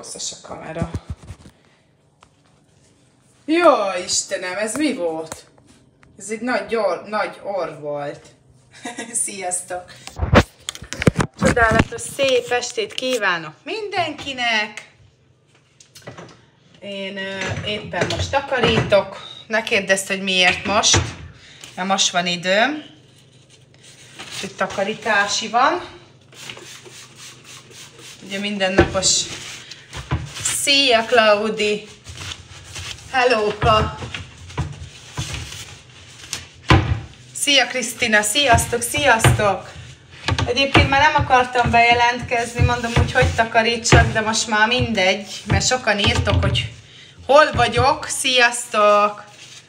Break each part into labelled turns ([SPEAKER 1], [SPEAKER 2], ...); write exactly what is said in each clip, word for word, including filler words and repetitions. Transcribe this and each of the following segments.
[SPEAKER 1] fókuszos a kamera. Jó Istenem, ez mi volt? Ez egy nagy or, nagy orr volt. Sziasztok! Csodálatos, szép estét kívánok mindenkinek! Én ö, éppen most takarítok. Ne kérdezd, hogy miért most, mert most van időm. Itt takarítási van. Ugye mindennapos. Szia, Klaudi! Hellóka! Szia, Krisztina! Sziasztok, sziasztok! Egyébként már nem akartam bejelentkezni, mondom, hogy hogy takarítsak, de most már mindegy, mert sokan írtok, hogy hol vagyok. Sziasztok!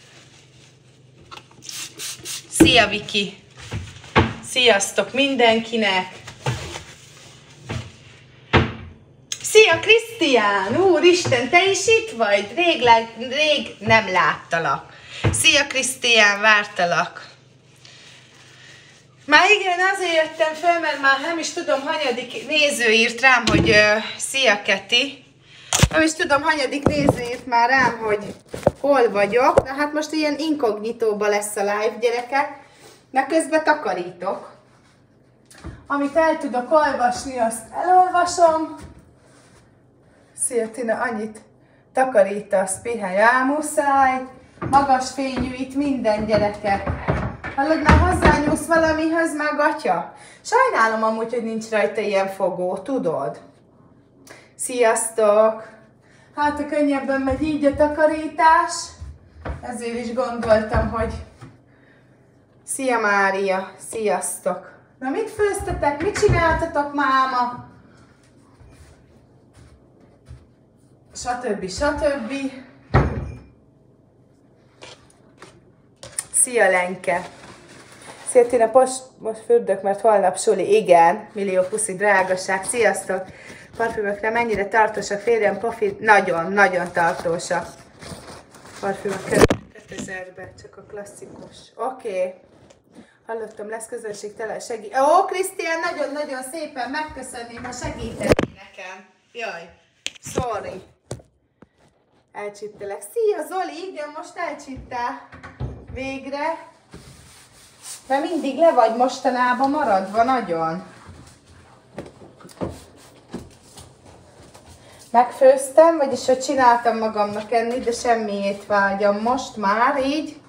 [SPEAKER 1] Szia, Viki! Sziasztok mindenkinek! Szia, Krisztián! Úristen, te is itt vagy? Rég, rég nem láttalak. Szia, Krisztián, vártalak. Már igen, azért jöttem fel, mert már nem is tudom, hanyadik néző írt rám, hogy uh, szia, Keti. Nem is tudom, hanyadik néző írt már rám, hogy hol vagyok. Na hát most ilyen inkognitóba lesz a live, gyerekek. Mert közben takarítok. Amit el tudok olvasni, azt elolvasom. Szia, Tina, annyit takarítasz, pihenj, ámuszáj. Magas fényű itt minden, gyerekek. Hallod, már hozzányúlsz valamihez, már gatya? Sajnálom amúgy, hogy nincs rajta ilyen fogó, tudod? Sziasztok! Hát, a könnyebben megy így a takarítás. Ezért is gondoltam, hogy... Szia, Mária! Sziasztok! Na, mit főztetek? Mit csináltatok máma? Satöbbi, satöbbi. Szia, Lenke! Szia, Tina, most, most fürdök, mert holnap suli. Igen, millió puszi, drágaság. Sziasztok! Parfümökre mennyire tartósak? Férjem, profi, nagyon, nagyon tartósak. Parfümök kétezerbe, csak a klasszikus. Oké. Okay. Hallottam, lesz közönségtelen segít. Ó, Krisztián, nagyon-nagyon szépen megköszönném, ha segíteni nekem. Jaj, sorry. Elcsíptelek. Szia, Zoli, igen, most elcsíptál. Végre. Mert mindig le vagy mostanában maradva, nagyon. Megfőztem, vagyis hogy csináltam magamnak enni, de semmiét vágyam most már, így.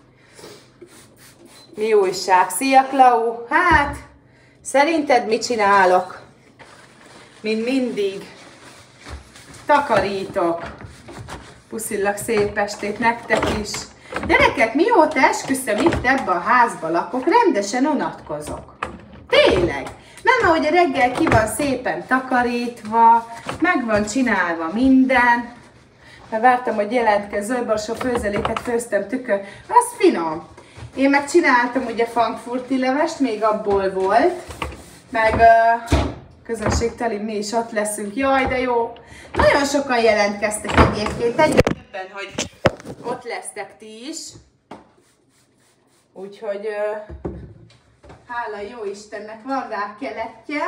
[SPEAKER 1] Mi újság? Szia, Klau! Hát, szerinted mit csinálok? Mint mindig. Takarítok. Puszillak, szép estét nektek is. Gyerekek, mióta esküszöm itt ebbe a házba lakok, rendesen unatkozok. Tényleg. Nem, ahogy a reggel ki van szépen takarítva, meg van csinálva minden. Mert vártam, hogy jelentkezz, zöldborsó főzeléket főztem, tükör. Az finom. Én meg csináltam ugye frankfurti levest, még abból volt. Meg uh, közönségteli mi is ott leszünk. Jaj, de jó. Nagyon sokan jelentkeztek egyébként. Egyre többen, hogy ott lesztek ti is. Úgyhogy uh, hála jó Istennek, van rá keletje.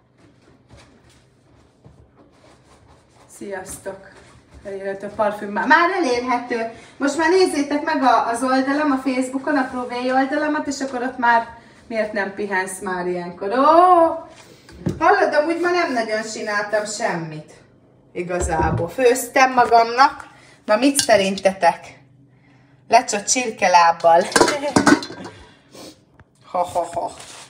[SPEAKER 1] Sziasztok! Elérhető a parfüm már. Már elérhető. Most már nézzétek meg a, az oldalam, a Facebookon, a Provey oldalamat, és akkor ott már miért nem pihensz már ilyenkor. Ó! Hallod, amúgy ma nem nagyon csináltam semmit. Igazából. Főztem magamnak. Na mit szerintetek? Lecsott csirkelábbal. Ha, ha, ha.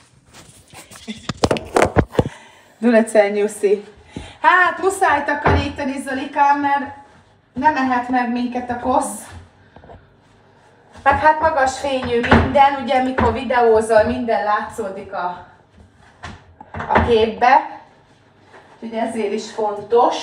[SPEAKER 1] Dulecel nyuszi. Hát, muszáj takarítani, Zolikám, mert nem ehet meg minket a kosz. Meg hát magas fényű minden, ugye mikor videózol, minden látszódik a, a képbe. Úgyhogy ezért is fontos.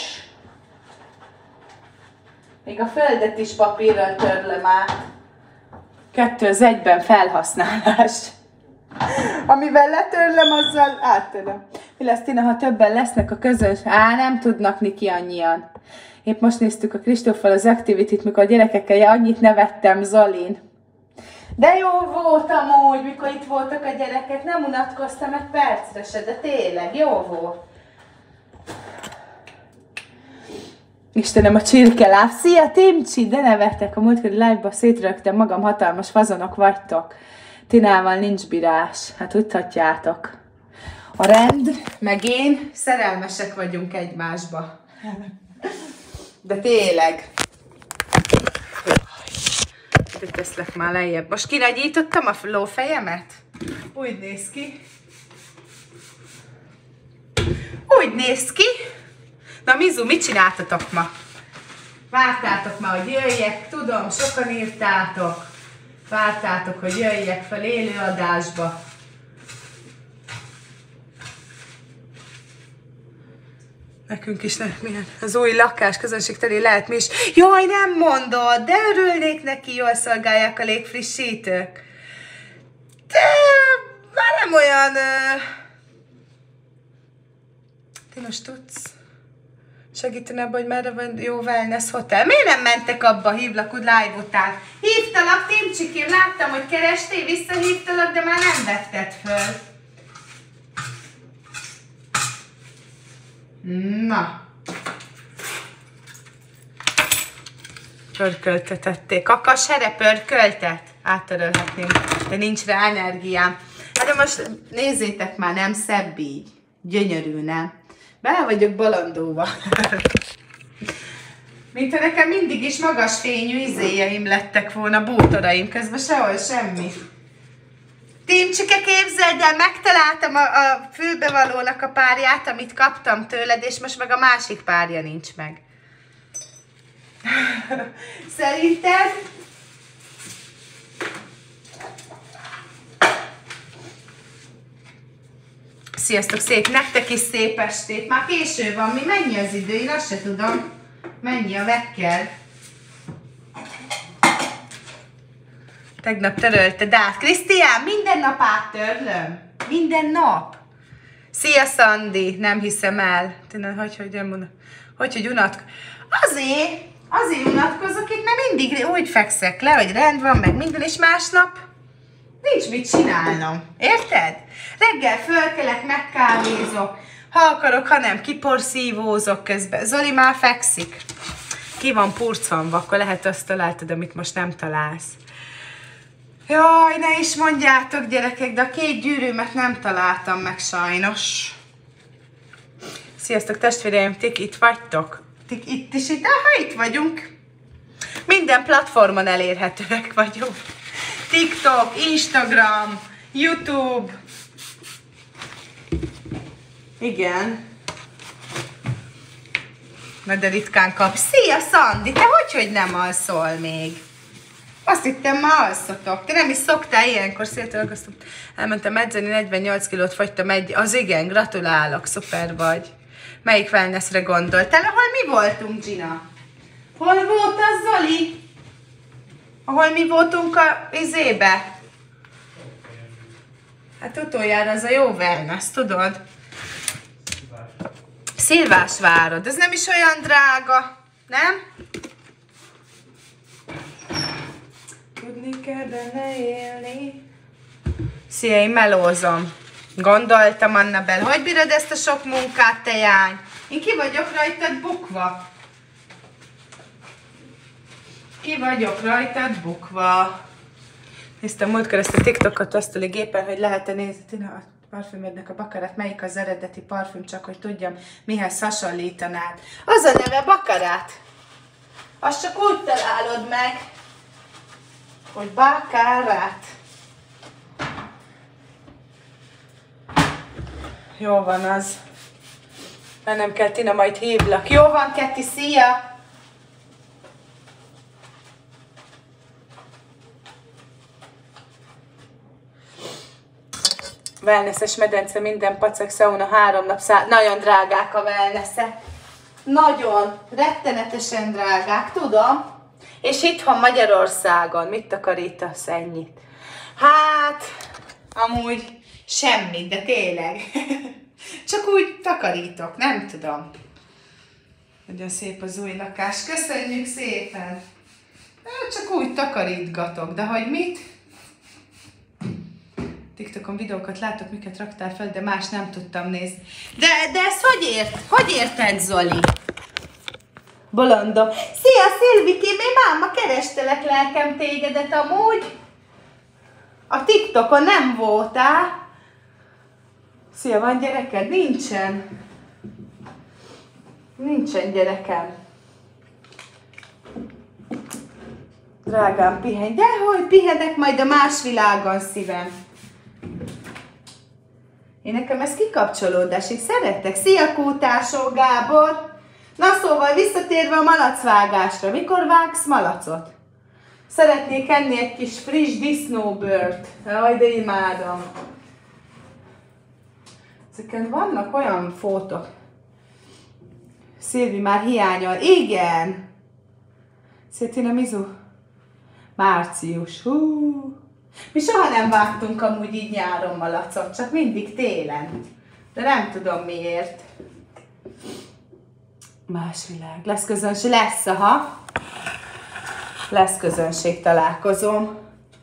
[SPEAKER 1] Még a földet is papírral törlöm át. Kettő az egyben felhasználás. Amivel letörlöm, azzal áttörlöm. Mi lesz, Tina, ha többen lesznek a közös? Á, nem tudnak, Niki, annyian. Épp most néztük a Kristóffal az Activity-t, mikor a gyerekekkel, ja, annyit nevettem Zolin. De jó volt amúgy, mikor itt voltak a gyerekek, nem unatkoztam egy percre se, de tényleg jó volt. Istenem, a csirkeláb. Szia, Timcsi! De nevettek, a múltkori live-ba szétrögtem magam, hatalmas fazonok vagytok. Tinával nincs bírás. Hát tudhatjátok. A rend, meg én szerelmesek vagyunk egymásba. De tényleg. De teszlek már lejjebb. Most kiragyítottam a lófejemet? Úgy néz ki. Úgy néz ki. Na Mizu, mit csináltatok ma? Vártátok ma, hogy jöjjek, tudom, sokan írtátok. Vártátok, hogy jöjjek fel élőadásba. Nekünk is nem, milyen az új lakás, közönségteli lehet mi is. Jaj, nem mondod, de örülnék neki, jól szolgálják a légfrissítők. De már nem olyan... Uh... Ti most tudsz segíteni abban, hogy merre van jó wellness hotel? Miért nem mentek abba, hívlak úgy live után? Hívtalak, Timcsikém, láttam, hogy kerestél, visszahívtalak, de már nem vetted föl. Na. Pörköltetették. Kakashere pörköltet? Áttörölhetném, de nincs rá energiám. Hát de most nézzétek már, nem szebb így. Gyönyörű, nem? Bele vagyok balandóva. Mint ha nekem mindig is magas fényű izéjeim lettek volna, bútoraim, közben sehol semmi. Timcsike, képzeld el, megtaláltam a, a fülbevalónak a párját, amit kaptam tőled, és most meg a másik párja nincs meg. Szerinted? Sziasztok, szép, nektek is szép estét. Már késő van, mi mennyi az idő? Én azt se tudom. Mennyi a vekker? Tegnap törölted át. Krisztián, minden nap áttörlöm. Minden nap. Szia, Szandi. Nem hiszem el. Tényleg, hogy, hogy nem mondom. Hogy, hogy unatkozok. Azért, azért unatkozok itt, mert mindig úgy fekszek le, hogy rend van, meg minden, és másnap nincs mit csinálnom. Érted? Reggel fölkelek, megkávézok. Ha akarok, ha nem, kiporszívózok közben. Zoli már fekszik. Ki van purcanva, akkor lehet azt találtad, amit most nem találsz. Jaj, ne is mondjátok, gyerekek, de a két gyűrűmet nem találtam meg sajnos. Sziasztok, testvéreim, tik itt vagytok? Tik itt is itt? Aha, itt vagyunk. Minden platformon elérhetőek vagyunk. TikTok, Instagram, YouTube. Igen. Na de ritkán kap. Szia, Szandi, te hogy, hogy nem alszol még? Azt hittem, már alszatok. Te nem is szoktál ilyenkor, szétragasztom. Elmentem edzeni, negyvennyolc kilót fogytam egy... Az igen, gratulálok, szuper vagy. Melyik wellnessre gondoltál? Ahol mi voltunk, Gina? Hol volt az, Zoli? Ahol mi voltunk a izébe? Hát utoljára az a jó wellness, tudod? Szilvásvárad. Ez nem is olyan drága, nem? Tudni kell benne élni. Szia, én melózom. Gondoltam, Annabel, hogy bírod ezt a sok munkát, te jány? Én ki vagyok rajtad bukva. Ki vagyok rajtad bukva. Néztem múltkor ezt a TikTokot asztali gépen, hogy lehet-e nézni a parfümödnek a Baccarat, melyik az eredeti parfüm, csak hogy tudjam, mihez hasonlítanád. Az a neve Baccarat. Azt csak úgy találod meg, hogy Baccarat. Jó van az. Mennem kell, Tina, majd hívlak. Jó van, Keti, szia! Wellnesses medence, minden pacek, sauna, három nap, szá... Nagyon drágák a wellnessek. Nagyon, rettenetesen drágák, tudom. És itthon Magyarországon mit takarítasz ennyit? Hát, amúgy semmit, de tényleg. Csak úgy takarítok, nem tudom. Nagyon szép az új lakás. Köszönjük szépen. Csak úgy takarítgatok, de hogy mit? TikTokon videókat látok, miket raktál fel, de más nem tudtam nézni. De, de ezt hogy ért? Hogy érted, Zoli? bolondom. Szia, Szilvikém, én máma kerestelek lelkem tégedet amúgy. A TikTokon nem voltál. Szia, van gyereked? Nincsen. Nincsen gyerekem. Drágám, pihenj. De hogy pihenek majd a más világon, szívem. Én nekem ez kikapcsolódásig szeretek. Szia, Kútásó Gábor. Na szóval visszatérve a malacvágásra. Mikor vágsz malacot? Szeretnék enni egy kis friss disznóbőrt. Jaj, de imádom. Ezeken vannak olyan fotók. Szilvi már hiányol. Igen. Szia, Tina Mizu. Március. Hú. Mi soha nem vágtunk amúgy így nyáron malacot, csak mindig télen. De nem tudom miért. Más világ. Lesz közönség? Lesz, aha. Lesz közönség találkozom.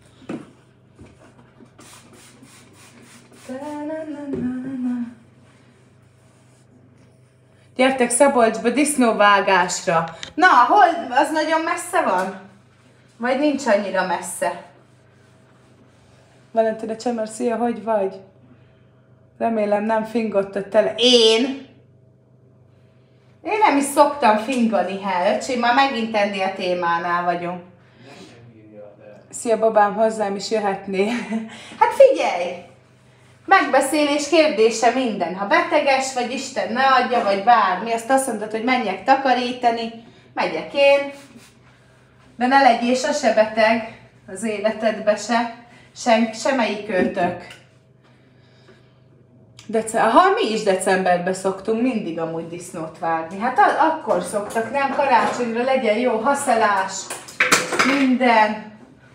[SPEAKER 1] Gyertek Szabolcsba disznóvágásra. Na, hol? Az nagyon messze van? Vagy nincs annyira messze? Valentina Csemmer, szia, hogy vagy? Remélem nem fingottad tele. Én? Én nem is szoktam fingani, hát, én már megint ennél a témánál vagyunk. Szia, babám, hozzám is jöhetné. Hát figyelj! Megbeszélés kérdése minden. Ha beteges, vagy Isten ne adja, vagy bármi, azt azt mondod, hogy menjek takarítani, megyek én. De ne legyél sose beteg az életedbe se. Sen, semmelyik őtök. Dece- ha mi is decemberben szoktunk mindig amúgy disznót vágni. Hát akkor szoktak, nem? Karácsonyra legyen jó haszalás, minden.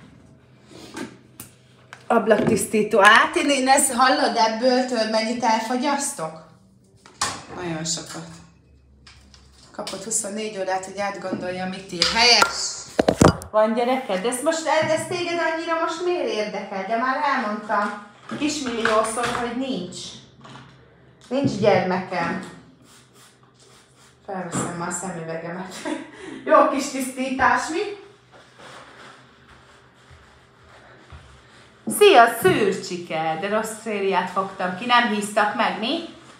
[SPEAKER 1] Ablaktisztító. Át, én, én ezt hallod ebből, tőle mennyit elfogyasztok? Nagyon sokat. Kapott huszonnégy órát, hogy átgondolja, mit ír. Helyes! Van gyereked? De ezt most ez téged annyira most miért érdekel? De már elmondtam kismilliószor, hogy nincs. Nincs gyermekem. Felveszem már a szemüvegemet. Jó kis tisztítás, mi? Szia, Szűrcsike! De rossz szériát fogtam ki, nem híztak meg, mi?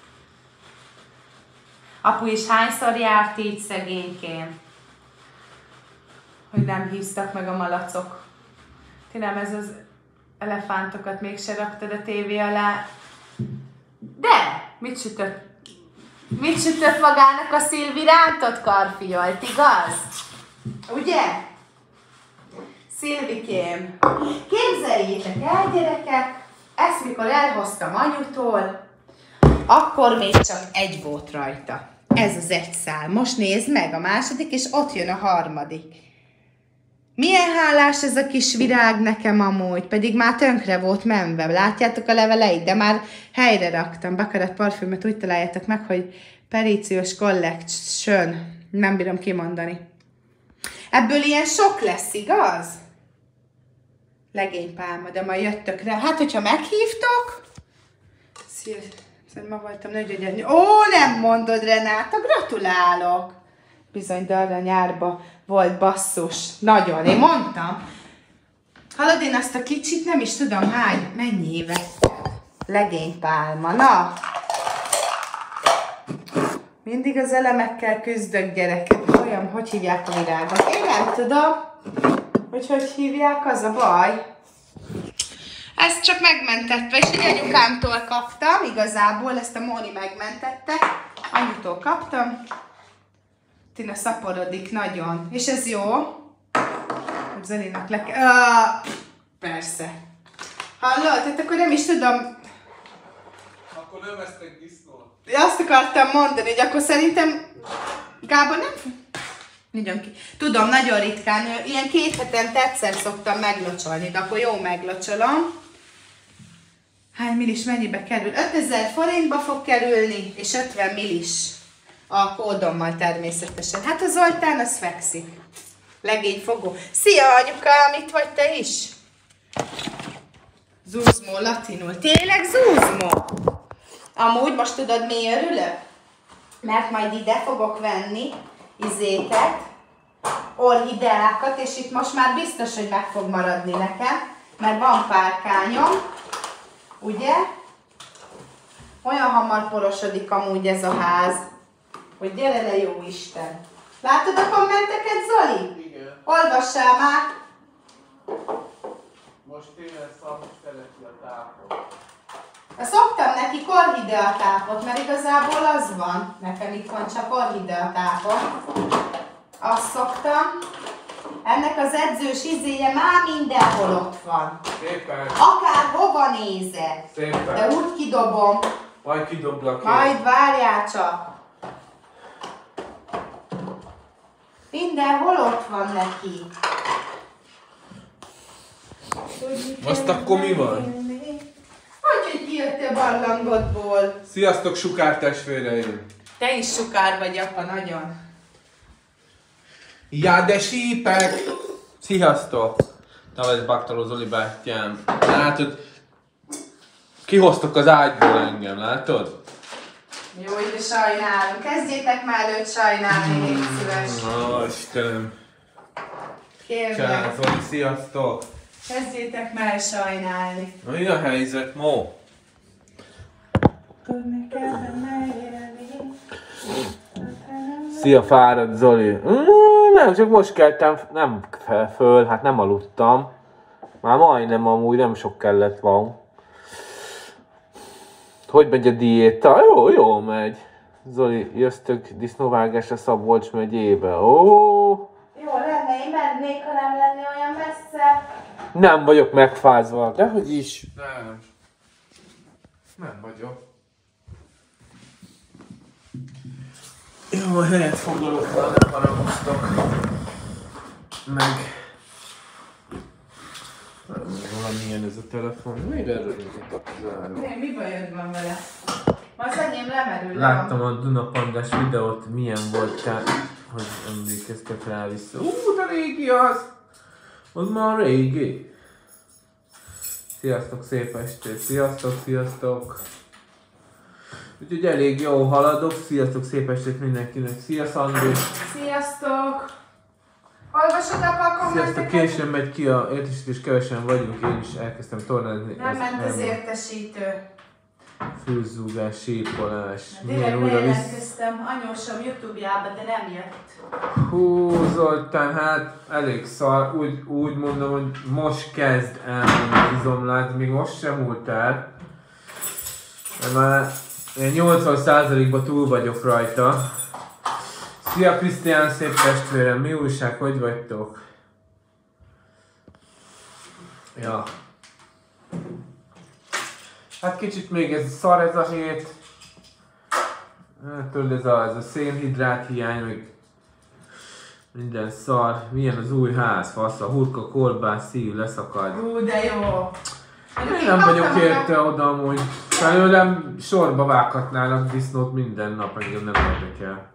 [SPEAKER 1] Apu is hányszor járt így szegénykén? Hogy nem híztak meg a malacok. Ti nem ez az elefántokat mégse raktad a tévé alá. De! Mit sütött? Mit sütött magának a Szilvi, rántott karfiolt, igaz? Ugye? Szilvikém, képzeljétek el, gyerekek, ezt mikor elhoztam anyutól, akkor még csak egy volt rajta. Ez az egy szál. Most nézd meg a második, és ott jön a harmadik. Milyen hálás ez a kis virág nekem amúgy, pedig már tönkre volt menve. Látjátok a leveleit, de már helyre raktam. Bakarat parfümöt úgy találjátok meg, hogy Períciós Collection. Nem bírom kimondani. Ebből ilyen sok lesz, igaz? Legénypálma, de majd jöttök rá. Hát, hogyha meghívtok... Szia, ma voltam nőgyögyerni. Ó, nem mondod, Renáta, gratulálok! Bizony, de arra nyárba volt basszus. Nagyon, én mondtam. Hallod, én azt a kicsit nem is tudom hány, mennyi évet. Legénypálma, na. Mindig az elemekkel küzdök, gyerekek. Olyan, hogy hívják a virágot? Én nem tudom, hogy hogy hívják, az a baj. Ezt csak megmentetve, és egy anyukámtól kaptam, igazából ezt a Móni megmentette. Anyutól kaptam. Tina szaporodik nagyon. És ez jó. Zolinak le kell... Ah, persze. Hallod? Tehát akkor nem is tudom...
[SPEAKER 2] Akkor nem esztek disznót.
[SPEAKER 1] Azt akartam mondani, hogy akkor szerintem... Gábor nem... Nagyon ki. Tudom, nagyon ritkán. Ilyen két hetente egyszer szoktam meglocsolni, de akkor jó meglocsolom. Hány millis mennyibe kerül? ötezer forintba fog kerülni, és ötven millis. A kódommal természetesen. Hát a Zoltán az fekszik. Legényfogó. Szia, anyukám, itt vagy te is? Zuzmó latinul. Tényleg Zuzmó? Amúgy most tudod, mi örülök? Mert majd ide fogok venni izéket, orhideákat, és itt most már biztos, hogy meg fog maradni nekem, mert van párkányom, ugye? Olyan hamar porosodik amúgy ez a ház, hogy gyere le, jó Isten! Látod a kommenteket, Zoli?
[SPEAKER 2] Igen.
[SPEAKER 1] Olvassál már!
[SPEAKER 2] Most tényleg szamos szereti a tápot.
[SPEAKER 1] Szoktam neki orhidea tápot, mert igazából az van. Nekem itt van csak orhidea tápot. Azt szoktam. Ennek az edzős izéje már mindenhol ott van.
[SPEAKER 2] Szépen.
[SPEAKER 1] Akár hova nézek.
[SPEAKER 2] Szépen.
[SPEAKER 1] De úgy kidobom.
[SPEAKER 2] Majd kidoblak én.
[SPEAKER 1] Majd várjál csak. Mindenhol ott van neki.
[SPEAKER 2] Most akkor mi van?
[SPEAKER 1] Hogy, hogy kijöttél barlangodból?
[SPEAKER 2] Sziasztok, sukár testvéreim!
[SPEAKER 1] Te is sukár vagy, apa, nagyon.
[SPEAKER 2] Ja, de sípek! Sziasztok! Tavaly Baktaló Zoli bátyám. Látod? Kihoztok az ágyból engem, látod?
[SPEAKER 1] Jó, de sajnálom. Kezdjétek már előtt sajnálni, légy szíves.
[SPEAKER 2] Ó, Istenem!
[SPEAKER 1] Kérlek.
[SPEAKER 2] Csá, Zoli, sziasztok!
[SPEAKER 1] Kezdjétek már sajnálni.
[SPEAKER 2] Na, mi a helyzet, Mo? Szia, fáradt Zoli! Mm, nem, csak most keltem, nem fel, föl, hát nem aludtam. Már majdnem amúgy, nem sok kellett van. Hogy megy a diéta? Jó, jó megy. Zoli, jöztök disznóvágásra Szabolcs megyébe. Ó!
[SPEAKER 1] Jó lenne, én mennék, ha nem lenni olyan messze.
[SPEAKER 2] Nem vagyok megfázva. Dehogy is. Nem. Nem vagyok. Jó, helyet foglalok, nem haragoztok. Meg... Valamilyen ez a telefon. Miért erőltettek zárva?
[SPEAKER 1] Mi, mi bajod van vele? Ma az enyém lemerül.
[SPEAKER 2] Láttam a Dunapandás videót, milyen volt, te, hogy emlékeztek rá vissza. Ú, de régi az! Az már régi. Sziasztok, szép estét! Sziasztok, sziasztok! Úgyhogy elég jó haladok. Sziasztok, szép estét mindenkinek! Szia, Szandri!
[SPEAKER 1] Sziasztok! Olvasod a kommenteket?
[SPEAKER 2] Sziasztok, későn megy ki a értesítés, kevesen vagyunk, én is elkezdtem tornázni.
[SPEAKER 1] Nem ment az értesítő.
[SPEAKER 2] Fülzúgás, sípolás, milyen
[SPEAKER 1] Direkt
[SPEAKER 2] újra visz...
[SPEAKER 1] bejelentkeztem anyósom YouTube-jába, de nem jött.
[SPEAKER 2] Hú, Zoltán, hát elég szar, úgy, úgy mondom, hogy most kezd elmenni az izomlát, még most sem múlt el. De már én nyolcvan százalékban túl vagyok rajta. Szia Krisztián, szép testvérem, mi újság, hogy vagytok? Ja. Hát kicsit még ez szar ez a hét. Hát tudod, ez a, ez a szénhidrát hiány, meg minden szar. Milyen az új ház, fasz, a hurka, kolbász, szív, leszakad.
[SPEAKER 1] Ú, de jó.
[SPEAKER 2] Én nem vagyok érte oda amúgy. Felőlem sorba vághatnának disznót minden nap, engem nem érdekel.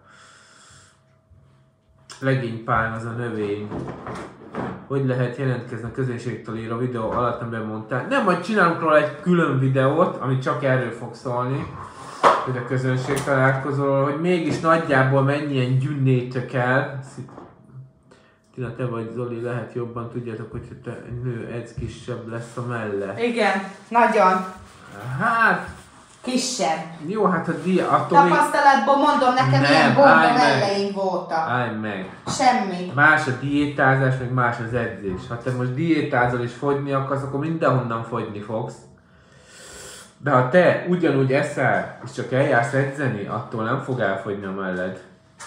[SPEAKER 2] Legénypálm az a növény. Hogy lehet jelentkezni a közönségtől ír a videó alatt, nem bemondták. Nem, majd csinálunk róla egy külön videót, ami csak erről fog szólni. Hogy a közönség találkozóról, hogy mégis nagyjából mennyien gyűnnétek el. Tina, te vagy Zoli, lehet jobban tudjátok, hogyha te nő edz, kisebb lesz a melle.
[SPEAKER 1] Igen, nagyon.
[SPEAKER 2] Hát...
[SPEAKER 1] Kisebb.
[SPEAKER 2] Jó, hát a dia... Attól még...
[SPEAKER 1] Tapasztalatból mondom, nekem
[SPEAKER 2] Nem,
[SPEAKER 1] ilyen bomba
[SPEAKER 2] állj meg.
[SPEAKER 1] melleim voltak.
[SPEAKER 2] Állj meg.
[SPEAKER 1] Semmi.
[SPEAKER 2] Más a diétázás, meg más az edzés. Ha te most diétázol és fogyni akarsz, akkor mindenhonnan fogyni fogsz. De ha te ugyanúgy eszel, és csak eljársz edzeni, attól nem fog elfogyni a melled.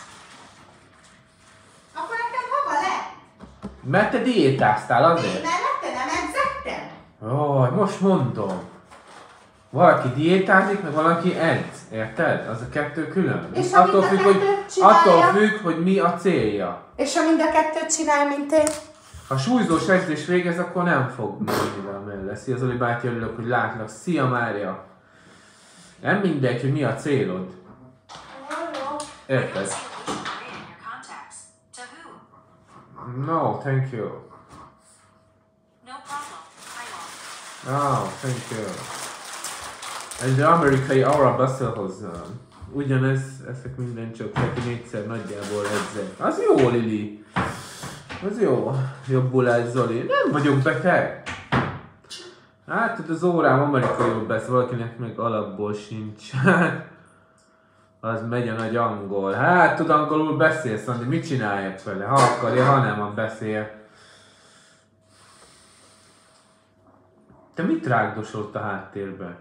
[SPEAKER 1] Akkor nekem hova le?
[SPEAKER 2] Mert te diétáztál azért.
[SPEAKER 1] Én mellette nem edzettem?
[SPEAKER 2] Ó, most mondom. Valaki diétázik, meg valaki edz. Érted? Az a kettő külön.
[SPEAKER 1] És
[SPEAKER 2] attól
[SPEAKER 1] ha mind
[SPEAKER 2] függ,
[SPEAKER 1] a
[SPEAKER 2] hogy,
[SPEAKER 1] kettőt csinálja?
[SPEAKER 2] attól függ, hogy mi a célja.
[SPEAKER 1] És ha mind a kettőt csinálj, mint én?
[SPEAKER 2] Ha súlyzós edzés végez, akkor nem fog nőni a melle. Szia Zoli bátyja, örülök, hogy látlak. Szia Mária! Nem mindegy, hogy mi a célod. Érted? No, thank you. Oh, thank you. Egy amerikai arra beszél hozzám. ugyanez, ezek minden csak neki négyszer nagyjából edzel. Az jó, Lili. Az jó. Jobbulás, Zoli. Nem vagyok beteg. Hát, az órám amerikaiul beszél, valakinek meg alapból sincs. Hát, az megy a nagy angol. Hát, tud angolul beszélsz, Andi, mit csináljak vele? Ha akarja, ha nem, ha beszél. Te mit rágdosol ott a háttérben?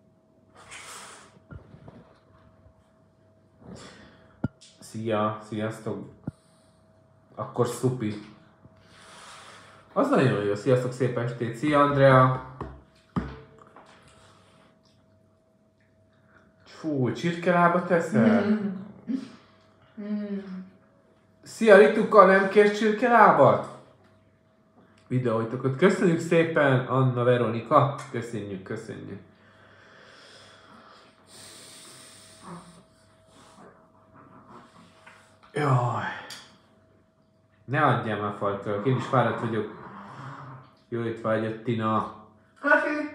[SPEAKER 2] Szia, sziasztok. Akkor szupi. Az nagyon jó, sziasztok, szép estét. Szia, Andrea. Fú, csirkelába teszel? Mm. Mm. Szia, Rituka, nem kérsz csirkelábat? Videóitokat. Köszönjük szépen, Anna Veronika. Köszönjük, köszönjük. Jaj. Ne adjál már fajtól, én is fáradt vagyok. Jó, itt vagy a Tina.
[SPEAKER 1] Kafi.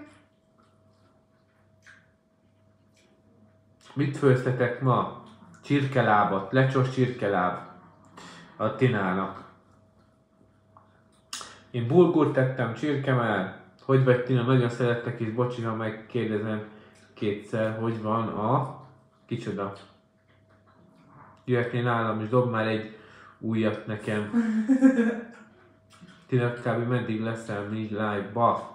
[SPEAKER 2] Mit főztetek ma? Csirkelábat, lecsos csirkeláb a Tinának. Én bulgurt tettem csirkemel. Hogy vagy, Tina? Nagyon szerettek, és bocsi, ha megkérdezem kétszer, hogy van a... Kicsoda? Jöhetnél nálam, és dob már egy újat nekem. Tina, kb. Meddig leszel így live-ba?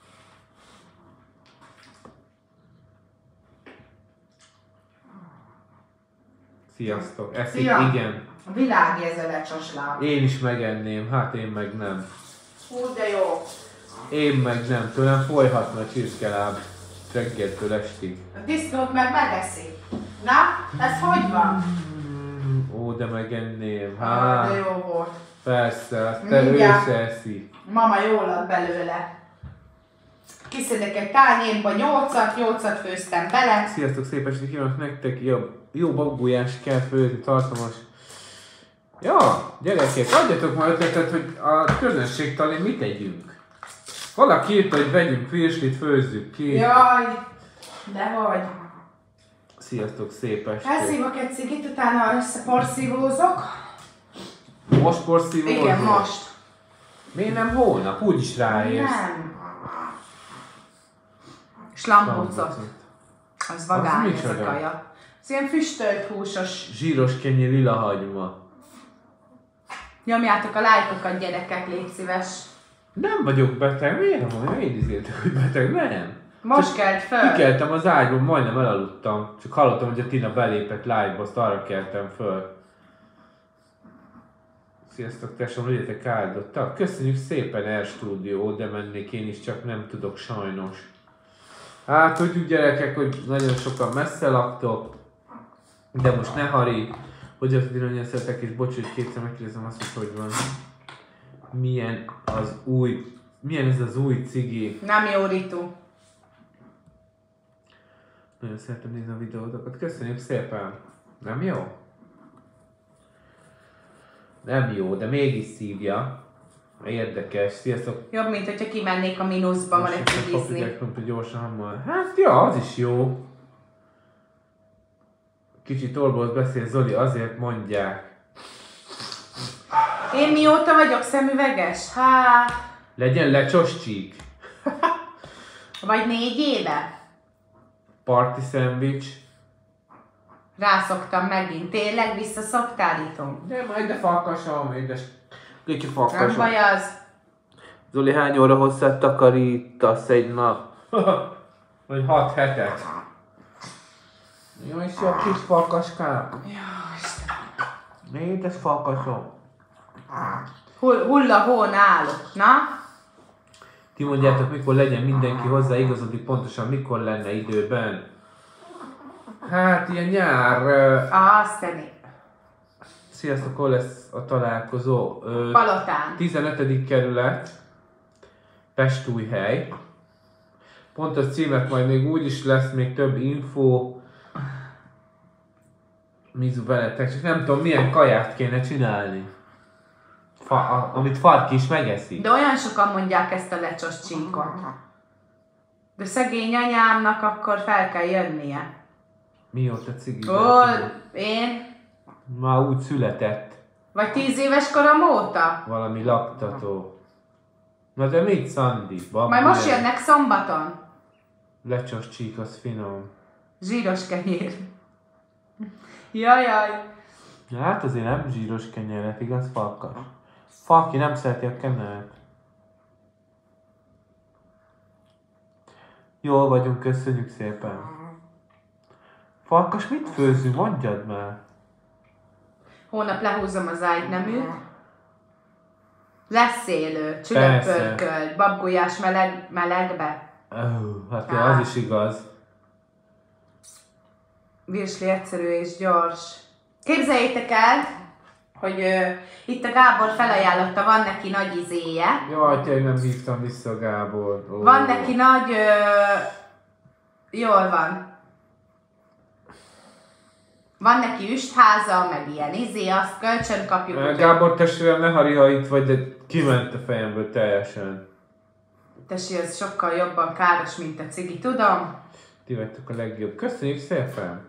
[SPEAKER 2] Sziasztok! Eszik,
[SPEAKER 1] Szia.
[SPEAKER 2] igen.
[SPEAKER 1] A világi ez a lecsos láb.
[SPEAKER 2] Én is megenném, hát én meg nem.
[SPEAKER 1] Hú, de jó.
[SPEAKER 2] Én meg nem, tőlem folyhatna a csirkeláb reggeltől estig.
[SPEAKER 1] A disznót meg megeszi. Na, ez hogy van?
[SPEAKER 2] Ó, de megenném,
[SPEAKER 1] Ah,
[SPEAKER 2] hát.
[SPEAKER 1] de jó volt.
[SPEAKER 2] Persze, te
[SPEAKER 1] Mindjárt.
[SPEAKER 2] összeeszi.
[SPEAKER 1] Mama jól ad belőle. Kiszedek egy tányérba nyolcat, nyolcat főztem bele.
[SPEAKER 2] Sziasztok, szép estét kívánok nektek, jó, jó babgulyás kell főzni, tartalmas. Ja, gyerekek, adjatok már ötletet, hogy a közönségtali mit tegyünk. Valaki írta, hogy vegyünk virslit, főzzük ki.
[SPEAKER 1] Jaj, dehogy.
[SPEAKER 2] Sziasztok, szép estét.
[SPEAKER 1] Elszívok egy cigit, utána összeporszívózok.
[SPEAKER 2] Most porszívózol?
[SPEAKER 1] Igen, most.
[SPEAKER 2] Miért nem holnap? Úgyis ráérsz.
[SPEAKER 1] Nem. Slambócot. Az vagány, ez a kaja. Ez ilyen füstölt húsos.
[SPEAKER 2] Zsíros kenyér, lila hagyma.
[SPEAKER 1] Nyomjátok a lájkokat, gyerekek, légy szíves.
[SPEAKER 2] Nem vagyok beteg, miért nem mondom? Én izéltek, hogy beteg, nem.
[SPEAKER 1] Most kelt föl.
[SPEAKER 2] Kikeltem az ágyban, majdnem elaludtam. Csak hallottam, hogy a Tina belépett live-ba, azt arra keltem föl. Sziasztok, tesóm, legyetek áldottak. Köszönjük szépen, Air Studio, de mennék én is, csak nem tudok sajnos. Hát tudjuk, gyerekek, hogy nagyon sokan messze laktok, de most ne harij. Hogy azt mondja, hogy szeretek, és bocs, hogy kétszer megkérdezem azt, hogy hogy van. Milyen az új, milyen ez az új cigi?
[SPEAKER 1] Nem jó, Ritu.
[SPEAKER 2] Nagyon szeretem nézni a videótokat. Köszönjük szépen. Nem jó? Nem jó, de mégis szívja. Érdekes. Sziasztok.
[SPEAKER 1] Jobb, mint hogyha kimennék a mínuszba, van egy cigizni.
[SPEAKER 2] Hogy gyorsan hamar. Hát ja, az is jó. Kicsit orból beszél Zoli, azért mondják.
[SPEAKER 1] Én mióta vagyok szemüveges? Hát...
[SPEAKER 2] Legyen lecsos csík.
[SPEAKER 1] Vagy négy éve?
[SPEAKER 2] Party szendvics.
[SPEAKER 1] Rászoktam megint. Tényleg visszaszoktál, Ritom?
[SPEAKER 2] De majd de falkasom, édes. Kicsi
[SPEAKER 1] Nem
[SPEAKER 2] falkasom.
[SPEAKER 1] baj az.
[SPEAKER 2] Zoli, hány óra hosszát takarítasz egy nap? Vagy hat hetet. Jó, és jó kis falkaskám.
[SPEAKER 1] Jó, Istenem.
[SPEAKER 2] Édes falkasom.
[SPEAKER 1] Hull, hulla hón állok, na?
[SPEAKER 2] Ti mondjátok, mikor legyen mindenki hozzá igazodik, pontosan mikor lenne időben. Hát ilyen nyár... Uh...
[SPEAKER 1] Azt tenni.
[SPEAKER 2] Sziasztok, hol lesz a találkozó? Ö,
[SPEAKER 1] Palotán.
[SPEAKER 2] tizenötödik kerület. Pestújhely. Pontos címek majd még úgyis lesz még több info. Mizu veletek, csak nem tudom milyen kaját kéne csinálni. Fa, a, amit Farki is megeszik.
[SPEAKER 1] De olyan sokan mondják ezt a lecsos csíkot. De szegény anyámnak akkor fel kell jönnie.
[SPEAKER 2] Mióta cigi?
[SPEAKER 1] Ó, én?
[SPEAKER 2] Már úgy született.
[SPEAKER 1] Vagy tíz éves korom óta?
[SPEAKER 2] Valami laktató. Na de mit, Szandi? Bab,
[SPEAKER 1] Majd most
[SPEAKER 2] milyen?
[SPEAKER 1] jönnek szombaton.
[SPEAKER 2] Lecsos csík, az finom.
[SPEAKER 1] Zsíros kenyér. Jajjaj.
[SPEAKER 2] Hát azért nem zsíros kenyeret, igaz, Farkas? Falki nem szereti a kenyeret. Jól vagyunk, köszönjük szépen. Farkas, mit főzünk? Mondjad már.
[SPEAKER 1] Hónap lehúzom az ágyneműt. Lesz élő, csülökpörkölt, babgulyás meleg, melegbe.
[SPEAKER 2] Oh, hát ja, az is igaz.
[SPEAKER 1] Virsli egyszerű és gyors. Képzeljétek el, hogy ö, itt a Gábor felajánlotta, van neki nagy izéje.
[SPEAKER 2] Jaj, tényleg nem hívtam vissza Gábor. Oh.
[SPEAKER 1] Van neki nagy... Ö, jól van. Van neki üstháza, meg ilyen izé, azt kölcsön kapjuk.
[SPEAKER 2] Uh, Gábor testvérem, ne harj, ha itt vagy, de kiment a fejemből teljesen.
[SPEAKER 1] Tesi, ez sokkal jobban káros, mint a cigi, tudom.
[SPEAKER 2] Ti vagytok a legjobb. Köszönjük szépen!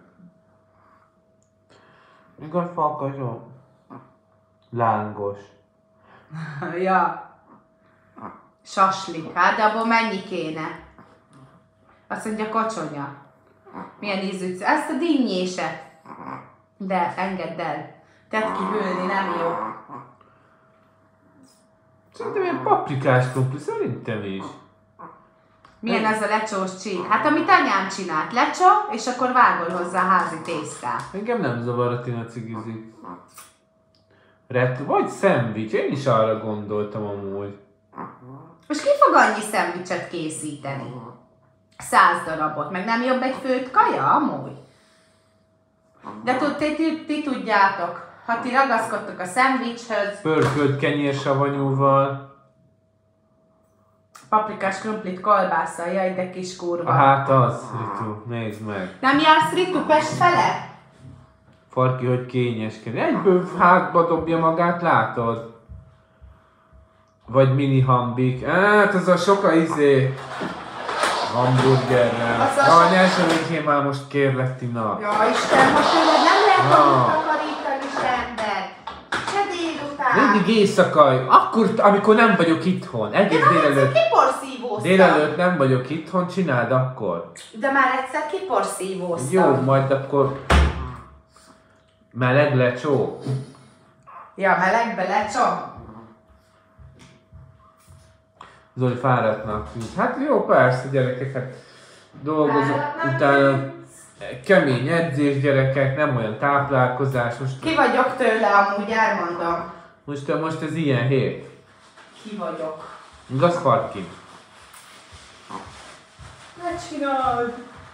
[SPEAKER 2] Igaz, Farkas, jó? Lángos.
[SPEAKER 1] Ja. Saslik. Hát de abból mennyi kéne? Azt mondja, kocsonya. Milyen ízű? Ezt a dinnyéset. De engedd el. Tedd ki hűlni, nem jó.
[SPEAKER 2] Szerintem ilyen paprikás krumpli, szerintem is.
[SPEAKER 1] Milyen ez a lecsós csík? Hát amit anyám csinált, lecsó, és akkor vágol hozzá házi tésztát.
[SPEAKER 2] Engem nem zavar a Tina cigizik. Retro, vagy szendvics, én is arra gondoltam amúgy.
[SPEAKER 1] Most ki fog annyi szendvicset készíteni? Száz darabot, meg nem jobb egy főtt kaja amúgy? De tud, ti, ti, ti tudjátok, ha ti ragaszkodtok a szendvicshöz,
[SPEAKER 2] Pörkölt kenyérsavanyúval.
[SPEAKER 1] paprikás krumplit kolbásszal, jaj de kis kurva.
[SPEAKER 2] Hát az, Ritu, nézd meg.
[SPEAKER 1] Nem jársz Ritu Pest fele?
[SPEAKER 2] Farki, hogy kényeskedik. Egyből hátba dobja magát, látod? Vagy mini hambik. Hát az a soka izé. Hamburgerrel.
[SPEAKER 1] Az a
[SPEAKER 2] Jaj,
[SPEAKER 1] so-
[SPEAKER 2] ne eseményként már most kérlek, Tina.
[SPEAKER 1] Ja Isten, most tőled nem lehet
[SPEAKER 2] Ja.
[SPEAKER 1] amúgy takarítani rendet. Se délután.
[SPEAKER 2] Mindig éjszakai. Akkor, amikor nem vagyok itthon. Egész
[SPEAKER 1] De már egyszer
[SPEAKER 2] délelőtt.
[SPEAKER 1] kiporszívóztam.
[SPEAKER 2] Délelőtt nem vagyok itthon, csináld akkor.
[SPEAKER 1] De már egyszer kiporszívóztam.
[SPEAKER 2] Jó, majd akkor meleg lecsó.
[SPEAKER 1] Ja, melegbe lecsom.
[SPEAKER 2] Zoli fáradtnak tűnt. Hát jó, persze, gyerekek, hát dolgozok,
[SPEAKER 1] Fáradtnak
[SPEAKER 2] utána
[SPEAKER 1] tűnsz?
[SPEAKER 2] kemény edzés, gyerekek, nem olyan táplálkozás. Most,
[SPEAKER 1] Ki vagyok tőle amúgy, elmondom.
[SPEAKER 2] most, most ez ilyen hét.
[SPEAKER 1] Ki vagyok.
[SPEAKER 2] Igaz, Farki?
[SPEAKER 1] Ne csináld.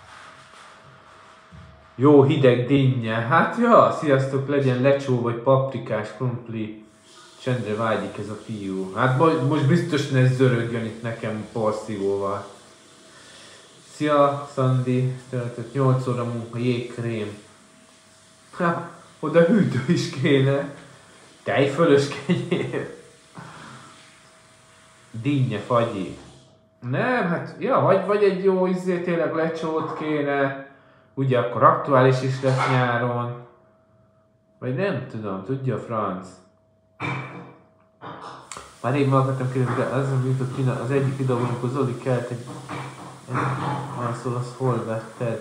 [SPEAKER 2] Jó hideg dinnye. Hát ja, sziasztok, legyen lecsó vagy paprikás krumpli. Csendre vágyik ez a fiú. Hát mo- most biztos ne zörögjön itt nekem porszívóval. Szia, Szandi. Töltött nyolc óra munka, jégkrém. Ha, oda hűtő is kéne. Tejfölös kenyér. Dinnye, fagyi. Nem, hát, ja, vagy, vagy egy jó izé, tényleg lecsót kéne. Ugye akkor aktuális is lesz nyáron. Vagy nem tudom, tudja a franc. Már rég meg akartam kérdezni, de az, mint az egyik videóban, amikor Zoli kelt egy... Már szól, azt hol vetted?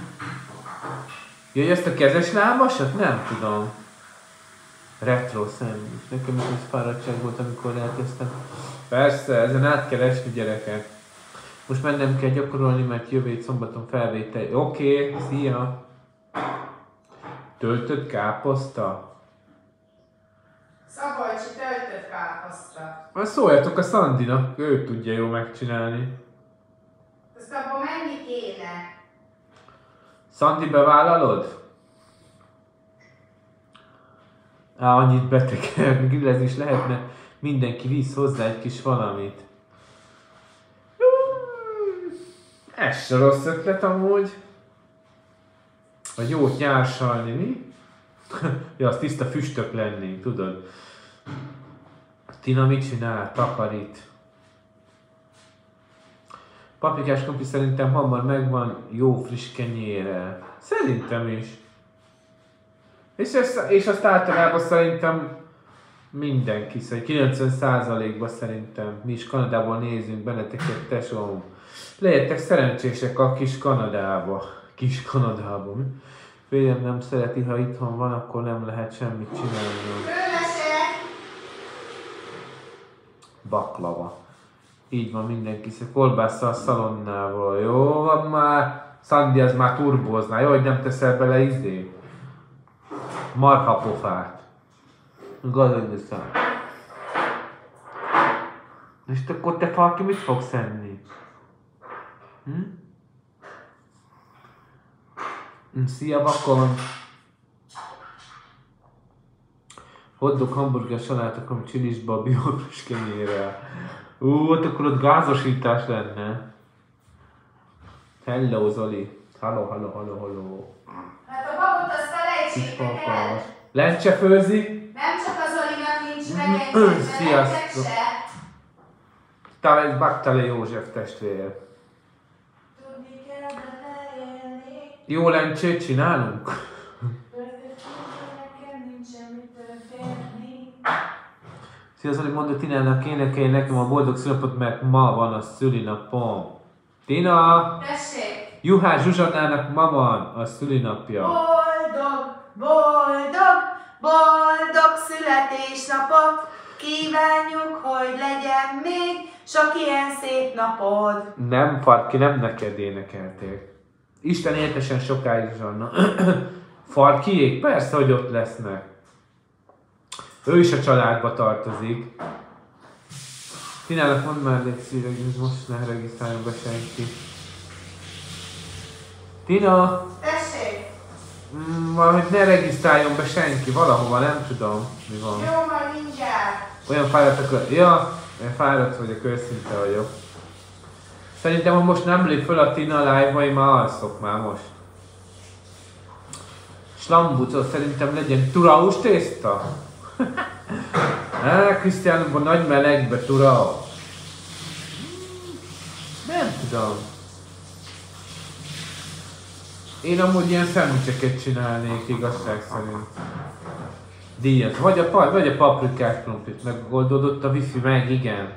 [SPEAKER 2] Jaj, ezt a kezes lábasat? Nem tudom. Retro szendvics. Nekem is ez fáradtság volt, amikor elkezdtem. Persze, ezen át kell esni, gyerekek. Most mennem kell gyakorolni, mert jövő hét szombaton felvétel. Oké, okay, szia! Töltött káposzta?
[SPEAKER 1] Szabolcsi töltött káposzta.
[SPEAKER 2] Azt szóljatok a Szandinak, ő tudja jól megcsinálni.
[SPEAKER 1] Azt abban mennyi kéne?
[SPEAKER 2] Szandi, bevállalod? Á, annyit betekerni, grillezni is lehetne. Mindenki visz hozzá egy kis valamit. Ez se rossz ötlet amúgy. Vagy jót nyársalni, mi? Ja, az tiszta füstök lennénk, tudod. Tina mit csinál? Takarít. Paprikás krumpli szerintem hamar megvan, jó friss kenyérrel. Szerintem is. És, ezt, és azt általában szerintem mindenki, szóval kilencven százalékban szerintem mi is Kanadából nézünk benneteket, tesóm. Legyetek szerencsések a kis Kanadába. Kis Kanadába. Férjem nem szereti, ha itthon van, akkor nem lehet semmit csinálni. Baklava. Így van, mindenki szép. Kolbásszal, szalonnával. Jó van már. Szandi, az már turbózná. Jó, hogy nem teszel bele izé. Marhapofát. Gazdagosan. És akkor te, Falki, mit fogsz enni? Hm? Szia, vakon! Hotdog, hamburger, salátakom, csilisba, biológus kenyérrel. Ú, ott akkor ott gázosítás lenne. Hello, Zoli. Hello, hello, hello, hello.
[SPEAKER 1] Hát a babot azt felejtsétek el.
[SPEAKER 2] Lencse főzik.
[SPEAKER 1] Nem csak az Zolinak nincs megengedve,
[SPEAKER 2] sziasztok.
[SPEAKER 1] se.
[SPEAKER 2] Talán Baktale József testvér.
[SPEAKER 1] Tudni kell beleélni.
[SPEAKER 2] Jó lencsét csinálunk?
[SPEAKER 1] Nekem nincsen mitől félni.
[SPEAKER 2] Szia Zoli, mondod Tinának, énekelj nekem a boldog szülnapot, mert ma van a szülinapom. Tina!
[SPEAKER 1] Tessék!
[SPEAKER 2] Juhás Zsuzsannának ma van a szülinapja.
[SPEAKER 1] Boldog, boldog, boldog születésnapot! Kívánjuk, hogy legyen még sok ilyen szép napod!
[SPEAKER 2] Nem, Farki, nem neked énekelték. Isten éltesen sokáig, Zsanna. Farkiék? Persze, hogy ott lesznek. Ő is a családba tartozik. Tinának mondd már, légy szíves, most ne regisztráljon be senki. Tina!
[SPEAKER 1] Tessék!
[SPEAKER 2] Mm, valahogy ne regisztráljon be senki, valahova, nem tudom, mi van.
[SPEAKER 1] Jó, majd mindjárt!
[SPEAKER 2] Olyan fáradt a Ja, én fáradt vagyok, őszinte vagyok. Szerintem, ha most nem lép föl a Tina live-ba, én már alszok már most. Slambucot szerintem legyen turaus tészta. Á, Krisztiánokban nagy melegbe turao. Nem tudom. Én amúgy ilyen szendvicseket csinálnék, igazság szerint. Díjat. Vagy a, vagy a paprikás krumplit. Megoldódott a wifi meg, igen.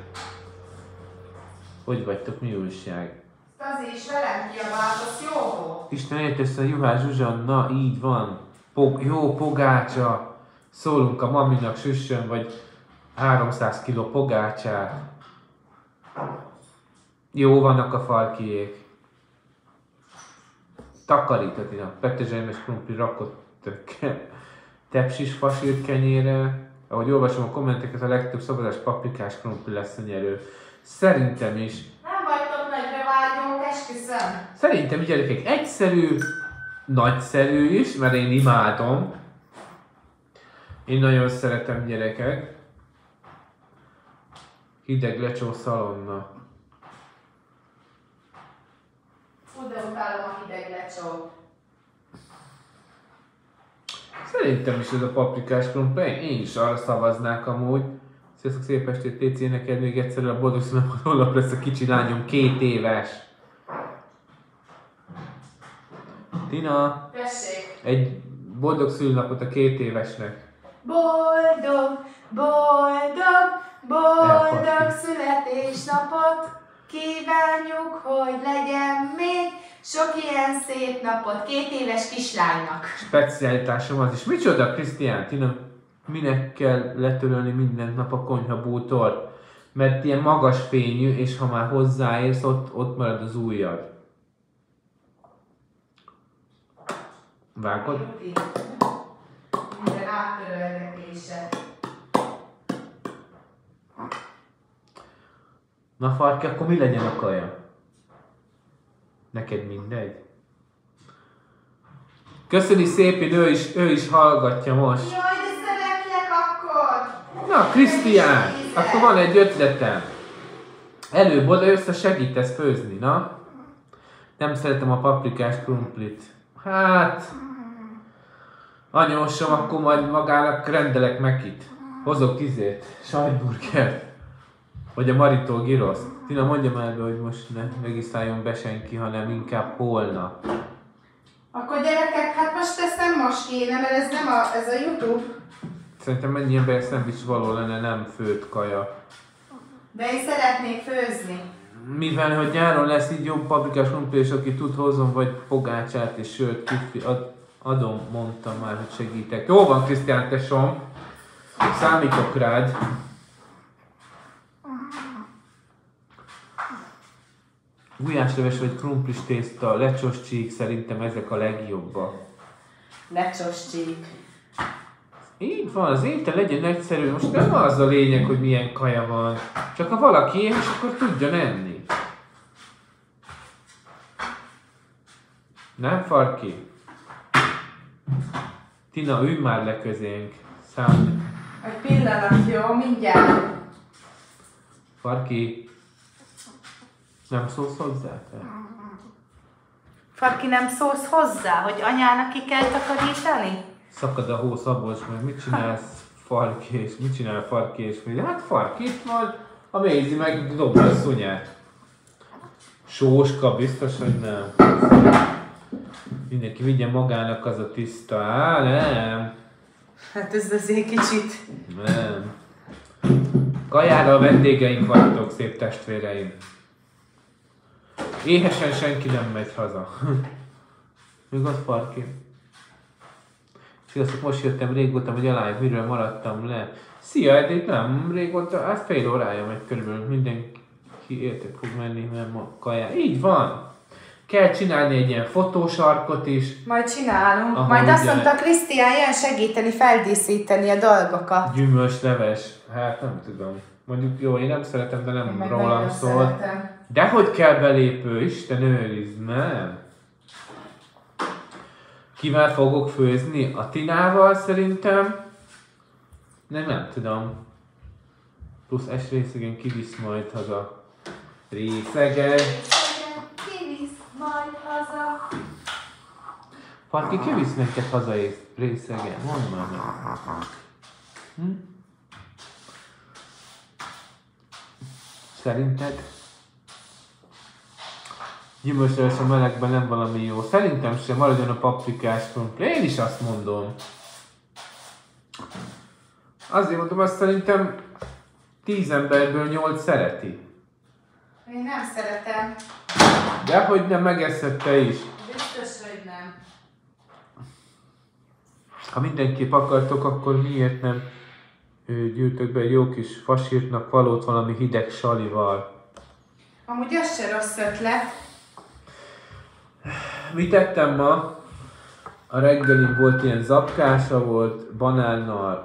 [SPEAKER 2] Hogy vagytok, mi újság?
[SPEAKER 1] Azért is velem kiabáltasz, jó volt?
[SPEAKER 2] Isten értesz a Juhás Zsuzsanna, így van. Pog, jó pogácsa. Szólunk a maminak, süssön, vagy háromszáz kiló pogácsát. Jó vannak a Falkiék. Takarítatina. Petrezselymes krumpli rakott tepsis fasírt kenyére. Ahogy olvasom a kommenteket, a legtöbb szabadás paprikás krumpli lesz a nyerő. Szerintem is.
[SPEAKER 1] Nem vagytok nagyra vágyók, esküszöm.
[SPEAKER 2] Szerintem, gyerekek, egyszerű, nagyszerű is, mert én imádom. Én nagyon szeretem, gyerekek. Hideg lecsó szalonna.
[SPEAKER 1] Fú, de utálom a hideg lecsót.
[SPEAKER 2] Szerintem is ez a paprikás krumpli, én is arra szavaznák amúgy. Sziasztok, szép estét, Téci, neked még egyszer a boldog színapot, holnap lesz a kicsi lányom, két éves. Tina,
[SPEAKER 1] Tessék.
[SPEAKER 2] egy boldog szülnapot a két évesnek.
[SPEAKER 1] Boldog, boldog, boldog születésnapot! Kívánjuk, hogy legyen még sok ilyen szép napot két éves kislánynak.
[SPEAKER 2] Specialitásom az is. Micsoda, Krisztián? Tina, minek kell letörölni minden nap a konyhabútort? Mert ilyen magas fényű, és ha már hozzáérsz, ott, ott marad az ujjad. Vágod?
[SPEAKER 1] Minden áttörölgetése.
[SPEAKER 2] Na Farki, akkor mi legyen a kaja? Neked mindegy? Köszöni szépen, ő is, ő is hallgatja most.
[SPEAKER 1] Jaj, de szeretlek akkor!
[SPEAKER 2] Na, Krisztián, akkor van egy ötletem. Előbb oda össze segítesz főzni, na? Nem szeretem a paprikás krumplit. Hát... Anyósom, akkor majd magának rendelek mekit. Hozok izét, sajtburgert. Vagy a Maritól giroszt. Tina, mondjam el be, hogy most ne regisztráljon be senki, hanem inkább holnap.
[SPEAKER 1] Akkor gyerekek, hát most ezt nem most kéne, mert ez nem a, ez a YouTube.
[SPEAKER 2] Szerintem mennyi ember ezt nem is való lenne, nem főtt kaja.
[SPEAKER 1] De én szeretnék főzni.
[SPEAKER 2] Mivel, hogy nyáron lesz így jobb paprikás krumpli, és aki tud hozzon, vagy pogácsát és sört, kifli, ad, adom, mondtam már, hogy segítek. Jó van, Krisztián, tesom. Számítok rád. Gulyásleves vagy krumplis tészta, lecsos csík, szerintem ezek a legjobbak.
[SPEAKER 1] Lecsos csík.
[SPEAKER 2] Így van, az étel legyen egyszerű, most nem az a lényeg, hogy milyen kaja van. Csak ha valaki éhes, akkor tudjon enni. Nem, Farki? Tina, ülj már le közénk. Számít.
[SPEAKER 1] Egy pillanat, jó? Mindjárt.
[SPEAKER 2] Farki, nem szólsz hozzá? Te?
[SPEAKER 1] Farki, nem szólsz hozzá, hogy anyának ki kell takarítani?
[SPEAKER 2] Szakad a hó, Szabolcs, meg mit csinálsz, Farki, és mit csinál Farki, és mi? Hát Farki itt van, a Mézi meg dobja a szonyát. Sóska, biztos, hogy nem. Mindenki vigye magának az a tiszta, á, nem.
[SPEAKER 1] Hát ez azért kicsit.
[SPEAKER 2] Nem. Kajára a vendégeink vagytok, szép testvéreim. Éhesen senki nem megy haza. Igaz, Farki? Sziasztok, most jöttem régóta, hogy aláig, miről maradtam le. Szia, Edith, nem régóta, hát fél órája megy körülbelül, mindenki értek fog menni, mert ma kajá. Így van! Kell csinálni egy ilyen fotósarkot is.
[SPEAKER 1] Majd csinálunk.
[SPEAKER 2] Aha,
[SPEAKER 1] Majd azt
[SPEAKER 2] ugye.
[SPEAKER 1] mondta Krisztián, jön segíteni, feldíszíteni a dolgokat.
[SPEAKER 2] Gyümölcsleves, hát nem tudom. Mondjuk jó, én nem szeretem, de nem
[SPEAKER 1] Meg
[SPEAKER 2] rólam
[SPEAKER 1] nagyon
[SPEAKER 2] szól.
[SPEAKER 1] szeretem.
[SPEAKER 2] De hogy kell belépő, Isten őrizd, nem? Kivel fogok főzni? A Tinával szerintem. Nem, nem tudom. Plusz es részegen kivisz majd haza. Részegen.
[SPEAKER 1] Kivisz majd haza.
[SPEAKER 2] Farki, kivisz neked haza részegen? Mondd már meg. Hm? Szerinted? Gyümölcsleves a melegben nem valami jó. Szerintem sem, maradjon a paprikás krumpli. Én is azt mondom. Azért mondom, azt szerintem tíz emberből nyolc szereti.
[SPEAKER 1] Én nem szeretem.
[SPEAKER 2] Dehogy nem megeszed te is.
[SPEAKER 1] Biztos, hogy nem.
[SPEAKER 2] Ha mindenképp akartok, akkor miért nem ő, gyűjtök be egy jó kis fasírtnak valót valami hideg salival.
[SPEAKER 1] Amúgy az se rossz ötlet.
[SPEAKER 2] Mit tettem ma? A reggelin volt ilyen zapkása, volt banánnal,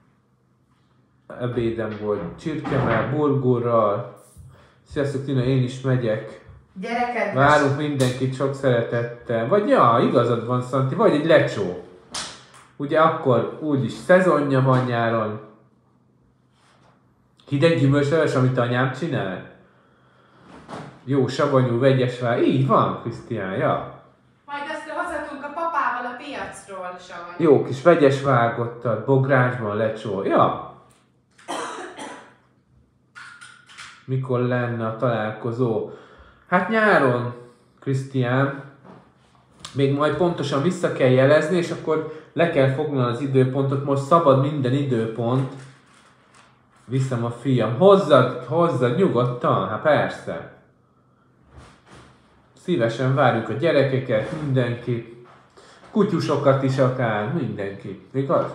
[SPEAKER 2] ebédem volt csirkemel, burgurral. Sziasztok Tina, én is megyek.
[SPEAKER 1] Gyereked,
[SPEAKER 2] Várunk mindenkit sok szeretettel. Vagy ja, igazad van, Szanti, vagy egy lecsó. Ugye akkor úgyis szezonja van nyáron. Hideg gyümölcsleves, amit anyám csinál. Jó, savanyú, vegyes vár. Így van, Krisztián, ja.
[SPEAKER 1] majd azt hozatunk a papával a piacról, savanyú.
[SPEAKER 2] Jó kis vegyes vágottat, bográsban lecsó. Ja. Mikor lenne a találkozó? Hát nyáron, Krisztián. Még majd pontosan vissza kell jelezni, és akkor le kell foglalni az időpontot. Most szabad minden időpont. Viszem a fiam. Hozzad, hozzad, nyugodtan. Hát persze. Szívesen várjuk a gyerekeket, mindenki. Kutyusokat is akár, mindenki. Igaz?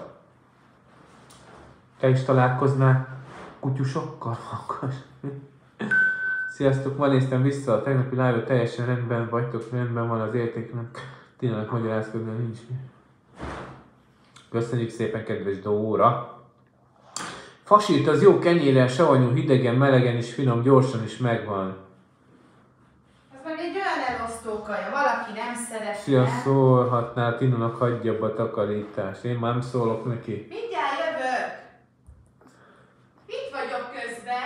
[SPEAKER 2] Te is találkoznál kutyusokkal? Sziasztok, ma néztem vissza a tegnapi live-ot, teljesen rendben vagytok, rendben van az értéknek. Tényleg magyarázkodni nincs mi. Köszönjük szépen, kedves Dóra! Fasírt az jó kenyérrel, savanyú, hidegen, melegen is finom, gyorsan is megvan.
[SPEAKER 1] Ez meg egy olyan elosztó kaja, valaki nem szeretne.
[SPEAKER 2] Szia, szólhatnál Tinanak, hagyja abba a takarítást. Én már nem szólok neki.
[SPEAKER 1] Mindjárt jövök. Itt vagyok közben.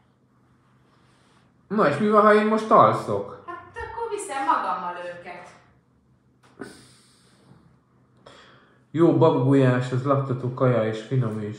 [SPEAKER 2] Na és mi van, ha én most alszok?
[SPEAKER 1] Hát akkor viszem magammal őket.
[SPEAKER 2] Jó babgulyás, az laktató kaja és finom is.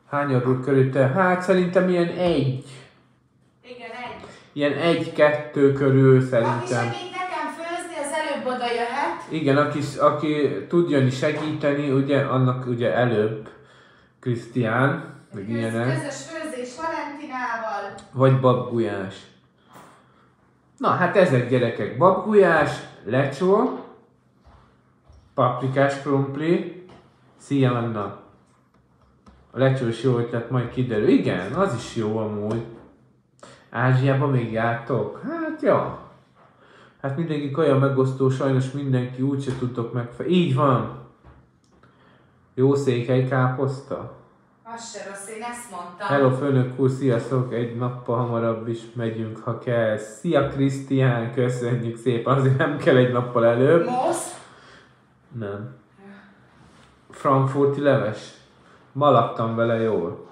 [SPEAKER 2] Hányadról körül? Hát szerintem ilyen egy.
[SPEAKER 1] Igen, egy.
[SPEAKER 2] Ilyen egy-kettő körül
[SPEAKER 1] Aki
[SPEAKER 2] szerintem.
[SPEAKER 1] segít nekem főzni, az előbb oda jöhet.
[SPEAKER 2] Igen, aki, aki tud jönni segíteni, ugye, annak ugye előbb Krisztián, meg
[SPEAKER 1] Köz,
[SPEAKER 2] ilyenek.
[SPEAKER 1] közös főzés Valentinával.
[SPEAKER 2] Vagy babgulyás. Na, hát ezek gyerekek. Babgulyás, lecsó, paprikás krumpli. Szia, Anna! A lecsó is jó ötlet, majd kiderül. Igen, az is jó amúgy. Ázsiában még jártok? Hát, ja. Hát mindenki olyan megosztó, sajnos mindenki úgyse tudtok megfelelni. Így van. Jó székely káposzta.
[SPEAKER 1] Az se rossz, én ezt mondtam.
[SPEAKER 2] Hello főnök úr, sziasztok, egy nappal hamarabb is megyünk, ha kell. Szia Krisztián, köszönjük szépen, azért nem kell egy nappal előbb.
[SPEAKER 1] Mosz?
[SPEAKER 2] Nem. Frankfurti leves. Ma laktam vele jól.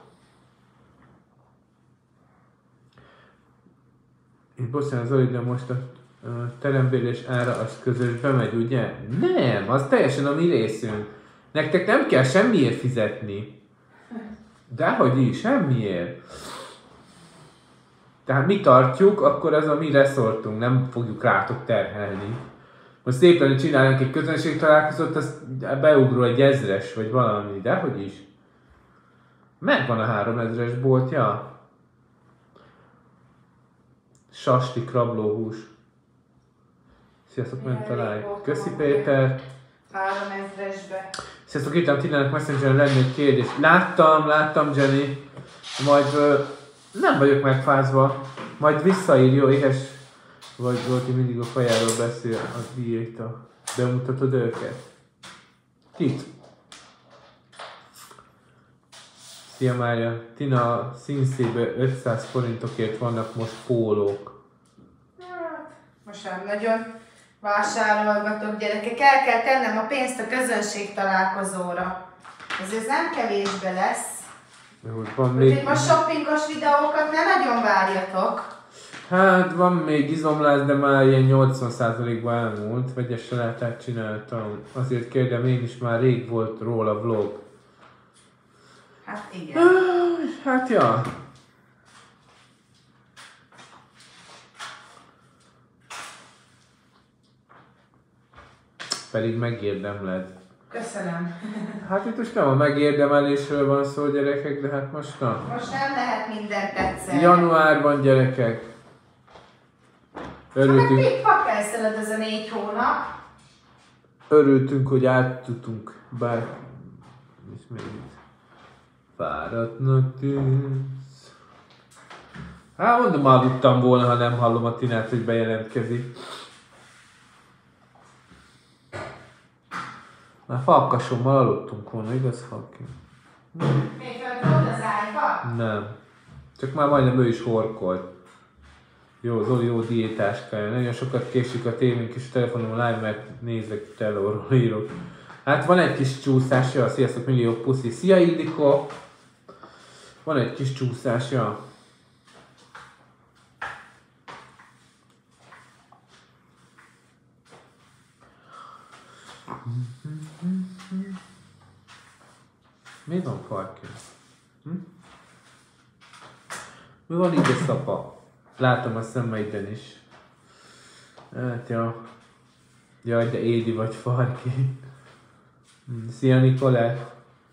[SPEAKER 2] Itt bosszán Zoli, de most a terembérés ára az közösbe megy, ugye? Nem, az teljesen a mi részünk. Nektek nem kell semmiért fizetni. Dehogy is, semmiért. Tehát mi tartjuk, akkor az a mi reszortunk, nem fogjuk rátok terhelni. Most szépen csinálunk egy közönségtalálkozót, az beugró egy ezres, vagy valami, dehogy is. Megvan a három ezres boltja. Sastik, rablóhús. Sziasztok, ment a like. Köszi Péter.
[SPEAKER 1] Három ezresbe.
[SPEAKER 2] Sziasztok, írtam Tinának Messengeren lenne egy kérdés. Láttam, láttam Jenny. Majd ö, nem vagyok megfázva. Majd visszaír, jó, éhes vagy volt, hogy mindig a kajáról beszél a diéta. Bemutatod őket? Kit? Szia Mária. Tina, színszébe ötszáz forintokért vannak most pólók.
[SPEAKER 1] Hát, most nem nagyon vásárolgatok, gyerekek. El kell tennem a pénzt a közönség találkozóra. Ezért nem kevésbe lesz.
[SPEAKER 2] Jó, van
[SPEAKER 1] Úgyhogy
[SPEAKER 2] még...
[SPEAKER 1] most shoppingos videókat ne nagyon várjatok.
[SPEAKER 2] Hát van még izomláz, de már ilyen nyolcvan százalékban elmúlt. Vegyes salátát csináltam. Azért kérdem, én is már rég volt róla vlog.
[SPEAKER 1] Hát igen.
[SPEAKER 2] Hát ja. Pedig megérdemled.
[SPEAKER 1] Köszönöm.
[SPEAKER 2] Hát itt most nem a megérdemelésről van szó, gyerekek, de hát most na.
[SPEAKER 1] Most nem lehet mindent egyszer.
[SPEAKER 2] Januárban, gyerekek.
[SPEAKER 1] Hát
[SPEAKER 2] Örültünk,
[SPEAKER 1] még ha elszeled ez a négy hónap.
[SPEAKER 2] örültünk, hogy át tudtunk, bár... És még itt. Fáradtnak tűnsz. Hát mondom, aludtam volna, ha nem hallom a Tinát, hogy bejelentkezik. Már falkasommal aludtunk volna, igaz, Falki?
[SPEAKER 1] Még föltudod az ágyba?
[SPEAKER 2] Nem. Csak már majdnem ő is horkolt. Jó, Zoli jó diétáskája. Nagyon sokat késik a tévénk és a telefonom live, mert nézek, telóról írok. Hát van egy kis csúszásja, sziasztok millió puszi. Szia Ildikó! Van egy kis csúszásja. Mi van, Farki? Hm? Mi van így a szapa? Látom a szemeiden is. Hát ja. Jaj, de Édi vagy, Farki. Szia Nikolett!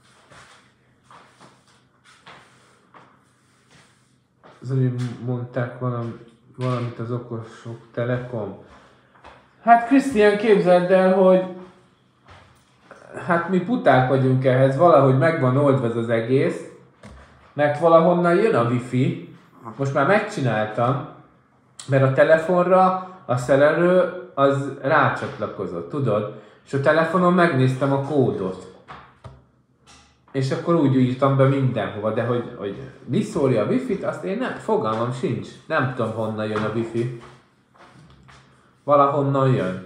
[SPEAKER 2] Zoli, mondták valami, valamit az okosok Telekom. Hát Krisztián, képzeld el, hogy hát mi puták vagyunk ehhez, valahogy meg van oldva ez az egész, mert valahonnan jön a wifi, most már megcsináltam, mert a telefonra a szerelő az rácsatlakozott, tudod? És a telefonon megnéztem a kódot. És akkor úgy írtam be mindenhova, de hogy, hogy mi szórja a wifi-t, azt én nem, fogalmam sincs. Nem tudom, honnan jön a wifi. Valahonnan jön.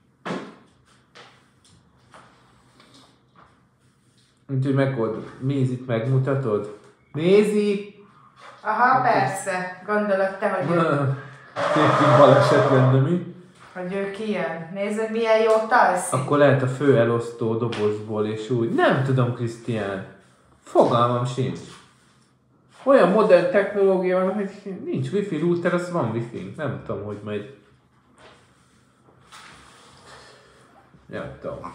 [SPEAKER 2] Úgyhogy megold, Mézit megmutatod? Mézi!
[SPEAKER 1] Aha, persze. Gondolod te, hogy ő,
[SPEAKER 2] Szép kis baleset lenne, mi?
[SPEAKER 1] hogy ő kijön. Nézd, milyen jót alszik.
[SPEAKER 2] Akkor lehet a fő elosztó dobozból, és úgy. Nem tudom, Krisztián. Fogalmam sincs. Olyan modern technológia van, hogy nincs wifi router, az van wifi. Nem tudom, hogy megy. Nem tudom.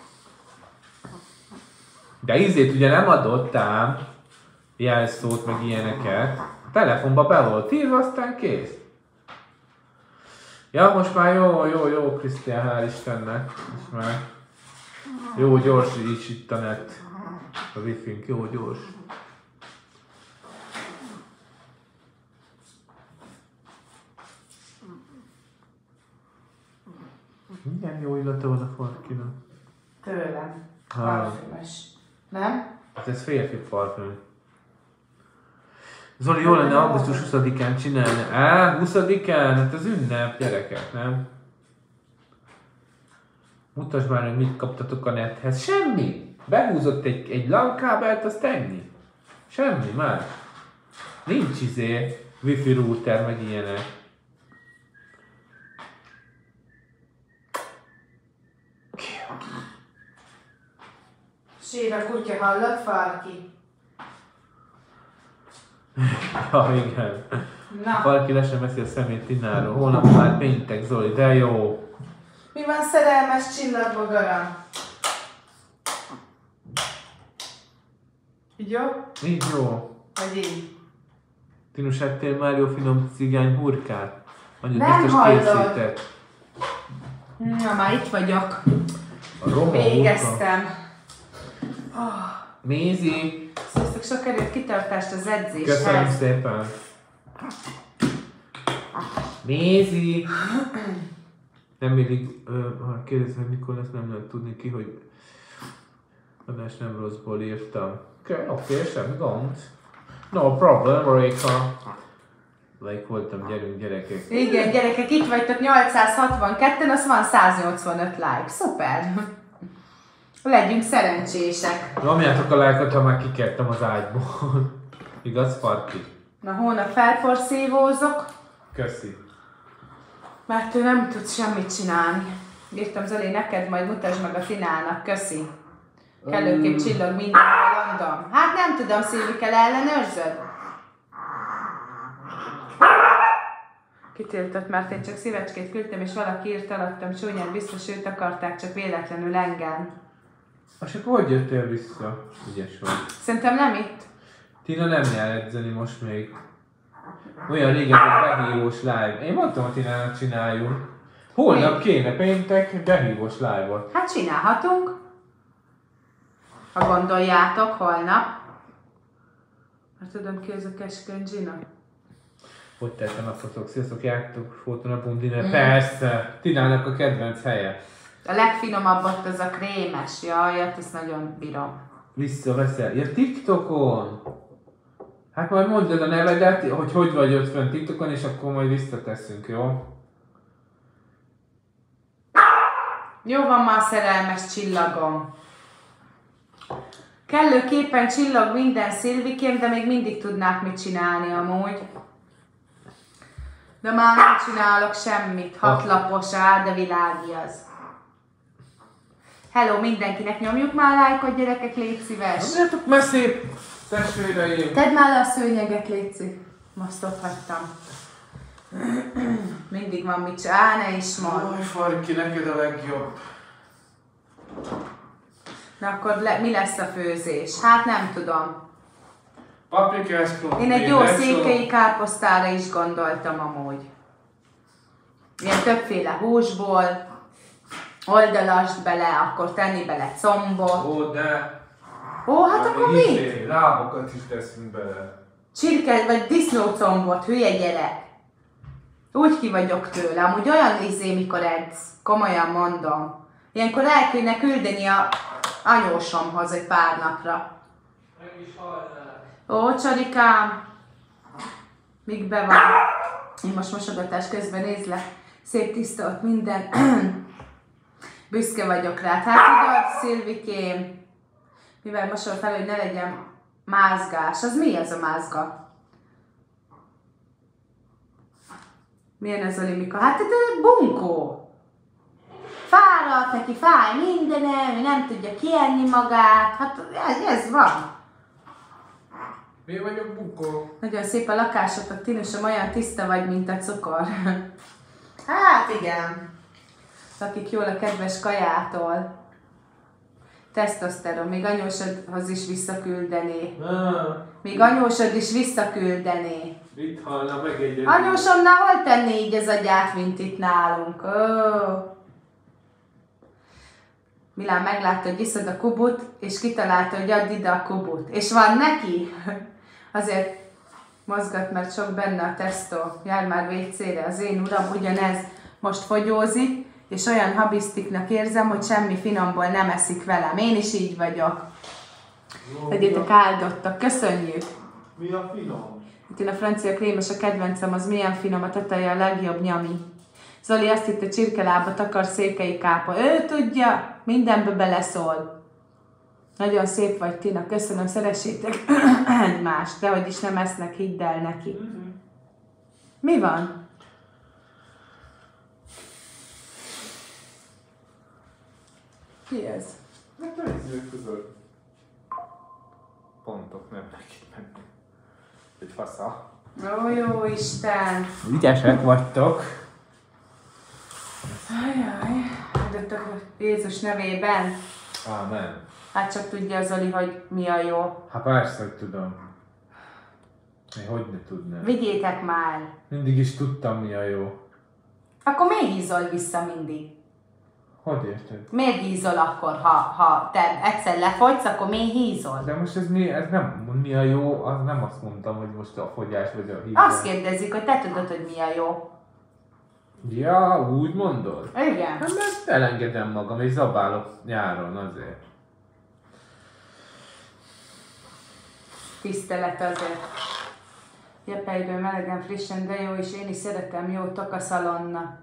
[SPEAKER 2] De ízét ugye nem adott ám jelszót, meg ilyeneket. A telefonba be volt írva, aztán kész. Ja, most már jó, jó, jó, Krisztián, hál' Istennek. Most már jó gyors is itt a net. A wifi-nk jó gyors. Milyen jó illata van a farkinak.
[SPEAKER 1] Tőlem.
[SPEAKER 2] Ah.
[SPEAKER 1] Parfümös. Nem?
[SPEAKER 2] Hát ez férfi parfüm. Zoli, jó lenne augusztus huszadikán csinálni. Á, huszadikán? Hát az ünnep, gyerekek, nem? Mutasd már, hogy mit kaptatok a nethez. Semmi! Behúzott egy, egy LAN-kábelt, azt ennyi. Semmi már. Nincs izé, wifi router, meg ilyenek.
[SPEAKER 1] Sír a kutya, hallott, Farki?
[SPEAKER 2] Ja, igen.
[SPEAKER 1] Na.
[SPEAKER 2] Farki le sem veszi a szemét Tináról. Holnap már péntek, Zoli, de jó.
[SPEAKER 1] Mi van szerelmes csillagbogaram? Így jó?
[SPEAKER 2] Így jó.
[SPEAKER 1] Vagy így?
[SPEAKER 2] Tinus, ettél már jó finom cigány hurkát? Anyud
[SPEAKER 1] Nem
[SPEAKER 2] biztos
[SPEAKER 1] hallod.
[SPEAKER 2] készített.
[SPEAKER 1] Na, már itt vagyok.
[SPEAKER 2] A roma hurka.
[SPEAKER 1] Végeztem. Oh.
[SPEAKER 2] Mézi.
[SPEAKER 1] Sziasztok, sok erőt, kitartást az edzéshez.
[SPEAKER 2] Köszönöm szépen. Mézi. Nem mindig, ha kérdezem, mikor lesz, nem lehet tudni ki, hogy adás nem rosszból írtam. Oké, okay, okay, semmi gond. No problem, Réka. Like voltam, gyerünk gyerekek.
[SPEAKER 1] Igen, gyerekek, itt vagytok nyolcszázhatvanketten, az van száznyolcvanöt like. Szuper! Legyünk szerencsések.
[SPEAKER 2] Nyomjátok a lájkot, ha már kikertem az ágyból. Igaz, Farki?
[SPEAKER 1] Na, hónap felporszívózok,
[SPEAKER 2] Köszi.
[SPEAKER 1] mert ő nem tud semmit csinálni. Írtam, Zoli, neked majd mutasd meg a Tinának. Köszi. Kellőképp csillog minden a London. Hát nem tudom, Szilvikkel ellenőrzöd? Kitiltott, mert én csak szívecskét küldtem, és valaki írt alattam csúnyán, biztos őt akarták, csak véletlenül engem.
[SPEAKER 2] És akkor hogy jöttél vissza? Ügyes vagy.
[SPEAKER 1] Szerintem nem itt.
[SPEAKER 2] Tina nem jár edzeni most még. Olyan régen, hogy behívós live. Én mondtam, hogy Tinának csináljunk. Holnap kéne péntek behívós live-ot.
[SPEAKER 1] Hát csinálhatunk. Ha gondoljátok, holnap. Már tudom ki ez a Keskeny Gina.
[SPEAKER 2] Hogy tett a napotok? Sziasztok, jártok fotónapon dinner? Mm. Persze! Tinának a kedvenc helye.
[SPEAKER 1] A legfinomabb ott az a krémes. Jaj, hát ezt nagyon bírom.
[SPEAKER 2] Visszaveszel. Ja, TikTokon! Hát majd mondd el a nevedet, hogy hogy vagy ott fenn TikTokon, és akkor majd visszateszünk, jó?
[SPEAKER 1] Jó van már, szerelmes csillagom. Kellőképpen csillog minden Szilvikém, de még mindig tudnák mit csinálni amúgy. De már nem csinálok semmit. Hatlapos áll, de világi az. Hello mindenkinek, nyomjuk már lájkot, gyerekek, légy szíves.
[SPEAKER 2] Mondjátok már szép testvéreim.
[SPEAKER 1] Tedd már le a szőnyeget, légy. Most ott hagytam. Mindig van mit csinálni, ne is mond.
[SPEAKER 2] Aj, Farki, neked a legjobb.
[SPEAKER 1] Na akkor le, mi lesz a főzés? Hát nem tudom.
[SPEAKER 2] Paprikás krumpli.
[SPEAKER 1] Én egy jó székely káposztára is gondoltam amúgy. Ilyen többféle húsból, oldalasd bele, akkor tenni bele combot.
[SPEAKER 2] Ó, de...
[SPEAKER 1] Ó, hát akkor mit?
[SPEAKER 2] Lábokat is teszünk bele.
[SPEAKER 1] Csirke vagy disznócombot, hülye gyerek. Úgy ki vagyok tőle, amúgy olyan izé, mikor edz, komolyan mondom. Ilyenkor el kéne küldeni a anyósomhoz egy pár napra.
[SPEAKER 2] Meg is hallnál.
[SPEAKER 1] Ó, Csarikám! Míg be van. Én most mosogatás közben nézlek. Szép tiszta ott minden. Büszke vagyok rá. Hát tudod, Szilvikém, mivel mosol fel, hogy ne legyen mázgás. Az mi ez a mázga? Milyen ez a limika? Hát ez egy bunkó. Fáradt neki, fáj mindenem, nem tudja kienni magát. Hát ez, ez van.
[SPEAKER 2] Mi vagyok bukó?
[SPEAKER 1] Nagyon szép a lakásotok, Tinusom, olyan tiszta vagy, mint a cukor. Hát igen. Lakik jól a kedves kajától. Tesztoszteron, még anyósodhoz is visszaküldené.
[SPEAKER 2] Ah,
[SPEAKER 1] Még anyósod is visszaküldené.
[SPEAKER 2] itt halna meg egy...
[SPEAKER 1] Anyósomnál hol tenné így az agyát, mint itt nálunk? Oh. Milán meglátta, hogy iszod a kubut, és kitalálta, hogy add ide a kubut. És van neki? Azért mozgat, mert sok benne a tesztó. Jár már vécére, az én uram ugyanez. Most fogyózik, és olyan habisztiknak érzem, hogy semmi finomból nem eszik velem. Én is így vagyok. Legyétek áldottak. Köszönjük!
[SPEAKER 2] Mi a finom?
[SPEAKER 1] Itt én a francia krémes a kedvencem, az milyen finom, a teteje a legjobb, nyami. Zoli azt hitte, csirkelába takar székely kápa. Ő tudja, mindenbe beleszól. Nagyon szép vagy, Tina, köszönöm, szeressétek egymást, de hogy is nem esznek, hidd el neki. Uh-huh. Mi van? Ki ez?
[SPEAKER 2] Hát nézzük között. Pontok nem nekik mennek. Egy fasza.
[SPEAKER 1] Ó, jó Isten!
[SPEAKER 2] Ügyesek vagytok.
[SPEAKER 1] Ajaj, adottak Jézus nevében.
[SPEAKER 2] Ámen.
[SPEAKER 1] Hát csak tudja Zoli, hogy mi a jó.
[SPEAKER 2] Hát persze, hogy tudom. Én hogy ne tudnám.
[SPEAKER 1] Vigyétek már!
[SPEAKER 2] Mindig is tudtam, mi a jó.
[SPEAKER 1] Akkor miért hízol vissza mindig?
[SPEAKER 2] Hogy érted?
[SPEAKER 1] Miért hízol akkor, ha, ha te egyszer lefogysz, akkor miért hízol?
[SPEAKER 2] De most ez mi, ez nem, mi a jó, az nem azt mondtam, hogy most a fogyás vagy a hív.
[SPEAKER 1] Azt kérdezik, hogy te tudod, hogy mi a jó.
[SPEAKER 2] Ja, úgy mondod?
[SPEAKER 1] Igen.
[SPEAKER 2] Hát mert elengedem magam és zabálok nyáron azért.
[SPEAKER 1] Tisztelet azért. Jepeiből melegen, frissen, de jó, és én is szeretem, jó tokaszalonna.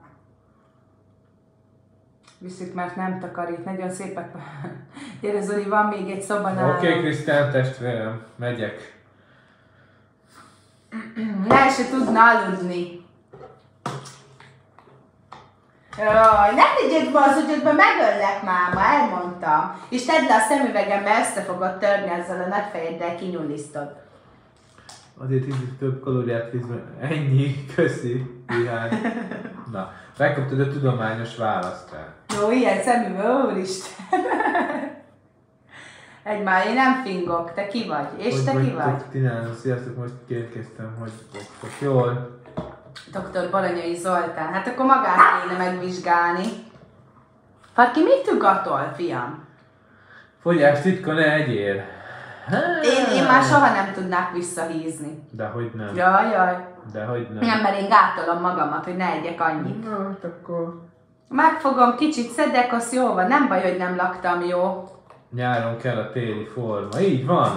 [SPEAKER 1] Viszik, mert nem takarít, nagyon szépek. Gyere Zoli, van még egy szoba nálam.
[SPEAKER 2] Oké, okay, Krisztián testvérem, megyek.
[SPEAKER 1] Ne se tudna aludni. Jaj, nem vigyed be az ügyödbe, megöllek máma, elmondtam. És tedd le a szemüvegembe, össze fogod törni ezzel a nagy fejeddel, kinyulisztod.
[SPEAKER 2] Azért ízik több kalóriát vízben. Ennyi, köszi, Ihán. Na, megkaptad a tudományos választást.
[SPEAKER 1] Jó, ilyen szemüveg, úristen. Egy már én nem fingok, te ki vagy? És
[SPEAKER 2] hogy
[SPEAKER 1] te ki vagy?
[SPEAKER 2] Tinálom, sziasztok, most kérkeztem, hogy vagytok jól.
[SPEAKER 1] doktor Baranyai Zoltán, hát akkor magát kéne megvizsgálni. Parki, mit ugatol, fiam?
[SPEAKER 2] Fogyás titka, ne egyél.
[SPEAKER 1] Én, én már soha nem tudnák visszahízni.
[SPEAKER 2] Dehogy nem.
[SPEAKER 1] Jaj, jaj.
[SPEAKER 2] Dehogy nem.
[SPEAKER 1] Nem, mert én gátolom magamat, hogy ne egyek annyit.
[SPEAKER 2] Na, hát akkor...
[SPEAKER 1] Megfogom, kicsit szedek, az jó van. Nem baj, hogy nem laktam jó.
[SPEAKER 2] Nyáron kell a téli forma. Így van.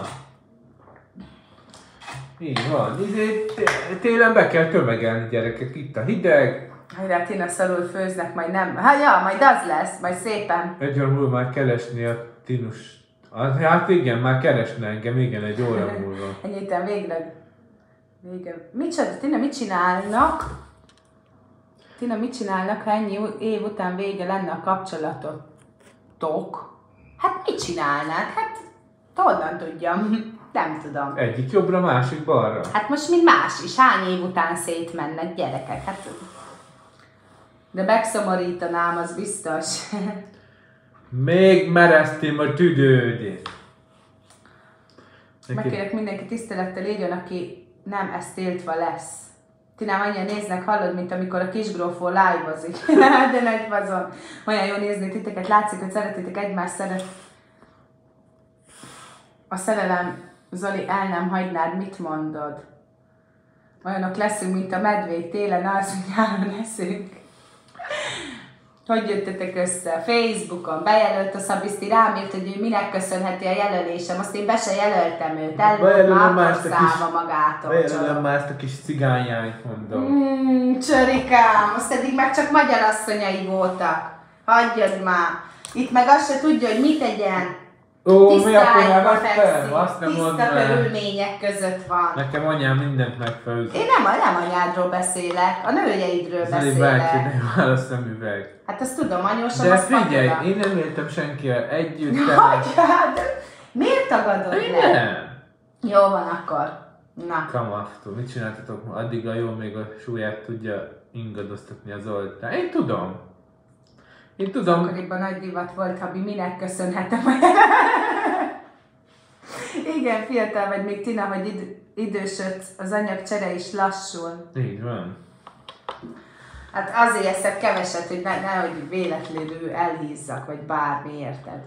[SPEAKER 2] Így van. Így, télen be kell tömegelni, gyerekek. Itt a hideg.
[SPEAKER 1] Hajrá, Tina szalul főznek, majd nem. Hát ja, majd az lesz, majd szépen.
[SPEAKER 2] Egy óra múlva már keresni a Tinus. Hát igen, már keresne engem, igen, egy óra múlva.
[SPEAKER 1] Ennyiten végleg. Vége. Micsoda, Tina, mit csinálnak? Tina, mit csinálnak, ha ennyi év után vége lenne a kapcsolatotok? Hát mit csinálnák? Hát honnan tudjam. Nem tudom.
[SPEAKER 2] Egyik jobbra, másik balra.
[SPEAKER 1] Hát most mind más is. Hány év után szétmennek gyerekek? Hát... De megszomorítanám, az biztos.
[SPEAKER 2] Még mereztem a tüdődét.
[SPEAKER 1] Megkérek mindenki tisztelettel éljen, aki nem ezt tiltva lesz. Ti nem annyian néznek, hallod, mint amikor a kisgrófó live-ozik. De nagy fazon. Olyan jó nézni titeket, látszik, hogy szeretitek egymást, szeret. A szerelem, Zoli, el nem hagynád, mit mondod? Olyanok leszünk, mint a medvék, télen alszunk, nyáron eszünk. Hogy jöttetek össze? Facebookon bejelölt a Szabiszti, rám írt, hogy ő minek köszönheti a jelölésem. Azt én be se jelöltem őt, el volt már szállva magától.
[SPEAKER 2] Bejelölöm már ezt a kis cigányányt, mondom.
[SPEAKER 1] Mm, csörikám, azt eddig meg csak magyar asszonyai voltak. Hagyjad már. Itt meg azt se tudja, hogy mit tegyen.
[SPEAKER 2] Ó, mi a
[SPEAKER 1] Tisztályba
[SPEAKER 2] fekszik, azt nem mondd
[SPEAKER 1] tiszta
[SPEAKER 2] meg.
[SPEAKER 1] körülmények között van.
[SPEAKER 2] Nekem anyám mindent megfőz.
[SPEAKER 1] Én nem, nem anyádról beszélek, a nőjeidről
[SPEAKER 2] beszélek.
[SPEAKER 1] beszélek.
[SPEAKER 2] Nem áll a szemüveg.
[SPEAKER 1] Hát azt tudom, anyósom,
[SPEAKER 2] de
[SPEAKER 1] azt
[SPEAKER 2] figyelj,
[SPEAKER 1] patyoda.
[SPEAKER 2] én nem éltem senkivel együtt.
[SPEAKER 1] Hagyjad! Miért tagadod
[SPEAKER 2] Én
[SPEAKER 1] le?
[SPEAKER 2] nem.
[SPEAKER 1] Jó van akkor. Na.
[SPEAKER 2] Kamaftól. Mit csináltatok? Addigra jól még a súlyát tudja ingadoztatni az Zoltán. Én tudom. Én tudom.
[SPEAKER 1] Akkoriban nagy divat volt, Habi, minek köszönhetem. Igen, fiatal vagy még Tina, hogy id- idősödsz, az anyagcsere is lassul.
[SPEAKER 2] Így van.
[SPEAKER 1] Hát azért eszek keveset, hogy ne, nehogy véletlenül elhízzak, vagy bármi, érted?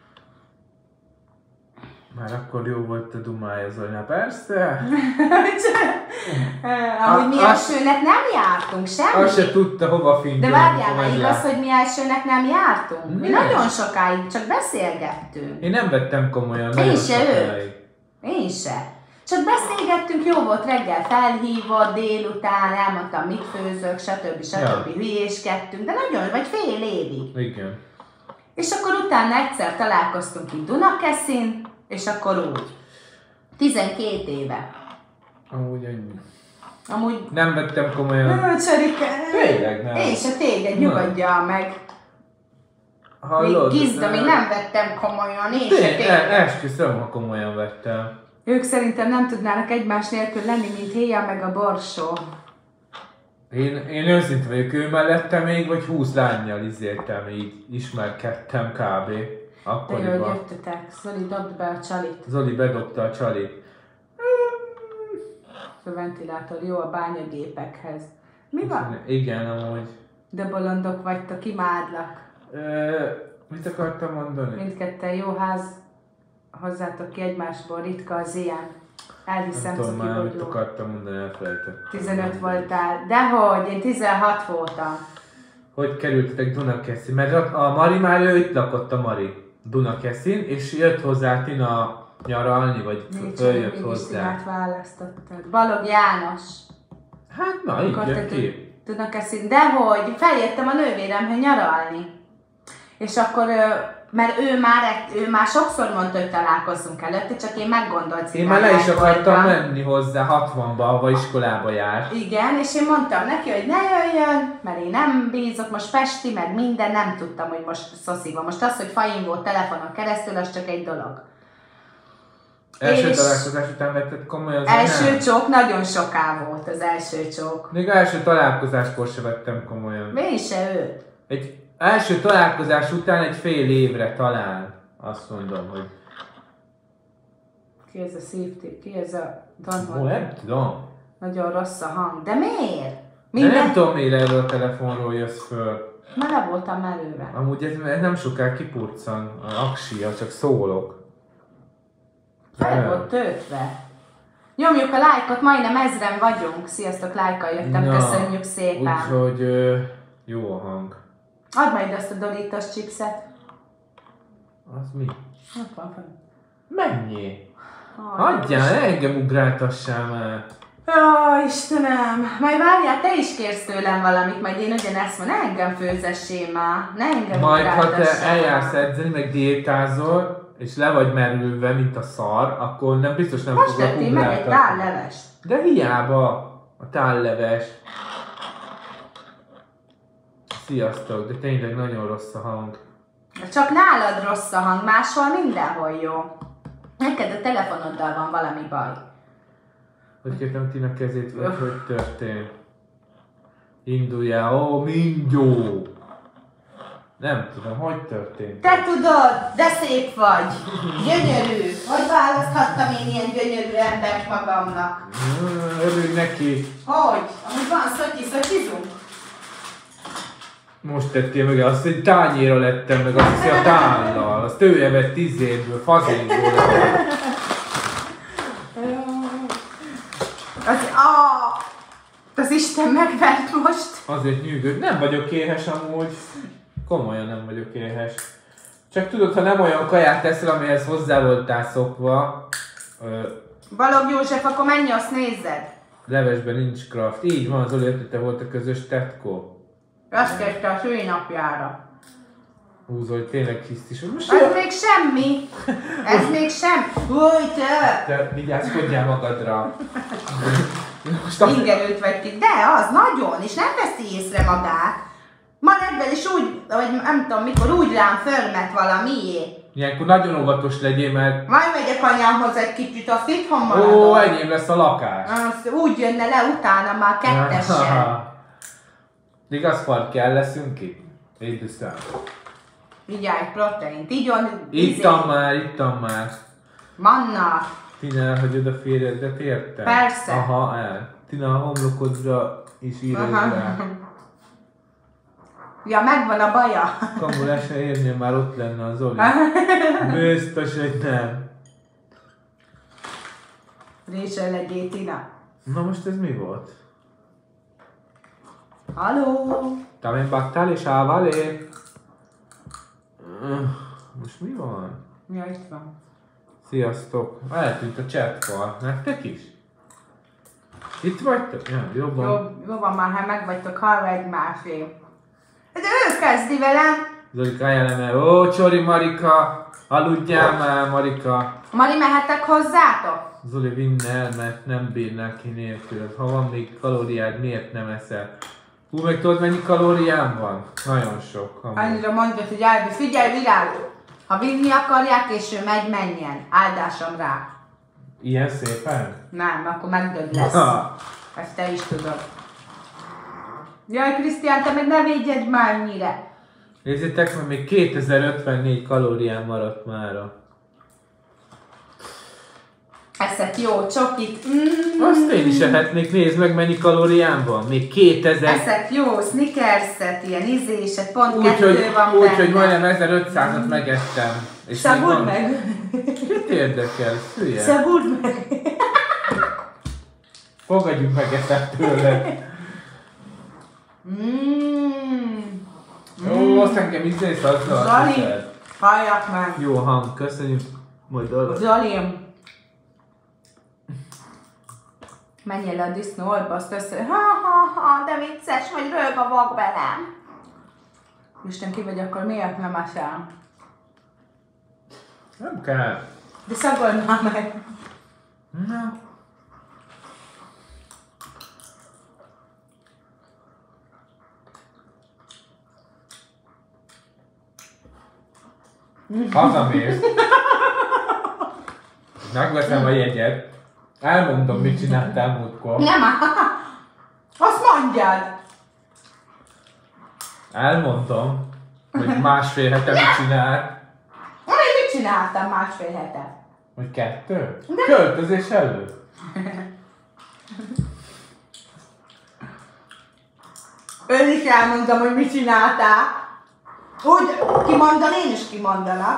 [SPEAKER 2] Már akkor jó volt a dumája Zolna, persze.
[SPEAKER 1] Amúgy mi
[SPEAKER 2] A-
[SPEAKER 1] elsőnek nem jártunk, semmi.
[SPEAKER 2] Azt se tudta, hova fingyelni.
[SPEAKER 1] De várjál már, igaz, hogy mi elsőnek nem jártunk? Mi
[SPEAKER 2] Nem.
[SPEAKER 1] nagyon sokáig csak beszélgettünk.
[SPEAKER 2] Én nem vettem komolyan.
[SPEAKER 1] Én
[SPEAKER 2] nagyon
[SPEAKER 1] se
[SPEAKER 2] sokáig.
[SPEAKER 1] őt. Én se. Csak beszélgettünk, jó volt, reggel felhívott, délután, elmondtam, mit főzök, stb. stb.
[SPEAKER 2] Ja.
[SPEAKER 1] Hülyéskedtünk, de nagyon, vagy fél évig.
[SPEAKER 2] Igen.
[SPEAKER 1] És akkor utána egyszer találkoztunk itt Dunakeszin, és akkor úgy. tizenkét éve.
[SPEAKER 2] Amúgy ennyi.
[SPEAKER 1] Amúgy...
[SPEAKER 2] Nem vettem komolyan.
[SPEAKER 1] Nem, Cserike.
[SPEAKER 2] Tényleg nem.
[SPEAKER 1] Én se téged, nyugodjál meg.
[SPEAKER 2] Hallod?
[SPEAKER 1] Még Gizda, még nem vettem komolyan, én se
[SPEAKER 2] Tényleg, el,
[SPEAKER 1] téged.
[SPEAKER 2] esküszöm, ha komolyan vettem.
[SPEAKER 1] Ők szerintem nem tudnának egymás nélkül lenni, mint Héja meg a Borsó.
[SPEAKER 2] Én, én őszinte vagyok, ő mellette még, vagy húsz lányjal izéltem, így ismerkedtem kb.
[SPEAKER 1] De jó, hogy
[SPEAKER 2] Akkoriban.
[SPEAKER 1] jöttetek. Zoli, dobd be a csalit.
[SPEAKER 2] Zoli bedobta a csalit.
[SPEAKER 1] A ventilátor jó a bányagépekhez. Mi van?
[SPEAKER 2] Igen, amúgy.
[SPEAKER 1] De bolondok vagytok, imádlak.
[SPEAKER 2] Ö, mit akartam mondani?
[SPEAKER 1] Mindketten jó ház, hozzátok ki egymásból, ritka az ilyen. Elhiszem,
[SPEAKER 2] Nem tudom
[SPEAKER 1] cuki
[SPEAKER 2] már, mit
[SPEAKER 1] vagyok.
[SPEAKER 2] akartam mondani, elfelejtettem.
[SPEAKER 1] tizenöt voltál. Dehogy, én tizenhat voltam.
[SPEAKER 2] Hogy kerültetek Dunakeszin? Mert a, a Mari már ő itt lakott a Mari Dunakeszin, és jött hozzá Tina nyaralni, vagy
[SPEAKER 1] Nincs,
[SPEAKER 2] följött
[SPEAKER 1] mégis
[SPEAKER 2] hozzá.
[SPEAKER 1] Tinát választottad. Balog János.
[SPEAKER 2] Hát na, így
[SPEAKER 1] Akkor
[SPEAKER 2] jött
[SPEAKER 1] te
[SPEAKER 2] ki.
[SPEAKER 1] tudnak eszni. Dehogy, feljöttem a nővéremhez nyaralni. És akkor, ö, mert ő már, ő már sokszor mondta, hogy találkozzunk előtte, csak én meggondolt
[SPEAKER 2] Én már le is
[SPEAKER 1] színvonalak
[SPEAKER 2] akartam
[SPEAKER 1] voltam.
[SPEAKER 2] menni hozzá, hatvanba, ahova iskolába járt.
[SPEAKER 1] Igen, és én mondtam neki, hogy ne jöjjön, mert én nem bízok, most Pesti, meg minden, nem tudtam, hogy most szoszi van. Most az, hogy fain volt telefonon keresztül, az csak egy dolog.
[SPEAKER 2] Első
[SPEAKER 1] És-
[SPEAKER 2] találkozás után vetted komolyan az
[SPEAKER 1] Első
[SPEAKER 2] anyám?
[SPEAKER 1] csók, nagyon soká volt az első csók.
[SPEAKER 2] Még első találkozáskor se vettem komolyan.
[SPEAKER 1] Én se őt.
[SPEAKER 2] Egy első találkozás után egy fél évre talán. Azt mondom, hogy...
[SPEAKER 1] Ki ez a szívtép? Ki ez a Don
[SPEAKER 2] Ó, nem tudom.
[SPEAKER 1] Nagyon rossz a hang. De miért?
[SPEAKER 2] De
[SPEAKER 1] Minden...
[SPEAKER 2] nem tudom, miért erről a telefonról jössz föl.
[SPEAKER 1] Már le voltam merőve.
[SPEAKER 2] Amúgy ez, ez nem soká kipurcan a aksia, csak szólok.
[SPEAKER 1] Fel
[SPEAKER 2] Nem.
[SPEAKER 1] volt töltve. Nyomjuk a lájkot, majdnem ezren vagyunk. Sziasztok, lájkkal jöttem,
[SPEAKER 2] Na,
[SPEAKER 1] köszönjük szépen.
[SPEAKER 2] Úgyhogy ö, jó a hang.
[SPEAKER 1] Add majd azt a Doritos chipset.
[SPEAKER 2] Az mi?
[SPEAKER 1] Ott van fenn.
[SPEAKER 2] Mennyi?
[SPEAKER 1] Aj,
[SPEAKER 2] Hagyjál, ne engem ugráltassál már.
[SPEAKER 1] Ó, Istenem, majd várjál, te is kérsz tőlem valamit, majd én ugyanezt mondom, ne engem főzessé már, ne engem
[SPEAKER 2] Majd ha te
[SPEAKER 1] ugráltassál
[SPEAKER 2] eljársz
[SPEAKER 1] már.
[SPEAKER 2] edzeni, meg diétázol, és le vagy merülve, mint a szar, akkor nem biztos nem
[SPEAKER 1] Most
[SPEAKER 2] foglak
[SPEAKER 1] tettél meg egy
[SPEAKER 2] ugráltatni.
[SPEAKER 1] tállevest.
[SPEAKER 2] De hiába a tálleves. Sziasztok, de tényleg nagyon rossz a hang.
[SPEAKER 1] Csak nálad rossz a hang, máshol mindenhol jó. Neked a telefonoddal van valami baj.
[SPEAKER 2] Hogy kértem Tina kezét, vagy hogy történt? Induljál, ó, mingyó! Nem tudom, hogy történt?
[SPEAKER 1] Te tudod, de szép vagy. Gyönyörű. Hogy választhattam én ilyen gyönyörű embert magamnak?
[SPEAKER 2] Mm, Örülj neki!
[SPEAKER 1] Hogy? Amúgy van szotyi, szotyizunk?
[SPEAKER 2] Most tettél meg azt, hogy tányéra lettem meg, azt hiszi a tállal. Azt ő evett tíz évből, fazékból.
[SPEAKER 1] Az, ah, az Isten megvert most.
[SPEAKER 2] Azért nyűgöd. Nem vagyok éhes amúgy. Komolyan nem vagyok éhes. Csak tudod, ha nem olyan kaját teszel, amihez hozzá voltál szokva, ö,
[SPEAKER 1] Balogh József, akkor menj, azt nézzed.
[SPEAKER 2] levesben nincs kraft. Így van, Zoli ötlete volt a közös tetkó.
[SPEAKER 1] Azt kérte a szülinapjára.
[SPEAKER 2] Hú, Zoli, tényleg hisz is. Most
[SPEAKER 1] Ez még semmi. Ez még semmi. Új, te!
[SPEAKER 2] te vigyázkodjál magadra. Most azt...
[SPEAKER 1] Ingerült vagy ki. De az nagyon, és nem veszi észre magát. Ma reggel is úgy, vagy nem tudom mikor, úgy rám fölmet valamié.
[SPEAKER 2] Ilyenkor nagyon óvatos legyél, mert...
[SPEAKER 1] Majd megyek anyámhoz egy kicsit, azt itthon maradom.
[SPEAKER 2] Ó, enyém lesz a lakás.
[SPEAKER 1] Azt úgy jönne le utána már kettessel.
[SPEAKER 2] Igaz, fart kell leszünk itt? Így biztos.
[SPEAKER 1] Vigyázz, proteint. Igyon,
[SPEAKER 2] Ittam már, ittam már.
[SPEAKER 1] Manna.
[SPEAKER 2] Tina, hogy odaférjedet értem?
[SPEAKER 1] Persze.
[SPEAKER 2] Aha, el. Tina, a homlokodra is írod rá.
[SPEAKER 1] Ja, megvan a baja.
[SPEAKER 2] Kamu, le se érnél, már ott lenne a Zoli. Biztos, hogy nem.
[SPEAKER 1] Résel legyél, Tina.
[SPEAKER 2] Na most ez mi volt?
[SPEAKER 1] Halló?
[SPEAKER 2] Tamén baktál és álvalé? Most mi van?
[SPEAKER 1] Ja, itt van.
[SPEAKER 2] Sziasztok! Eltűnt a chatfal. Nektek is? Itt vagytok? Ja, jobban.
[SPEAKER 1] Jó, jó van már, ha meg vagytok hallva egymásé. De ő kezdi velem.
[SPEAKER 2] Zolika jeleme. Ó, Csori Marika! Aludjál már, Marika!
[SPEAKER 1] Mari, mehetek hozzátok?
[SPEAKER 2] Zoli vinne el, mert nem bírnál ki nélküled. Ha van még kalóriád, miért nem eszel? Hú, meg tudod mennyi kalóriám van? Nagyon sok. Amúgy.
[SPEAKER 1] Annyira mondja, hogy Albi, figyelj, virág! Ha vinni akarják és ő megy, menjen. Áldásom rá.
[SPEAKER 2] Ilyen szépen?
[SPEAKER 1] Nem, akkor megdög lesz.
[SPEAKER 2] Ha.
[SPEAKER 1] Ezt te is tudod. Jaj, Krisztián, te meg ne védjed már ennyire.
[SPEAKER 2] Nézzétek meg, még kétezer-ötvennégy kalóriám maradt mára.
[SPEAKER 1] Eszek jó csokit. Mm.
[SPEAKER 2] Azt én is ehetnék, nézd meg mennyi kalóriám van. Még kétezer...
[SPEAKER 1] Eszek jó Snickerset, ilyen izéset, pont
[SPEAKER 2] Úgy,
[SPEAKER 1] kettő
[SPEAKER 2] hogy,
[SPEAKER 1] van
[SPEAKER 2] úgy,
[SPEAKER 1] benne.
[SPEAKER 2] hogy majdnem ezerötszázat megettem. És még
[SPEAKER 1] Szabud
[SPEAKER 2] van...
[SPEAKER 1] meg!
[SPEAKER 2] Kit érdekel? Hülye?
[SPEAKER 1] Szabud meg!
[SPEAKER 2] Fogadjuk meg ezt tőle.
[SPEAKER 1] Mm.
[SPEAKER 2] Ó, azt engem izész azzal.
[SPEAKER 1] Zoli, halljak meg!
[SPEAKER 2] Jó hang, köszönjük. Majd oda.
[SPEAKER 1] Zolim! Menjél le a disznóolba, azt össze... Ha, ha, ha, de vicces vagy, rög a vak velem. Isten, ki vagy, akkor miért nem esel?
[SPEAKER 2] Nem kell.
[SPEAKER 1] De szagold már meg!
[SPEAKER 2] Na. Hazamész. Megveszem a jegyet. Elmondom, mit csináltál múltkor.
[SPEAKER 1] Nem, azt mondjad!
[SPEAKER 2] Elmondtam, hogy másfél hete mit csinált.
[SPEAKER 1] Én mit csináltam másfél hete?
[SPEAKER 2] Vagy kettő? De... Költözés előtt.
[SPEAKER 1] Ön is elmondom, hogy mit csináltál. Úgy kimondom, én is kimondanak.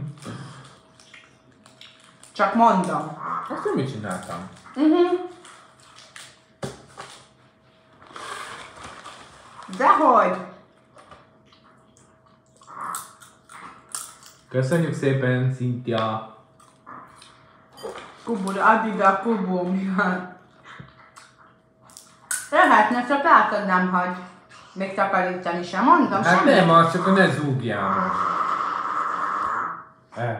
[SPEAKER 1] Csak mondom.
[SPEAKER 2] Azt én mit csináltam?
[SPEAKER 1] Uh-huh. Dehogy?
[SPEAKER 2] Köszönjük szépen, Cynthia.
[SPEAKER 1] Kubur, add ide a kubum. Lehetne, csak látod nem hagy. Még takarítani sem mondom,
[SPEAKER 2] Hát
[SPEAKER 1] semmi.
[SPEAKER 2] nem, az csak ne zúgjál most. Eh.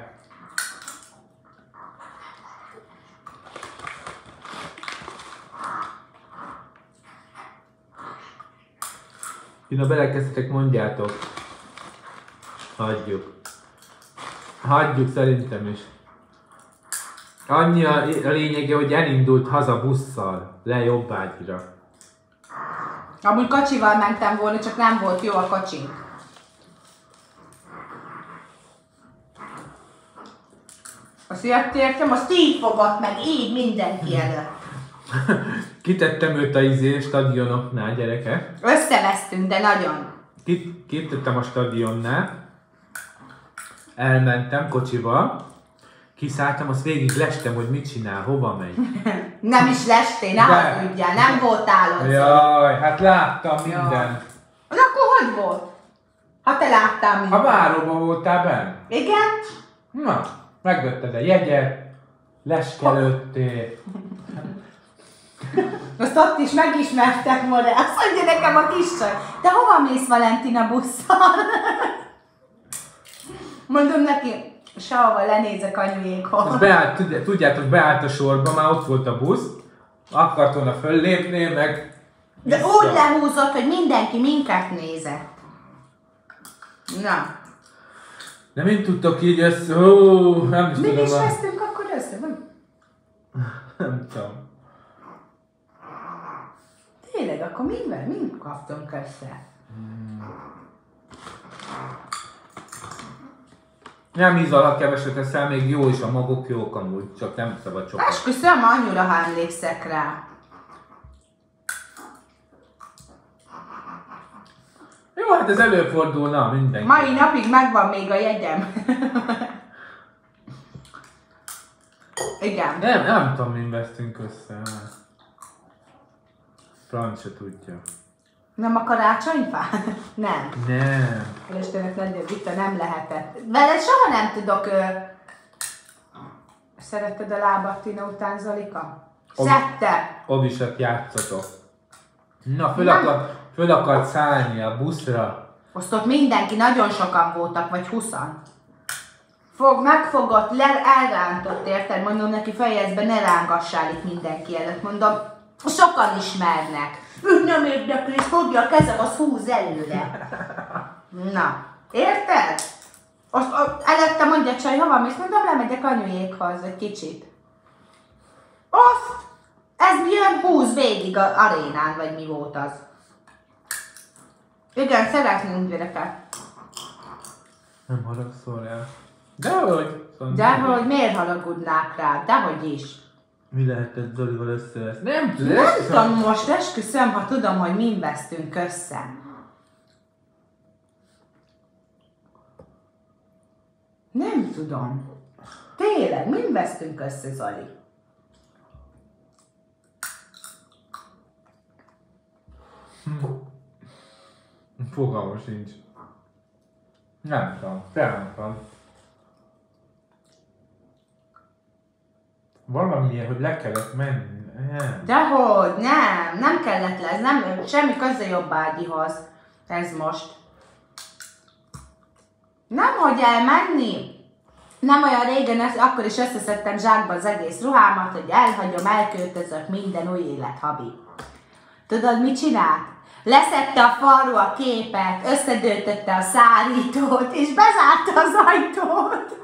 [SPEAKER 2] Én ha belekezdhetek, mondjátok. Hagyjuk. Hagyjuk szerintem is. Annyi a, a lényege, hogy elindult haza busszal, le Jobbágyra.
[SPEAKER 1] Amúgy kocsival mentem volna, csak nem volt jó a kocsink. Azt értem, azt így fogott meg, így mindenki előtt.
[SPEAKER 2] Kitettem őt a izé stadionoknál, gyerekek.
[SPEAKER 1] Összevesztünk, de nagyon.
[SPEAKER 2] Kit, kitettem a stadionnál. Elmentem kocsival. Kiszálltam, azt végig lestem, hogy mit csinál, hova megy.
[SPEAKER 1] Nem is lestél, ne hazudjál, nem voltál ott.
[SPEAKER 2] Jaj, hát láttam mindent.
[SPEAKER 1] Na akkor hogy volt? Ha te láttál mindent.
[SPEAKER 2] A váróban voltál benn?
[SPEAKER 1] Igen?
[SPEAKER 2] Na, megvetted a jegyet, leskelődtél.
[SPEAKER 1] Azt ott is megismertek ma, de azt mondja nekem a kis csaj. De hova mész Valentina busszal? Mondom neki, sehova lenézek anyujékhoz.
[SPEAKER 2] Beállt, tudjátok, beállt a sorba, már ott volt a busz, akart volna föllépni, meg
[SPEAKER 1] De
[SPEAKER 2] vissza.
[SPEAKER 1] úgy lehúzott, hogy mindenki minket nézett. Na.
[SPEAKER 2] De mint tudtok így össze... Ó, nem is
[SPEAKER 1] Mi
[SPEAKER 2] tudom.
[SPEAKER 1] is
[SPEAKER 2] A...
[SPEAKER 1] vesztünk akkor össze? Vagy?
[SPEAKER 2] Nem tudom.
[SPEAKER 1] Tényleg, akkor mivel? Mind kaptunk össze?
[SPEAKER 2] Nem ízol, ha keveset eszel, még jó is, a magok jók amúgy, csak nem szabad sokat.
[SPEAKER 1] Esküszöm, annyira, ha emlékszek rá.
[SPEAKER 2] Jó, hát ez előfordulna mindenki.
[SPEAKER 1] Mai napig megvan még a jegyem. Igen.
[SPEAKER 2] Nem, nem tudom, mi vesztünk össze. Franc se tudja.
[SPEAKER 1] Nem a karácsonyfá? Nem.
[SPEAKER 2] Nem.
[SPEAKER 1] Istenek legyen vita, nem lehetett. Veled soha nem tudok... Ö... Szeretted a lábat Tina után, Zolika? Szedte!
[SPEAKER 2] Obisat játszatok. Na, föl, akar, föl akart szállni a buszra.
[SPEAKER 1] Azt ott mindenki, nagyon sokan voltak, vagy huszan. Fog, megfogott, le, elrántott, érted? Mondom neki, fejezd be, ne rángassál itt mindenki előtt. Mondom, sokan ismernek. Ő nem érdekli, fogja a kezem, az húz előre. Na, érted? Azt előtte mondja a csaj, hova mész? Mondom, lemegyek anyujékhoz egy kicsit. Azt! Ez jön, húz végig az arénán, vagy mi volt az. Igen, szeretnénk gyereket.
[SPEAKER 2] Nem haragszol el. Dehogy. Szóval
[SPEAKER 1] Dehogy, miért haragudnák rá? Dehogy is.
[SPEAKER 2] Mi lehetett Zolival össze? Nem tudom.
[SPEAKER 1] Nem tudom most, esküszöm, ha tudom, hogy min vesztünk össze. Nem tudom. Tényleg, min vesztünk össze, Zoli?
[SPEAKER 2] Hm. Fogalmam sincs. Nem tudom, te nem tudom. Valamilyen, hogy le kellett menni. Nem.
[SPEAKER 1] Dehogy, nem, nem kellett le, ez nem, semmi köze jobbágyihoz. Ez most. Nem, hogy elmenni. Nem olyan régen, ezt, akkor is összeszedtem zsákba az egész ruhámat, hogy elhagyom, elköltözök, minden új élet, habi. Tudod, mit csinált? Leszedte a falról a képet, összedöltötte a szárítót, és bezárta az ajtót.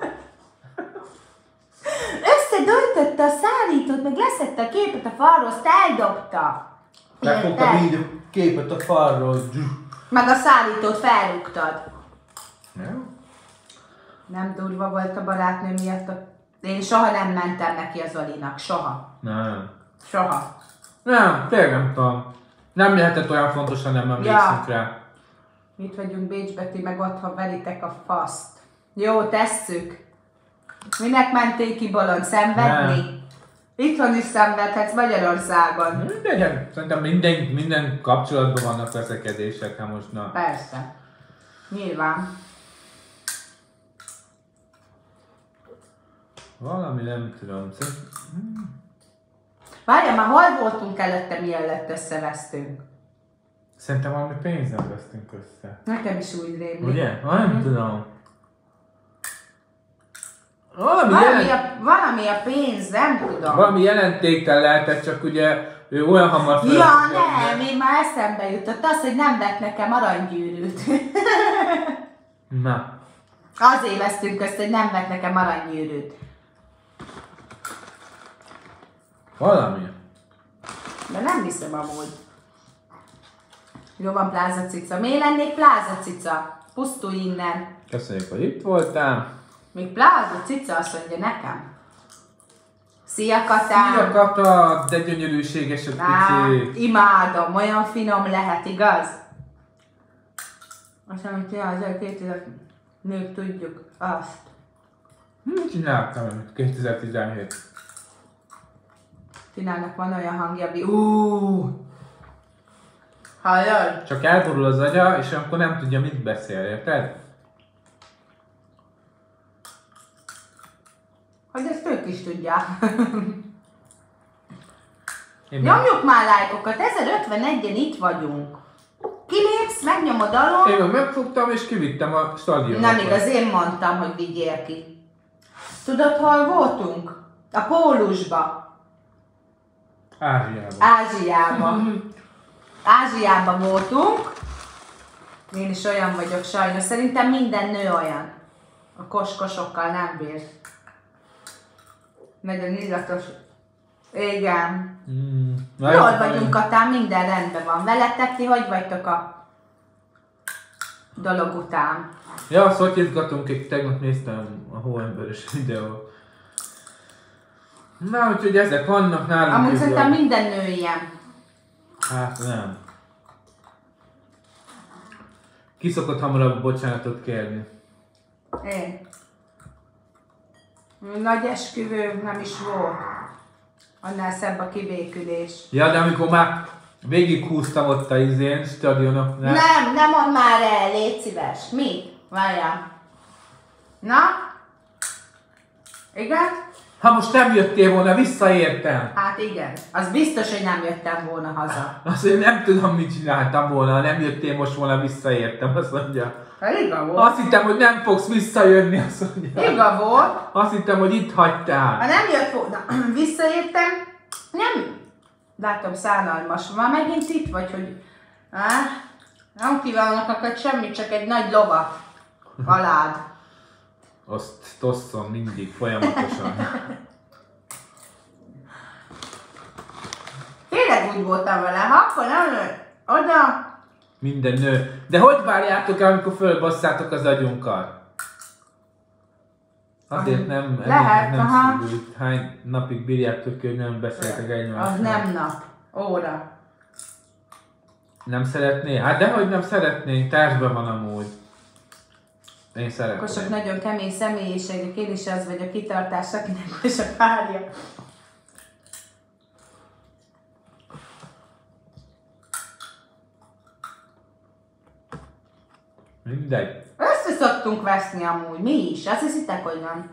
[SPEAKER 1] Összedöltötte a szárítót, meg leszedte a képet a falról, azt eldobta.
[SPEAKER 2] Megfogtam így a képet a falról.
[SPEAKER 1] Meg a szárítót felrúgtad.
[SPEAKER 2] Nem?
[SPEAKER 1] Nem durva volt a barátnő miatt. A... Én soha nem mentem neki az Zolinak, soha.
[SPEAKER 2] Nem.
[SPEAKER 1] Soha.
[SPEAKER 2] Nem, tényleg nem tudom. Nem lehetett olyan fontos, ha nem emlékszünk ja. rá.
[SPEAKER 1] Mit vagyunk Bécsbe, ti meg otthon veritek a faszt. Jó, tesszük. Minek mentél ki bolond? Szenvedni? Nem. Itthon is szenvedhetsz Magyarországon.
[SPEAKER 2] Mindegy, szerintem minden, minden kapcsolatban vannak veszekedések, hát most na.
[SPEAKER 1] Persze. Nyilván.
[SPEAKER 2] Valami nem tudom.
[SPEAKER 1] Várjál, már hol voltunk előtte, mielőtt összevesztünk?
[SPEAKER 2] Szerintem valami pénzzel vesztünk össze.
[SPEAKER 1] Nekem is úgy rémlik.
[SPEAKER 2] Ugye? Ha, nem mm. tudom. Valami,
[SPEAKER 1] valami,
[SPEAKER 2] jelent...
[SPEAKER 1] a, valami a pénz, nem tudom.
[SPEAKER 2] Valami jelentéktel lehetett, csak ugye ő olyan hamar fel...
[SPEAKER 1] Ja, nem, én már eszembe jutott az, hogy nem vett nekem aranygyűrűt.
[SPEAKER 2] Na.
[SPEAKER 1] Azért vesztünk össze, hogy nem vett nekem aranygyűrűt.
[SPEAKER 2] Valami.
[SPEAKER 1] De nem hiszem amúgy. Jó van, Pláza Cica. Miért lennék Pláza Cica? Pusztulj innen.
[SPEAKER 2] Köszönjük, hogy itt voltál.
[SPEAKER 1] Még Pláza Cica azt mondja nekem. Szia, Katám!
[SPEAKER 2] Szia, Kata! De gyönyörűséges a pici.
[SPEAKER 1] Imádom, olyan finom lehet, igaz? Azt mondom, hogy kétezer-két nők tudjuk azt.
[SPEAKER 2] Mit csináltam kétezer-tizenhét?
[SPEAKER 1] Tinának van olyan hangja, ami uuuuh! Hallod?
[SPEAKER 2] Csak elborul az agya, és akkor nem tudja, mit beszél, érted?
[SPEAKER 1] Hogy ezt ők is tudják.
[SPEAKER 2] Én
[SPEAKER 1] Nyomjuk már lájkokat, ezerötvenegyen itt vagyunk. Kilépsz, megnyomod alól.
[SPEAKER 2] Én meg megfogtam és kivittem a stadionba.
[SPEAKER 1] Nem igaz, én mondtam, hogy vigyél ki. Tudod, hol voltunk? A Pólusba.
[SPEAKER 2] Ázsiában.
[SPEAKER 1] Ázsiában. Ázsiában voltunk. Én is olyan vagyok sajnos. Szerintem minden nő olyan. A koskosokkal nem bír. Nagyon illatos. Igen.
[SPEAKER 2] Mm.
[SPEAKER 1] Jól vagyunk, Katán, minden rendben van. Veletek, ti hogy vagytok a dolog után?
[SPEAKER 2] Ja, azt hogy izgatunk, egy tegnap néztem a hóemberes videót. Na, úgyhogy ezek vannak nálunk.
[SPEAKER 1] Amúgy szerintem minden nő ilyen.
[SPEAKER 2] Hát nem. Ki szokott hamarabb bocsánatot kérni?
[SPEAKER 1] Én. Nagy esküvő nem is volt. Annál szebb a kibékülés.
[SPEAKER 2] Ja, de amikor már végighúztam ott a izén, stadionoknál.
[SPEAKER 1] Nem, nem mondd már el, légy szíves. Mi? Várjál. Na? Igen?
[SPEAKER 2] Ha most nem jöttél volna, visszaértem.
[SPEAKER 1] Hát igen. Az biztos, hogy nem jöttem volna haza.
[SPEAKER 2] Azt én nem tudom, mit csináltam volna, ha nem jöttél most volna, visszaértem, azt mondja.
[SPEAKER 1] Hát iga volt.
[SPEAKER 2] Azt hittem, hogy nem fogsz visszajönni, azt mondja.
[SPEAKER 1] Iga volt.
[SPEAKER 2] Azt hittem, hogy itt hagytál.
[SPEAKER 1] Ha nem jött volna, visszaértem, nem. Látom, szánalmas. Már megint itt vagy, hogy... Á, nem kívánok neked semmit, csak egy nagy lovat alád.
[SPEAKER 2] Azt tosszom mindig, folyamatosan.
[SPEAKER 1] Tényleg úgy voltam vele, ha akkor nem jött oda.
[SPEAKER 2] Minden nő. De hogy várjátok el, amikor fölbasszátok az agyunkat? Azért nem,
[SPEAKER 1] Lehet,
[SPEAKER 2] nem
[SPEAKER 1] aha.
[SPEAKER 2] szívült. Hány napig bírjátok ki, hogy nem beszéltek egymással?
[SPEAKER 1] Az nem nap, óra.
[SPEAKER 2] Nem szeretné? Hát dehogy nem szeretnénk, társban van amúgy. Én szeretem.
[SPEAKER 1] Akkor sok nagyon kemény személyiségek, én is az vagyok, kitartás, akinek most a párja.
[SPEAKER 2] Mindegy.
[SPEAKER 1] Össze szoktunk veszni amúgy, mi is, azt hiszitek, hogy nem?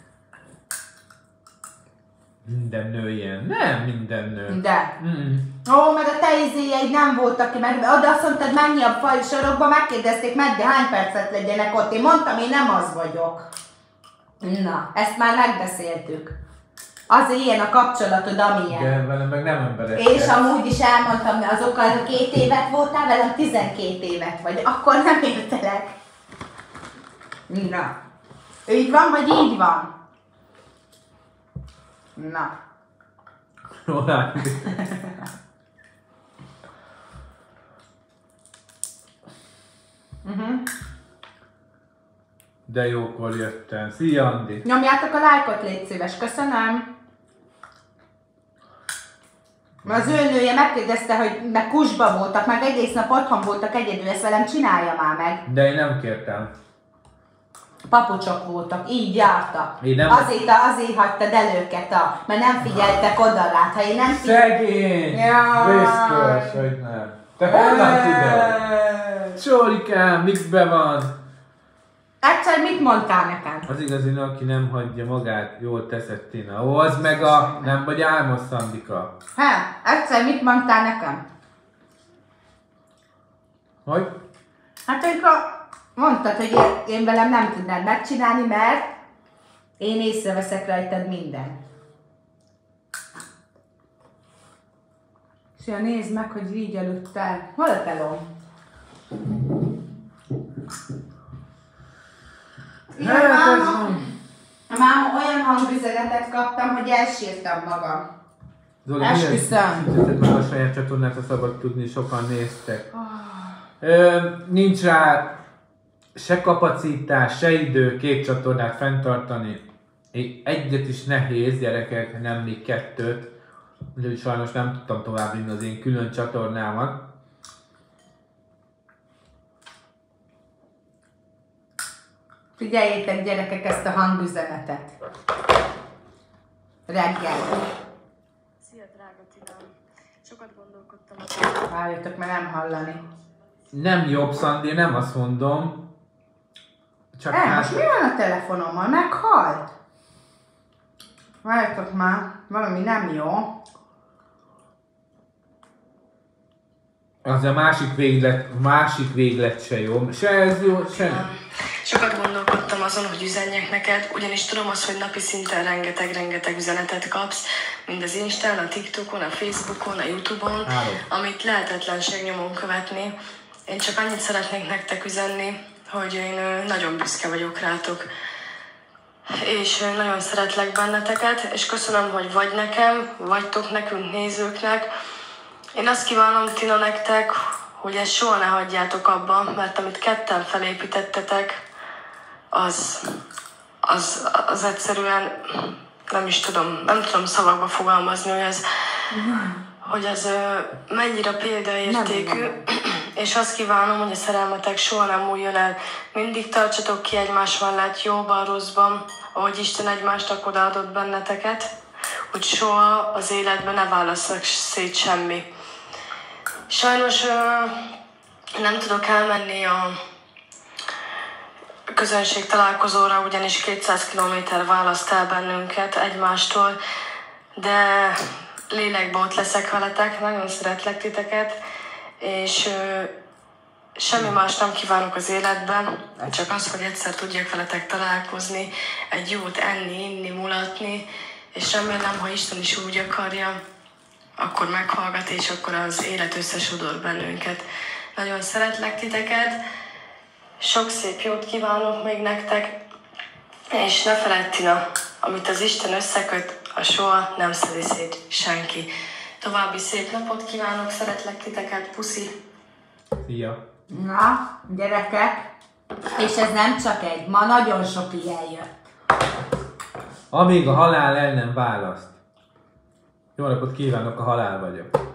[SPEAKER 2] Minden nő ilyen. Nem minden nő.
[SPEAKER 1] De.
[SPEAKER 2] Mm.
[SPEAKER 1] Ó, mert a te izéjeid nem voltak ki, mert oda azt mondtad, mennyi a faj sorokba, megkérdezték, meddig hány percet legyenek ott. Én mondtam, én nem az vagyok. Na, ezt már megbeszéltük. Azért ilyen a kapcsolatod, amilyen.
[SPEAKER 2] De velem meg nem emberek.
[SPEAKER 1] És amúgy is elmondtam, hogy azokkal a két évet voltál, velem tizenkét évet vagy. Akkor nem értelek. Na. Így van, vagy így van? Na.
[SPEAKER 2] Jól látjuk.
[SPEAKER 1] Uh-huh.
[SPEAKER 2] De jókor jöttem. Szia, Andi!
[SPEAKER 1] Nyomjátok a lájkot, légy szíves, köszönöm. Az ő nője megkérdezte, hogy meg kusba voltak, meg egész nap otthon voltak egyedül, ezt velem csinálja már meg.
[SPEAKER 2] De én nem kértem.
[SPEAKER 1] Papucsok voltak, így jártak.
[SPEAKER 2] Én nem...
[SPEAKER 1] Azért, azért hagytad el őket, a, mert nem figyeltek oda rád. Ha én nem figyeltem...
[SPEAKER 2] Szegény!
[SPEAKER 1] Jaj.
[SPEAKER 2] Vészkös, hogy nem. Te honnan tudod? Sorikám, mikbe van?
[SPEAKER 1] Egyszer mit mondtál nekem?
[SPEAKER 2] Az igazi nő, aki nem hagyja magát, jól teszed, Tina. Ó, az meg a... Nem vagy álmos, Szandika.
[SPEAKER 1] Hát, egyszer mit mondtál nekem?
[SPEAKER 2] Hogy?
[SPEAKER 1] Hát amikor mondtad, hogy én, én velem nem tudnád megcsinálni, mert én észreveszek rajtad mindent. Szia, nézd meg, hogy így aludtál. Hol a telom? Igen,
[SPEAKER 2] Hát, ez
[SPEAKER 1] máma,
[SPEAKER 2] van.
[SPEAKER 1] máma, olyan hangüzenetet kaptam, hogy elsírtam magam.
[SPEAKER 2] Zoli,
[SPEAKER 1] Esküszöm.
[SPEAKER 2] szünteted meg a saját csatornát, ha szabad tudni, sokan néztek. Ö, nincs rá se kapacitás, se idő két csatornát fenntartani. Egyet is nehéz, gyerekek, nem még kettőt. Úgyhogy sajnos nem tudtam továbbvinni az én külön csatornámat.
[SPEAKER 1] Figyeljétek, gyerekek, ezt a hangüzenetet. Reggel.
[SPEAKER 3] Szia, drága Tina! Sokat gondolkodtam.
[SPEAKER 1] Várjatok, mert nem hallani.
[SPEAKER 2] Nem jobb, Szandi, nem azt mondom. Csak
[SPEAKER 1] El,
[SPEAKER 2] hát...
[SPEAKER 1] most mi van a telefonommal? Meghalt? Várjatok már, valami nem jó.
[SPEAKER 2] Az a másik véglet, másik véglet se jó. Se ez jó, se nem.
[SPEAKER 3] Sokat gondolkodtam azon, hogy üzenjek neked, ugyanis tudom azt, hogy napi szinten rengeteg-rengeteg üzenetet kapsz, mind az Instán, a TikTokon, a Facebookon, a Youtube-on,
[SPEAKER 2] Három.
[SPEAKER 3] amit lehetetlenség nyomon követni, Én csak annyit szeretnék nektek üzenni, hogy én nagyon büszke vagyok rátok. És nagyon szeretlek benneteket, és köszönöm, hogy vagy nekem, vagytok nekünk nézőknek. Én azt kívánom, Tina, nektek, hogy ezt soha ne hagyjátok abba, mert amit ketten felépítettetek, az, az, az egyszerűen, nem is tudom, nem tudom szavakba fogalmazni, hogy ez, hogy ez mennyire példaértékű, és azt kívánom, hogy a szerelmetek soha nem múljon el. Mindig tartsatok ki egymás mellett jóban, rosszban, ahogy Isten egymásnak odaadott benneteket, hogy soha az életben ne válasszak szét semmi. Sajnos nem tudok elmenni a közönség találkozóra, ugyanis kétszáz kilométer választ el bennünket egymástól, de lélekben ott leszek veletek, nagyon szeretlek titeket, és ö, semmi más nem kívánok az életben, csak az, hogy egyszer tudjak veletek találkozni, egy jót enni, inni, mulatni, és remélem, ha Isten is úgy akarja, akkor meghallgat, és akkor az élet összesodor bennünket. Nagyon szeretlek titeket, sok szép jót kívánok még nektek, és ne feledd, Tina, amit az Isten összeköt, a soha nem szedi szét senki. További szép napot kívánok, szeretlek titeket, puszi!
[SPEAKER 2] Szia!
[SPEAKER 1] Na, gyerekek, és ez nem csak egy, ma nagyon sok ilyen jött.
[SPEAKER 2] Amíg a halál el nem választ. Jó napot kívánok, a halál vagyok.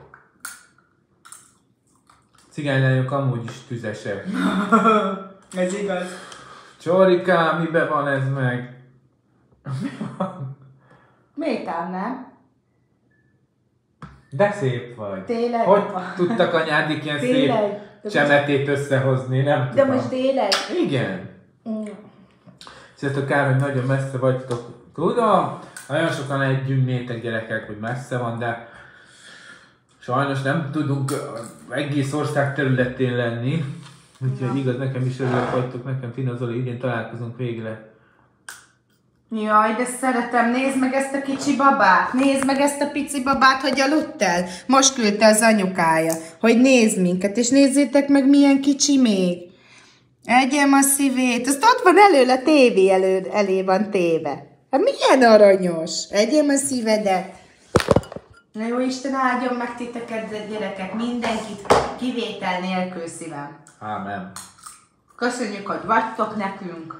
[SPEAKER 2] Cigánylányok amúgy is tüzesek.
[SPEAKER 1] Ez igaz.
[SPEAKER 2] Csorikám, mibe van ez meg? Mi van?
[SPEAKER 1] Miután nem?
[SPEAKER 2] De szép vagy.
[SPEAKER 1] Tényleg?
[SPEAKER 2] Hogy tudtak anyádik ilyen
[SPEAKER 1] Tényleg?
[SPEAKER 2] szép csemetét összehozni? Nem
[SPEAKER 1] De
[SPEAKER 2] tudom.
[SPEAKER 1] most tényleg?
[SPEAKER 2] Igen.
[SPEAKER 1] Mm.
[SPEAKER 2] Sziasztok, kár, hogy nagyon messze vagytok. Tudom, nagyon sokan együttnétek gyerekek, hogy messze van, de sajnos nem tudunk egész ország területén lenni. Úgyhogy igaz, nekem is örülök vagytok, nekem Tina, Zoli, idén találkozunk végre.
[SPEAKER 1] Jaj, de szeretem, nézd meg ezt a kicsi babát, nézd meg ezt a pici babát, hogy aludt el. Most küldte az anyukája, hogy nézd minket, és nézzétek meg, milyen kicsi még. Egyem a szívét, azt ott van előle, tévé elő, elé van téve. Hát milyen aranyos, egyem a szívedet. Na jó, Isten áldjon meg titeket, gyerekek, mindenkit kivétel nélkül szívem.
[SPEAKER 2] Ámen.
[SPEAKER 1] Köszönjük, hogy vagytok nekünk.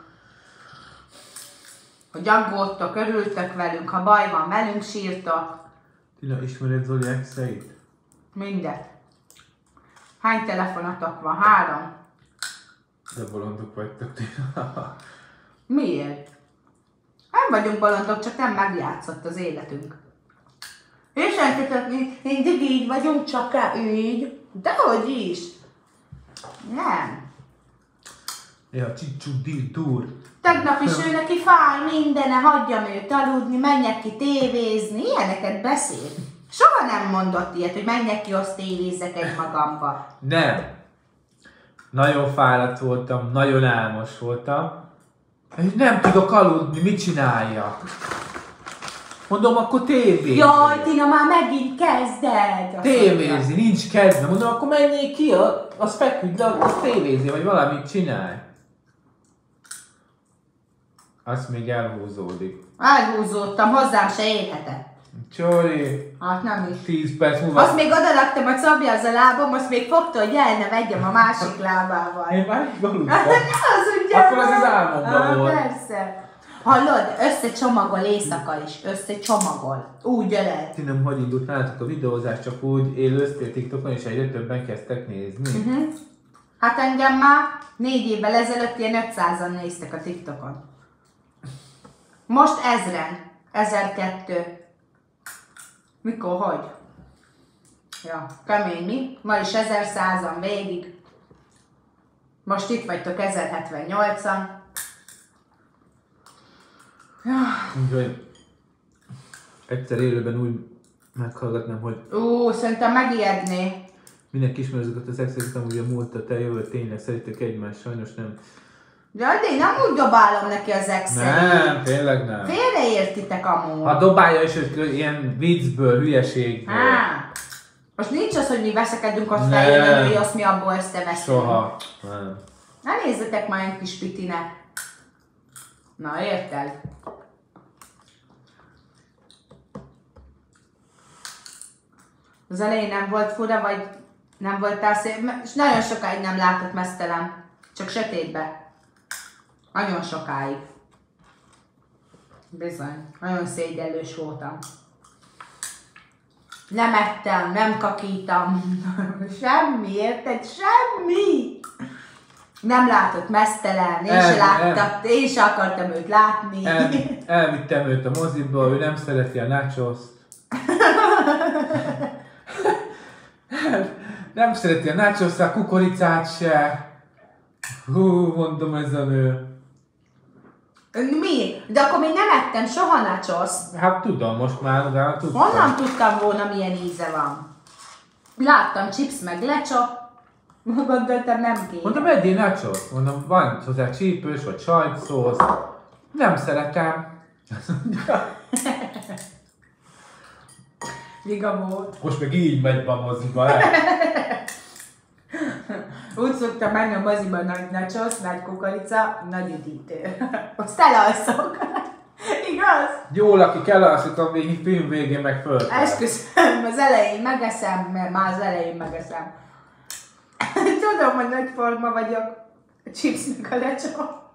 [SPEAKER 1] Hogy aggódtok, örültök velünk, ha baj van, velünk sírtok.
[SPEAKER 2] Tina, ismered Zoli exeit?
[SPEAKER 1] Mindet. Hány telefonatok van? Három.
[SPEAKER 2] De bolondok vagytok, Tina.
[SPEAKER 1] Miért? Nem vagyunk bolondok, csak nem megjátszott az életünk. És eltetek, mindig így vagyunk, csak így. Dehogy is. Nem.
[SPEAKER 2] Ja, csicsú, díj, túr.
[SPEAKER 1] Tegnap is ő neki fáj mindene, hagyjam őt aludni, menjek ki tévézni, ilyeneket beszél. Soha nem mondott ilyet, hogy menjek ki, azt tévézzek egy magamba.
[SPEAKER 2] Nem. Nagyon fáradt voltam, nagyon álmos voltam. És nem tudok aludni, mit csináljak? Mondom, akkor tévézni.
[SPEAKER 1] Jaj, Tina, már megint kezded!
[SPEAKER 2] Tévézni, nincs kedve. Mondom, akkor menjél ki, azt feküdj le, azt tévézni, vagy valamit csinálj. Azt még elhúzódik.
[SPEAKER 1] Elhúzódtam, hozzám se érhetett.
[SPEAKER 2] Csori.
[SPEAKER 1] Hát nem is.
[SPEAKER 2] tíz perc múlva.
[SPEAKER 1] Azt még odaraktam, hogy szabja az a lábam, azt még fogta, hogy el ne vegyem a másik lábával.
[SPEAKER 2] Én már így aludtam.
[SPEAKER 1] Hát az ugye.
[SPEAKER 2] Akkor az az álmomban
[SPEAKER 1] ah,
[SPEAKER 2] volt.
[SPEAKER 1] Persze. Hallod, összecsomagol éjszaka is, összecsomagol. Úgy öled.
[SPEAKER 2] Ti nem hogy indult nálatok a videózás, csak úgy élőztél TikTokon, és egyre többen kezdtek nézni.
[SPEAKER 1] Uh-huh. Hát engem már négy évvel ezelőtt ilyen ötszázan néztek a TikTokon. Most ezren. ezerkettő. Mikor, hogy? Ja, kemény mi? Ma is ezerszázan végig. Most itt vagytok ezerhetvennyolcan. Ja.
[SPEAKER 2] Úgyhogy egyszer élőben úgy meghallgatnám, hogy
[SPEAKER 1] Ú, szerintem megijedné.
[SPEAKER 2] mindenki ismer azokat az exeket, amúgy a múltat eljövő tényleg szeritek egymást, sajnos nem.
[SPEAKER 1] De én nem úgy dobálom neki az exet.
[SPEAKER 2] Nem, tényleg nem.
[SPEAKER 1] Félreértitek amúgy.
[SPEAKER 2] Ha dobálja is, hogy ilyen viccből, hülyeségből.
[SPEAKER 1] Há. Most nincs az, hogy mi veszekedünk, azt feljön, hogy azt mi abból összeveszünk.
[SPEAKER 2] Soha. Nem.
[SPEAKER 1] Ne nézzetek már egy kis pitine. Na, érted? Az elején nem volt fura, vagy nem voltál szép, és nagyon sokáig nem látott mesztelen. Csak sötétbe. Nagyon sokáig. Bizony. Nagyon szégyellős voltam. Nem ettem, nem kakítam. Semmi, érted? Semmi! Nem látott mesztelen, én se láttam, én se akartam őt látni.
[SPEAKER 2] El, elvittem őt a moziba, ő nem szereti a nachoszt. Nem szereti a nachoszt, a kukoricát se. Hú, mondom, ez a nő.
[SPEAKER 1] Mi? De akkor még nem ettem soha nachoszt.
[SPEAKER 2] Hát tudom, most már utána tudtam.
[SPEAKER 1] Honnan tudtam volna, milyen íze van? Láttam chips meg lecsap. Gondoltam, nem kéne.
[SPEAKER 2] Mondom, egyél nachos. Mondom, van hozzá csípős vagy sajtszósz. Nem szeretem.
[SPEAKER 1] Liga volt.
[SPEAKER 2] Most meg így megy be a moziba.
[SPEAKER 1] Úgy szoktam menni a moziba, nagy nachos, nagy kukorica, nagy üdítő. Azt elalszok. Igaz?
[SPEAKER 2] Jól, aki elalszik a végig, film végén meg föl.
[SPEAKER 1] Esküszöm, az elején megeszem, mert már az elején megeszem. Tudom, hogy nagy forma vagyok. A chipsnek a lecsap.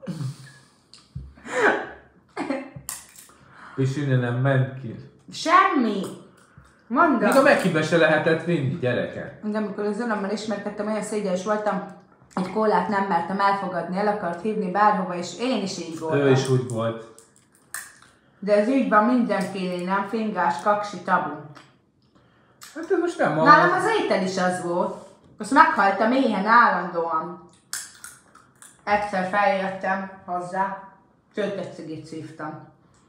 [SPEAKER 2] És innen nem ment ki.
[SPEAKER 1] Semmi. Mondom.
[SPEAKER 2] Még a Mekibe se lehetett vinni, gyerekek.
[SPEAKER 1] De amikor az urammal ismerkedtem, olyan szégyes voltam, egy kólát nem mertem elfogadni, el akart hívni bárhova, és én is így voltam.
[SPEAKER 2] Ő is úgy volt.
[SPEAKER 1] De ez így van mindenkinél, nem fingás, kaksi, tabu.
[SPEAKER 2] Hát ez most nem van.
[SPEAKER 1] Nálam az étel is az volt. Azt meghaltam éhen állandóan. Egyszer feljöttem hozzá, töltött cigit szívtam.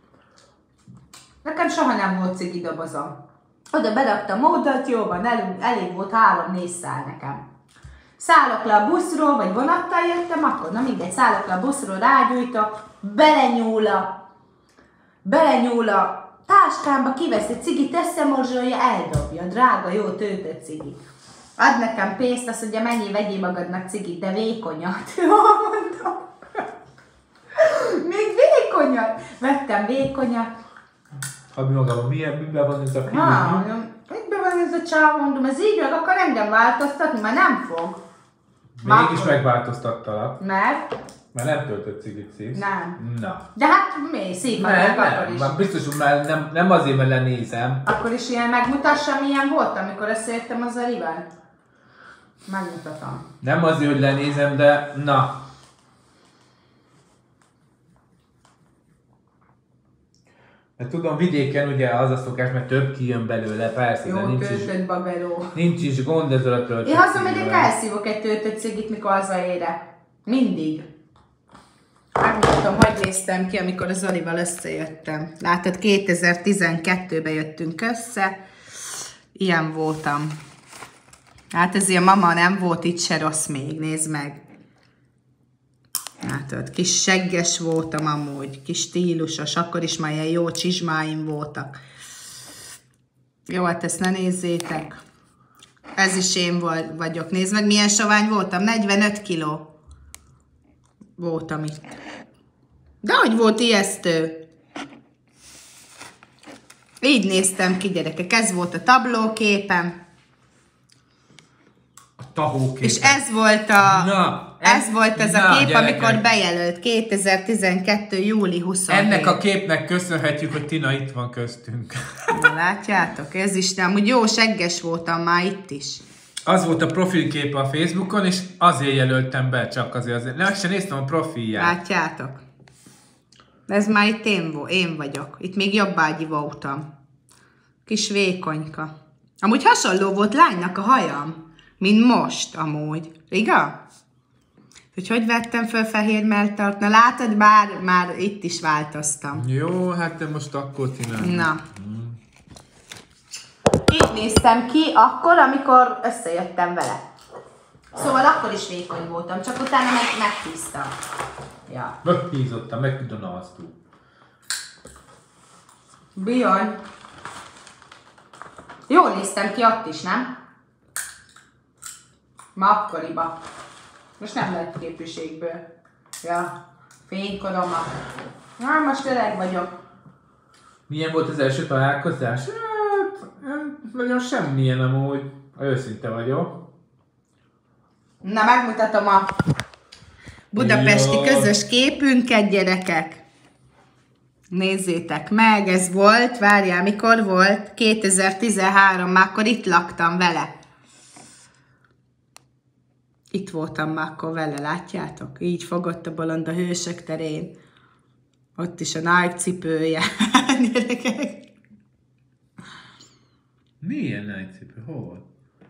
[SPEAKER 1] Nekem soha nem volt cigi dobozom. Oda beraktam módot, jó van, elég, elég volt három-négy szál nekem. Szállok le a buszról, vagy vonattal jöttem, akkor na mindegy, szállok le a buszról, rágyújtok, belenyúl a, belenyúl a táskámba, kivesz egy cigit, összemorzsolja, eldobja, drága, jó töltött cigi. Ad nekem pénzt, azt mondja, mennyi, vegyél magadnak cigit, de vékonyat. Jó, mondom. Még vékonyat. Vettem vékonyat.
[SPEAKER 2] Hadd magam, milyen, miben van ez a film?
[SPEAKER 1] Ha, mondom, miben van ez a csáv, mondom, ez így meg akar engem változtatni, mert nem fog.
[SPEAKER 2] Mégis megváltoztattalak.
[SPEAKER 1] Mert?
[SPEAKER 2] Mert nem töltött cigit szívsz.
[SPEAKER 1] Nem.
[SPEAKER 2] Na.
[SPEAKER 1] De hát mi? Szép
[SPEAKER 2] Nem,
[SPEAKER 1] meg
[SPEAKER 2] nem,
[SPEAKER 1] akkor is.
[SPEAKER 2] nem. Biztos, hogy már nem, nem azért, mert lenézem.
[SPEAKER 1] Akkor is ilyen megmutassam, milyen volt, amikor összejöttem az Alivel? Megmutatom.
[SPEAKER 2] Nem azért, hogy lenézem, de na. Mert tudom, vidéken ugye az a szokás, mert több kijön belőle, persze,
[SPEAKER 1] Jó,
[SPEAKER 2] de nincs
[SPEAKER 1] töltött
[SPEAKER 2] is,
[SPEAKER 1] bageró.
[SPEAKER 2] nincs is gond ezzel a töltött
[SPEAKER 1] Én hazamegyek,
[SPEAKER 2] cigével.
[SPEAKER 1] elszívok egy töltött cigit, mikor hazaérek. Mindig. Megmutatom, hogy néztem ki, amikor az Zolival összejöttem. Látod, kétezer-tizenkettőben jöttünk össze. Ilyen voltam. Hát ezért mama nem volt itt se rossz még, nézd meg. Látod, kis segges voltam amúgy, kis stílusos, akkor is már ilyen jó csizsmáim voltak. Jó, hát ezt ne nézzétek. Ez is én vagyok. Nézd meg, milyen sovány voltam. negyvenöt kiló voltam itt. De hogy volt ijesztő? Így néztem ki, gyerekek. Ez volt a tablóképem.
[SPEAKER 2] A tahókép.
[SPEAKER 1] És ez volt a...
[SPEAKER 2] Na,
[SPEAKER 1] ez, ez volt ez
[SPEAKER 2] na,
[SPEAKER 1] a kép,
[SPEAKER 2] gyerekek.
[SPEAKER 1] amikor bejelölt. kétezer-tizenkettő. július huszonhét.
[SPEAKER 2] Ennek a képnek köszönhetjük, hogy Tina itt van köztünk.
[SPEAKER 1] Na, látjátok? Ez is nem. Úgy jó segges voltam már itt is.
[SPEAKER 2] Az volt a profilkép a Facebookon, és azért jelöltem be, csak azért. azért. Nem, sem néztem a profilját.
[SPEAKER 1] Látjátok? Ez már itt én, vo- én vagyok. Itt még jobbágyi voltam. Kis vékonyka. Amúgy hasonló volt lánynak a hajam, mint most amúgy. Igaz? Hogy hogy vettem föl fehér melltart? Na látod, már, már itt is változtam.
[SPEAKER 2] Jó, hát de most akkor Tina.
[SPEAKER 1] Na. Így néztem ki akkor, amikor összejöttem vele. Szóval akkor is vékony voltam, csak utána meg meghíztam. Ja.
[SPEAKER 2] Meghízottam, meg tudom aztú.
[SPEAKER 1] Bizony. Jól néztem ki ott is, nem? Ma akkoriba. Most nem lett képviségből. Ja, fénykoromma. Na, most öreg vagyok.
[SPEAKER 2] Milyen volt az első találkozás? Hát, nagyon semmilyen amúgy. Őszinte vagyok.
[SPEAKER 1] Na, megmutatom a budapesti
[SPEAKER 2] Jó.
[SPEAKER 1] közös képünket, gyerekek. Nézzétek meg, ez volt, várjál, mikor volt? kétezer-tizenhárom, már akkor itt laktam vele. Itt voltam már akkor vele, látjátok? Így fogott a bolond a Hősök terén. Ott is a Nike cipője. Gyerekek.
[SPEAKER 2] Milyen nájcipő? Hol?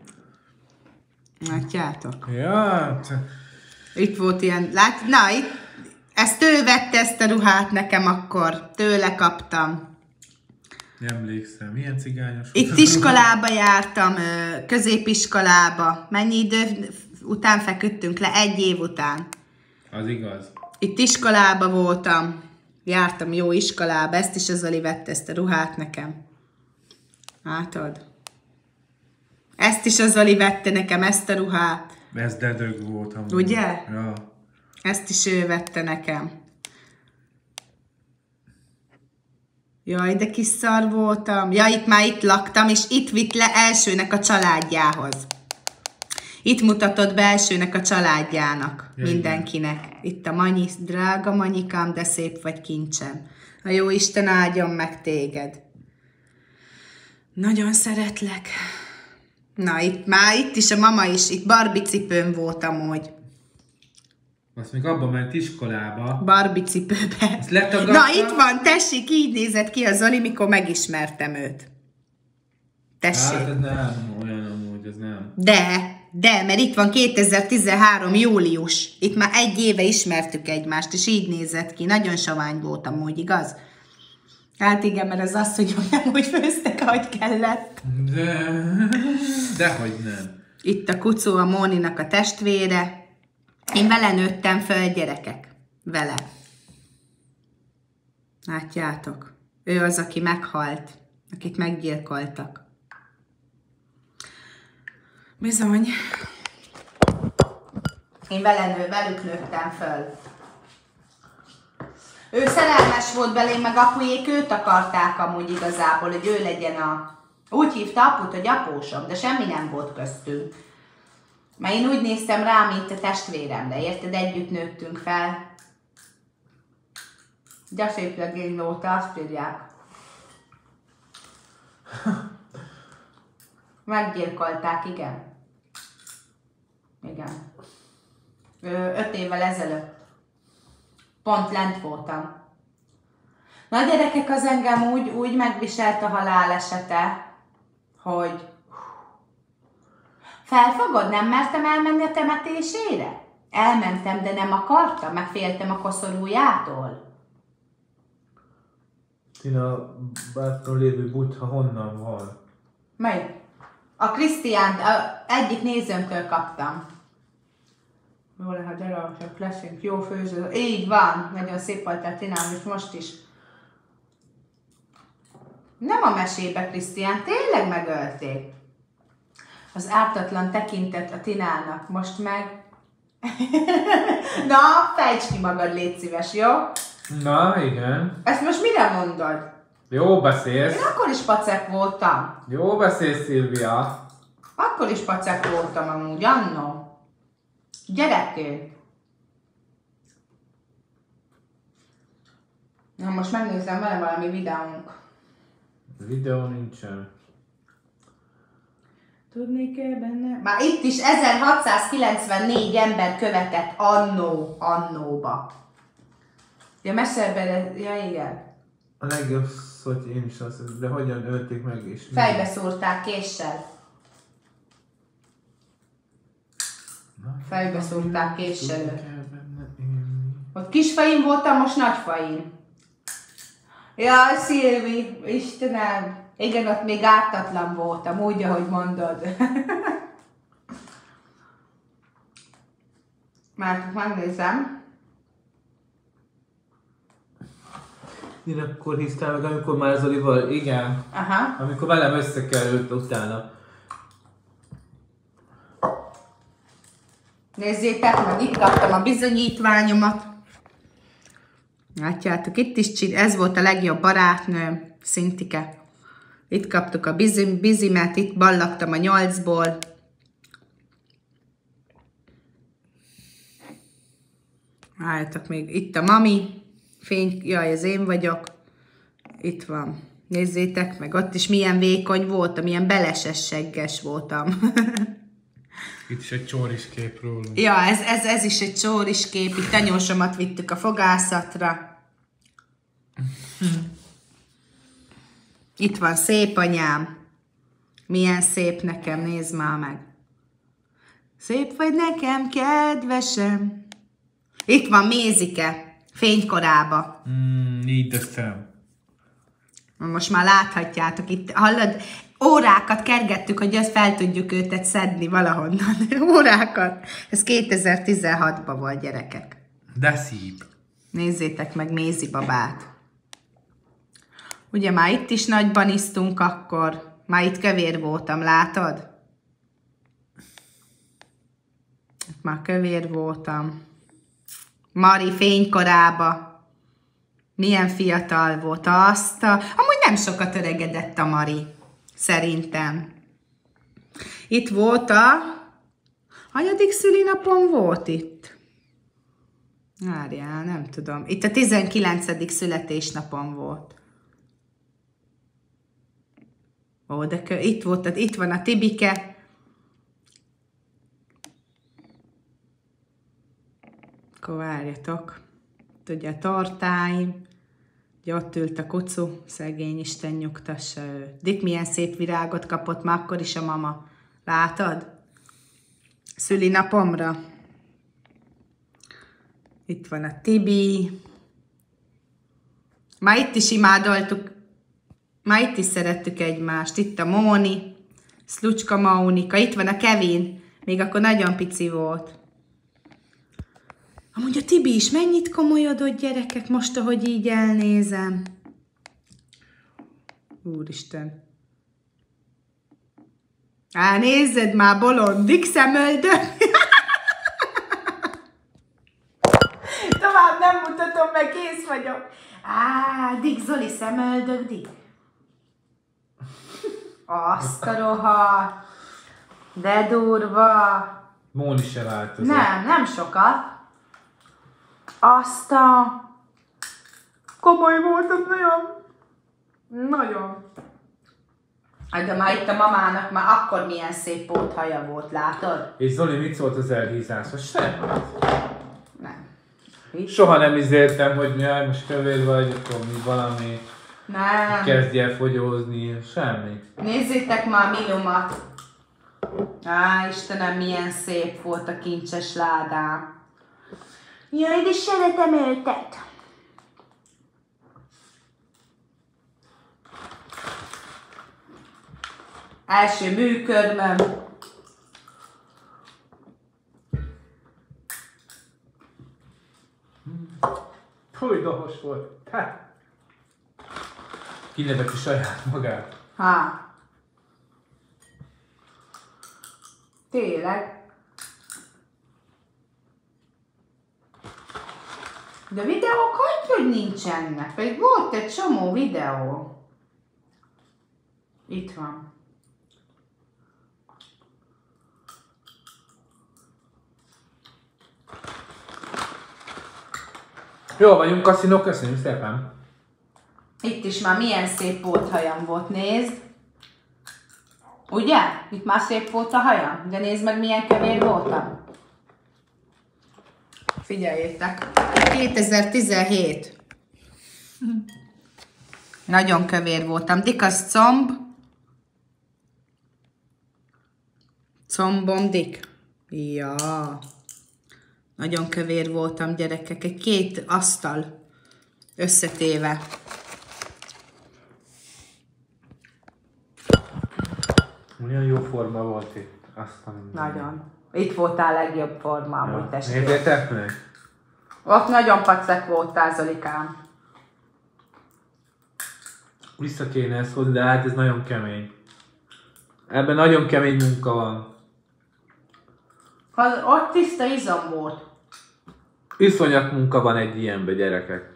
[SPEAKER 1] Látjátok?
[SPEAKER 2] Ja,
[SPEAKER 1] Itt volt ilyen, lát, na itt, ezt ő vette ezt a ruhát nekem akkor, tőle kaptam.
[SPEAKER 2] emlékszem, milyen cigányos.
[SPEAKER 1] Itt iskolába jártam, ö, középiskolába. Mennyi idő után feküdtünk le? Egy év után.
[SPEAKER 2] Az igaz.
[SPEAKER 1] Itt iskolába voltam, jártam jó iskolába, ezt is az Zoli vette, ezt a ruhát nekem. Látod? Ezt is az Zoli vette nekem, ezt a ruhát.
[SPEAKER 2] Ez dedög voltam.
[SPEAKER 1] Ugye?
[SPEAKER 2] Ja.
[SPEAKER 1] Ezt is ő vette nekem. Jaj, de kis szar voltam. Ja, itt már itt laktam, és itt vitt le elsőnek a családjához. Itt mutatott be elsőnek a családjának,
[SPEAKER 2] ja,
[SPEAKER 1] mindenkinek. Itt a Manyi, drága Manyikám, de szép vagy kincsem. A jó Isten áldjon meg téged. Nagyon szeretlek. Na, itt már, itt is a mama is, itt Barbie cipőm volt amúgy.
[SPEAKER 2] Azt még abban ment iskolába.
[SPEAKER 1] Barbie cipőbe.
[SPEAKER 2] Ezt letagadta?
[SPEAKER 1] Na, itt van, tessék, így nézett ki a Zoli, mikor megismertem őt. Tessék.
[SPEAKER 2] Hát ez nem olyan amúgy, ez nem.
[SPEAKER 1] De, de, mert itt van kétezer-tizenhárom július. Itt már egy éve ismertük egymást, és így nézett ki. Nagyon sovány voltam amúgy, igaz? Hát igen, mert az asszonyom nem úgy főztek, ahogy kellett.
[SPEAKER 2] De... Dehogy nem.
[SPEAKER 1] Itt a Kucó, a Móninak a testvére. Én vele nőttem föl, gyerekek. Vele. Látjátok? Ő az, aki meghalt. Akit meggyilkoltak. Bizony. Én vele nő, velük nőttem föl. Ő szerelmes volt belém, meg apujék őt akarták amúgy igazából, hogy ő legyen a... Úgy hívta aput, hogy apósom, de semmi nem volt köztünk. Mert én úgy néztem rá, mint a testvéremre, érted? Együtt nőttünk fel. De szép legény volt, azt írják. Meggyilkolták, igen. Igen. Ö, öt évvel ezelőtt. Pont lent voltam. Na gyerekek, az engem úgy, úgy megviselt a halálesete, hogy felfogod, nem mertem elmenni a temetésére? Elmentem, de nem akartam, meg féltem a koszorújától.
[SPEAKER 2] Tina, bátron lévő butha honnan van?
[SPEAKER 1] Melyik? A Krisztiánt, a egyik nézőmtől kaptam. Jó lehet, gyere, csak leszünk, jó főző. Így van, nagyon szép volt a Tinám, és most is. Nem a mesébe, Krisztián, tényleg megölték. Az ártatlan tekintet a Tinának, most meg... Na, fejtsd ki magad, légy szíves, jó?
[SPEAKER 2] Na, igen.
[SPEAKER 1] Ezt most mire mondod?
[SPEAKER 2] Jó beszélsz.
[SPEAKER 1] Én akkor is pacek voltam.
[SPEAKER 2] Jó beszélsz, Szilvia.
[SPEAKER 1] Akkor is pacek voltam amúgy, annó. Gyerekként. Na most megnézem, vele valami videónk.
[SPEAKER 2] Videó nincsen.
[SPEAKER 1] Tudni kell benne? Már itt is ezerhatszázkilencvennégy ember követett annó, annóba. Ja, messzebbre, ja igen.
[SPEAKER 2] A legjobb, hogy én is azt hiszem, de hogyan ölték meg is.
[SPEAKER 1] Fejbe szúrták késsel. Fejbe szúrták késsel őt. Ott kisfain voltam, most nagyfain. Jaj, Szilvi, Istenem. Igen, ott még ártatlan voltam, úgy, ahogy mondod. Már megnézem.
[SPEAKER 2] Én akkor hisztál meg, amikor már Zolival, igen.
[SPEAKER 1] Aha.
[SPEAKER 2] Amikor velem összekerült utána.
[SPEAKER 1] Nézzétek meg, itt kaptam a bizonyítványomat. Látjátok, itt is csin, ez volt a legjobb barátnőm, Szintike. Itt kaptuk a bizim, bizimet, itt ballagtam a nyolcból. Álljatok még, itt a mami. Fény, jaj, ez én vagyok. Itt van. Nézzétek meg, ott is milyen vékony voltam, milyen beleses segges voltam.
[SPEAKER 2] Itt is egy csóris kép rólunk.
[SPEAKER 1] Ja, ez, ez, ez is egy csóris kép. Itt anyósomat vittük a fogászatra. Itt van szép anyám. Milyen szép nekem, nézd már meg. Szép vagy nekem, kedvesem. Itt van Mézike, fénykorába.
[SPEAKER 2] Mm, így teszem.
[SPEAKER 1] Most már láthatjátok itt, hallod? Órákat kergettük, hogy azt fel tudjuk őtet szedni valahonnan. Órákat. Ez kétezer-tizenhatban volt, gyerekek.
[SPEAKER 2] De szép.
[SPEAKER 1] Nézzétek meg Mézi babát. Ugye már itt is nagyban isztunk akkor. Már itt kövér voltam, látod? Itt már kövér voltam. Mari fénykorába. Milyen fiatal volt azt a... Amúgy nem sokat öregedett a Mari. Szerintem. Itt volt a... Hanyadik szülinapom volt itt? Várjál, nem tudom. Itt a tizenkilencedik születésnapom volt. Ó, de kö... itt volt, itt van a Tibike. Akkor várjatok. Ugye a tartáim. Ugye ott ült a kucu, szegény, Isten nyugtassa ő. Dik milyen szép virágot kapott már akkor is a mama. Látod? Szülinapomra. Itt van a Tibi. Már itt is imádoltuk. Már itt is szerettük egymást. Itt a Móni. Szlucska Maunika. Itt van a Kevin. Még akkor nagyon pici volt. Amúgy a Tibi is mennyit komolyodott, gyerekek, most, ahogy így elnézem. Úristen. Á, nézzed már, bolondik szemöldök. Tovább nem mutatom, meg kész vagyok. Á, Dik Zoli szemöldök, Dik. Azt a rohadt. De durva.
[SPEAKER 2] Móni se változott.
[SPEAKER 1] Nem, nem sokat. Azt a... Komoly voltam nagyon. Nagyon. De már itt a mamának már akkor milyen szép póthaja volt, látod?
[SPEAKER 2] És Zoli, mit szólt az elhízáshoz? Semmit.
[SPEAKER 1] Nem.
[SPEAKER 2] Soha nem izéltem, hogy jaj, most kövér vagy, akkor mi valami...
[SPEAKER 1] Nem.
[SPEAKER 2] Kezdj el fogyózni, semmi.
[SPEAKER 1] Nézzétek már a Milumat. Á, Istenem, milyen szép volt a kincses ládám. Jaj, de szeretem őket. Első műkörmöm.
[SPEAKER 2] Hogy dohos volt. Te. Kineveti saját magát.
[SPEAKER 1] Há. Tényleg. De videók hogy, hogy nincsenek? Pedig volt egy csomó videó. Itt van.
[SPEAKER 2] Jól vagyunk, kaszinó, köszönjük szépen.
[SPEAKER 1] Itt is már milyen szép volt hajam volt, nézd. Ugye? Itt már szép volt a hajam. De nézd meg, milyen kövér voltam. Figyeljétek. kétezer-tizenhét. Nagyon kövér voltam. Dik az comb. Combom dik. Ja. Nagyon kövér voltam, gyerekek. Egy két asztal összetéve.
[SPEAKER 2] Milyen jó forma volt itt. Aztán
[SPEAKER 1] Nagyon. Itt voltál legjobb formám, hogy testvér.
[SPEAKER 2] Nézzétek meg?
[SPEAKER 1] Ott nagyon pacek voltál, Zolikám.
[SPEAKER 2] Vissza kéne ezt hozni, de hát ez nagyon kemény. Ebben nagyon kemény munka van.
[SPEAKER 1] Ha ott tiszta izom volt.
[SPEAKER 2] Iszonyat munka van egy ilyenbe, gyerekek.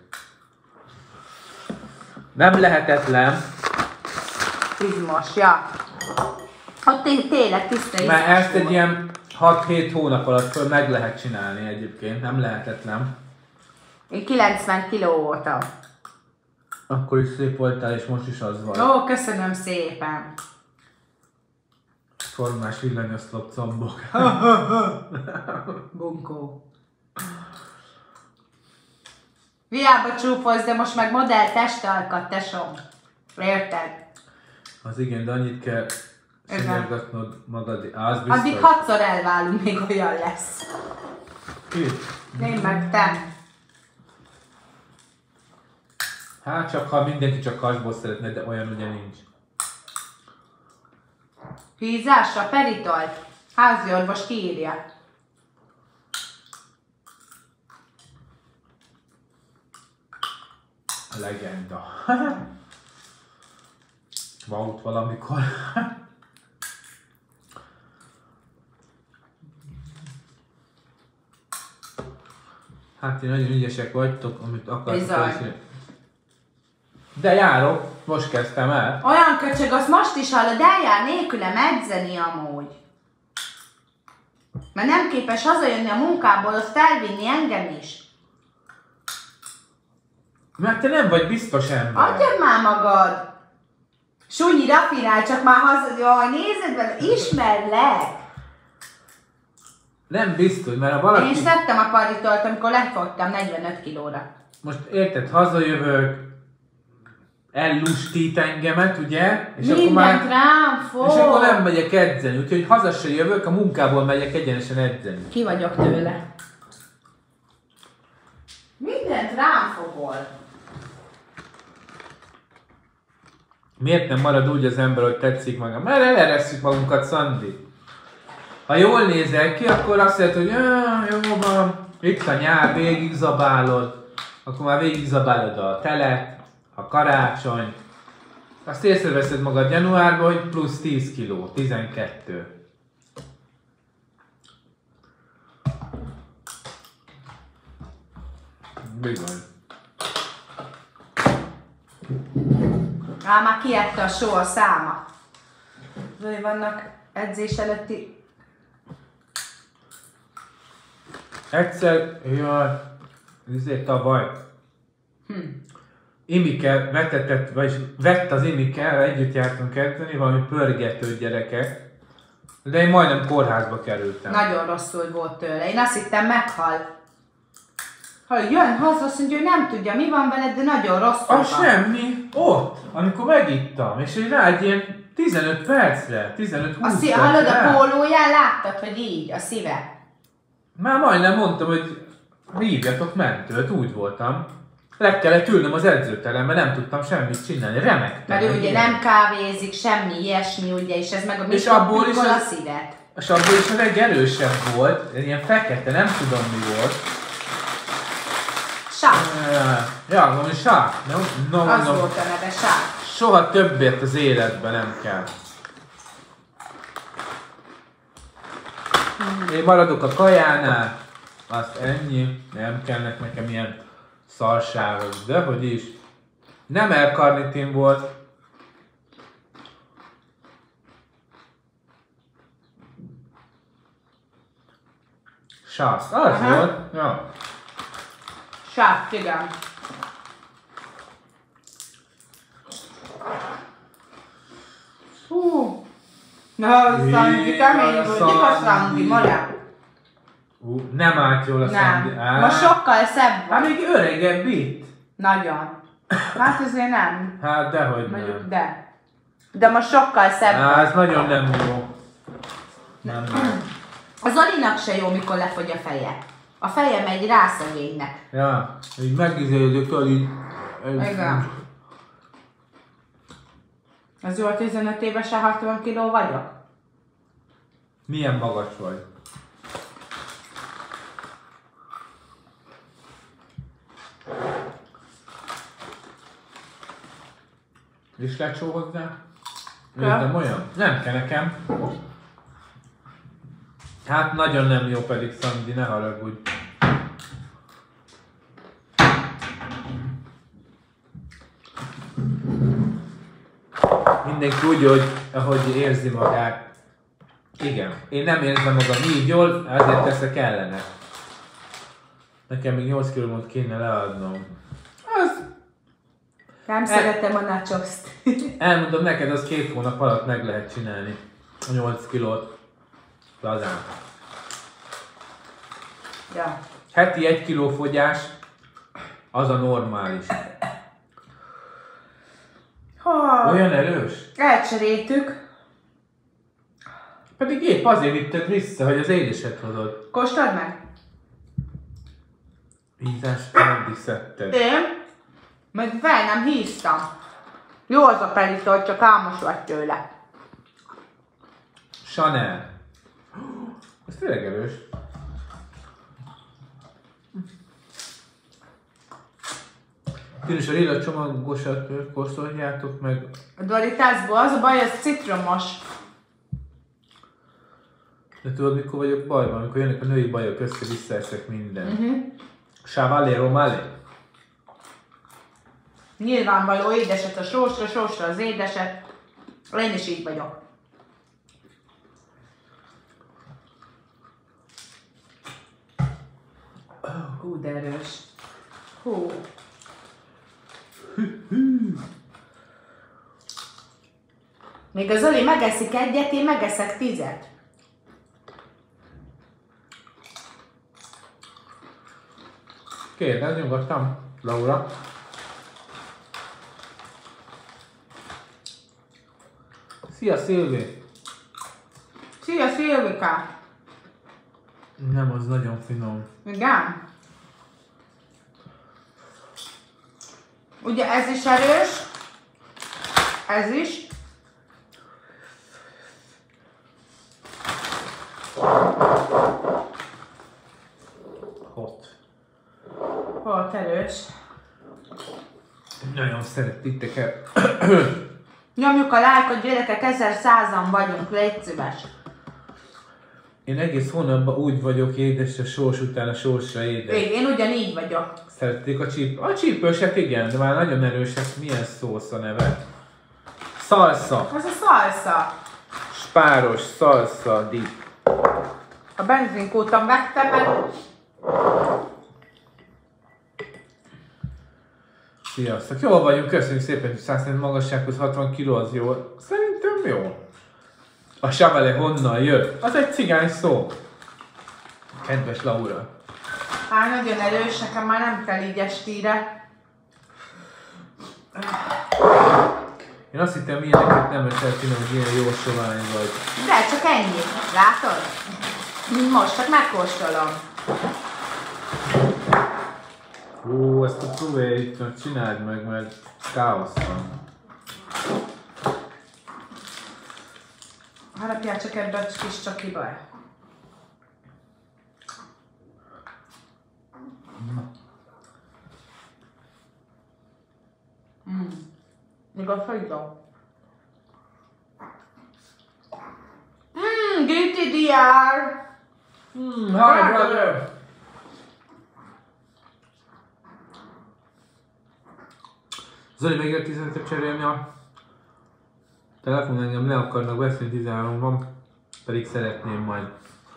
[SPEAKER 2] Nem lehetetlen.
[SPEAKER 1] Izmos, ja. Ott tényleg tiszta izmos.
[SPEAKER 2] Mert ezt egy ilyen hat-hét hónap alatt föl meg lehet csinálni egyébként, nem lehetetlen.
[SPEAKER 1] Én kilencven kiló voltam.
[SPEAKER 2] Akkor is szép voltál, és most is az vagy.
[SPEAKER 1] Ó, köszönöm szépen.
[SPEAKER 2] Formás villanyoszlop combok.
[SPEAKER 1] Bunkó. Hiába csúfolsz, de most meg modell testalkat, tesom. Érted?
[SPEAKER 2] Az igen, de annyit kell színjelgatnod magad. Az biztos.
[SPEAKER 1] Addig hatszor elválunk, még olyan lesz.
[SPEAKER 2] Ki?
[SPEAKER 1] Én meg te.
[SPEAKER 2] Hát csak ha mindenki csak hasból szeretne, de olyan ugye nincs.
[SPEAKER 1] Hízásra, peritolt. Házi orvos kiírja.
[SPEAKER 2] A legenda. Vaut valamikor. Hát ti nagyon ügyesek vagytok, amit akartok.
[SPEAKER 1] Bizony.
[SPEAKER 2] De járok, most kezdtem el.
[SPEAKER 1] Olyan köcsög, azt most is hallod, eljár nélkülem edzeni amúgy. Mert nem képes hazajönni a munkából, ott felvinni engem is.
[SPEAKER 2] Mert te nem vagy biztos ember.
[SPEAKER 1] Adjad már magad! Sunyi rafinál, csak már haza... Jaj, nézed vele, ismerlek!
[SPEAKER 2] Nem biztos, mert ha valaki...
[SPEAKER 1] Én is tettem a paritolt, amikor lefogytam negyvenöt kilóra.
[SPEAKER 2] Most érted, hazajövök, ellustít engemet, ugye? És
[SPEAKER 1] Mindent
[SPEAKER 2] akkor már...
[SPEAKER 1] rám fog!
[SPEAKER 2] És akkor nem megyek edzeni, úgyhogy haza se jövök, a munkából megyek egyenesen edzeni.
[SPEAKER 1] Ki vagyok tőle? Mindent rám fogol.
[SPEAKER 2] Miért nem marad úgy az ember, hogy tetszik magam? Mert eleresszük magunkat, Szandi. Ha jól nézel ki, akkor azt mondod, hogy jó van, itt a nyár, végig zabálod, akkor már végig zabálod a telet, a karácsony. Azt észreveszed magad januárban, hogy plusz tíz kiló, tizenkettő. Bizony.
[SPEAKER 1] Á, már kiette a só a száma. Zoli, vannak edzés előtti...
[SPEAKER 2] Egyszer, jaj, ezért tavaly.
[SPEAKER 1] Hm.
[SPEAKER 2] Imike vetetett, vagyis vett az Imike, együtt jártunk edzeni, valami pörgető gyerekek. De én majdnem kórházba kerültem.
[SPEAKER 1] Nagyon rosszul volt tőle. Én azt hittem meghal. Ha jön haza, azt mondja, hogy nem tudja, mi van veled, de nagyon rosszul
[SPEAKER 2] A semmi, ott, amikor megittam, és én rá egy ilyen tizenöt percre, tizenöt-húsz
[SPEAKER 1] A szí-
[SPEAKER 2] percre.
[SPEAKER 1] hallod a pólóján, láttad, hogy így, a szíve.
[SPEAKER 2] Már majdnem mondtam, hogy hívjatok mentőt, úgy voltam. Le kellett ülnöm az edzőterembe, nem tudtam semmit csinálni, remektem.
[SPEAKER 1] Mert ő ugye nem kávézik, semmi ilyesmi, ugye, és ez meg a
[SPEAKER 2] És abból is
[SPEAKER 1] mikor a
[SPEAKER 2] az-
[SPEAKER 1] szívet.
[SPEAKER 2] És abból is a legerősebb volt, ilyen fekete, nem tudom mi volt.
[SPEAKER 1] Sák.
[SPEAKER 2] Ja, valami sák. No, no,
[SPEAKER 1] Az
[SPEAKER 2] no.
[SPEAKER 1] volt a neve, sák.
[SPEAKER 2] Soha többet az életben nem kell. Én maradok a kajánál, azt ennyi, nem kellnek nekem ilyen szarságok, de hogy is. Nem L-karnitin volt. Sász, az
[SPEAKER 1] Aha.
[SPEAKER 2] volt. Ja.
[SPEAKER 1] Sák, igen. Hú. Na, Szandi, kemény volt,
[SPEAKER 2] Szandi.
[SPEAKER 1] a Szandi, marad.
[SPEAKER 2] Ú, nem állt jól a Szandi.
[SPEAKER 1] Nem,
[SPEAKER 2] Á.
[SPEAKER 1] most sokkal szebb
[SPEAKER 2] Hát
[SPEAKER 1] vagy.
[SPEAKER 2] még öregebb itt.
[SPEAKER 1] Nagyon. Hát azért nem.
[SPEAKER 2] Hát dehogy
[SPEAKER 1] Mondjuk,
[SPEAKER 2] nem.
[SPEAKER 1] de. De most sokkal szebb
[SPEAKER 2] Á,
[SPEAKER 1] vagy.
[SPEAKER 2] ez nagyon nem jó. Nem, nem.
[SPEAKER 1] Az Zolinak se jó, mikor lefogy a feje. A feje megy rá szegénynek.
[SPEAKER 2] Ja, így megizélődök, hogy így...
[SPEAKER 1] Igen. Az jó, tizenöt évesen hatvan kiló vagyok?
[SPEAKER 2] Milyen magas vagy? És lecsó hozzá? Nem olyan? Nem kell nekem. Hát nagyon nem jó pedig, Szandi, ne haragudj. Mindenki úgy, hogy ahogy érzi magát. Igen, én nem érzem magam így jól, azért teszek ellene. Nekem még nyolc kilót kéne leadnom. Az...
[SPEAKER 1] Nem El... szeretem a nachoszt.
[SPEAKER 2] Elmondom neked, az két hónap alatt meg lehet csinálni. A nyolc kilót. Lazán.
[SPEAKER 1] Ja.
[SPEAKER 2] Heti egy kiló fogyás, az a normális.
[SPEAKER 1] Ha...
[SPEAKER 2] Olyan erős?
[SPEAKER 1] Elcseréltük.
[SPEAKER 2] Pedig épp azért vitted vissza, hogy az édeset hozod.
[SPEAKER 1] Kóstold meg?
[SPEAKER 2] Hízást addig szedted.
[SPEAKER 1] Én? Meg fel nem híztam. Jó az a perító, csak álmos vagy tőle.
[SPEAKER 2] Chanel. Ez tényleg erős. Ti is a lila csomagosat kóstoljátok meg.
[SPEAKER 1] A Doritásból az a baj, ez citromos.
[SPEAKER 2] De tudod, mikor vagyok bajban? Amikor jönnek a női bajok, össze-visszaeszek minden.
[SPEAKER 1] Uh-huh.
[SPEAKER 2] Chavalé, romálé.
[SPEAKER 1] Nyilvánvaló édeset a sósra, sósra az édeset. Én is így vagyok. Hú, de erős. Hú. Még az Zoli megeszik egyet, én megeszek tizet.
[SPEAKER 2] Kérdezz, nyugodtan, Laura. Szia, Szilvi!
[SPEAKER 1] Szia, Szilvika!
[SPEAKER 2] Nem, az nagyon finom.
[SPEAKER 1] Igen? Ugye ez is erős, ez is.
[SPEAKER 2] Hot.
[SPEAKER 1] Hot, erős.
[SPEAKER 2] Nagyon szerettétek el.
[SPEAKER 1] Nyomjuk a lájkot, gyerekek, ezerszázan vagyunk, légy szíves.
[SPEAKER 2] Én egész hónapban úgy vagyok édes, a sós után a sósra édes.
[SPEAKER 1] Én, én ugyanígy vagyok.
[SPEAKER 2] Szerették a csíp... A csípősek igen, de már nagyon erősek. Milyen szósz a neve? Salsa.
[SPEAKER 1] Ez a szalsza.
[SPEAKER 2] Spáros salsa dip.
[SPEAKER 1] A benzinkúton vettem meg.
[SPEAKER 2] Sziasztok, jól vagyunk, köszönjük szépen, hogy száz magassághoz hatvan kiló az jó. Szerintem jó. A Chavalé honnan jött? Az egy cigány szó. Kedves Laura.
[SPEAKER 1] Hát nagyon erős, nekem már nem kell így estére.
[SPEAKER 2] Én azt hittem, ilyeneket nem esett finom, hogy ilyen jó sovány vagy.
[SPEAKER 1] De csak ennyi, látod? Most csak megkóstolom.
[SPEAKER 2] Ó, ezt a próbálj, csináld meg, mert káosz van.
[SPEAKER 1] Harapjál csak ebbe a kis csakiba. Mm. Még a fagyó. Mmm, Guilty dé er!
[SPEAKER 2] Mm, hi brother! Zoli, megért tizenötöt cserélni a telefon, engem le akarnak veszni, tizenhárom van, pedig szeretném majd.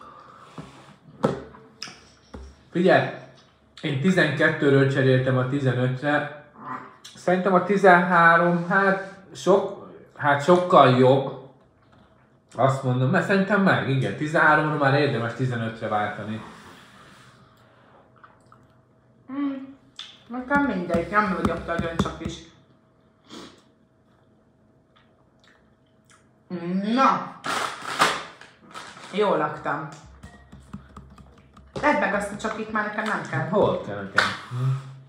[SPEAKER 2] Figyelj, én tizenkettőről cseréltem a tizenötre, szerintem a tizenhárom, hát, sok, hát sokkal jobb, azt mondom, mert szerintem meg, igen, tizenháromra már érdemes tizenötre váltani.
[SPEAKER 1] Mm. Nekem mindegy, nem vagyok nagyon csak is. Na! Jól laktam. Tedd meg azt a csokit, már nekem nem kell.
[SPEAKER 2] Hol kell nekem? Hm.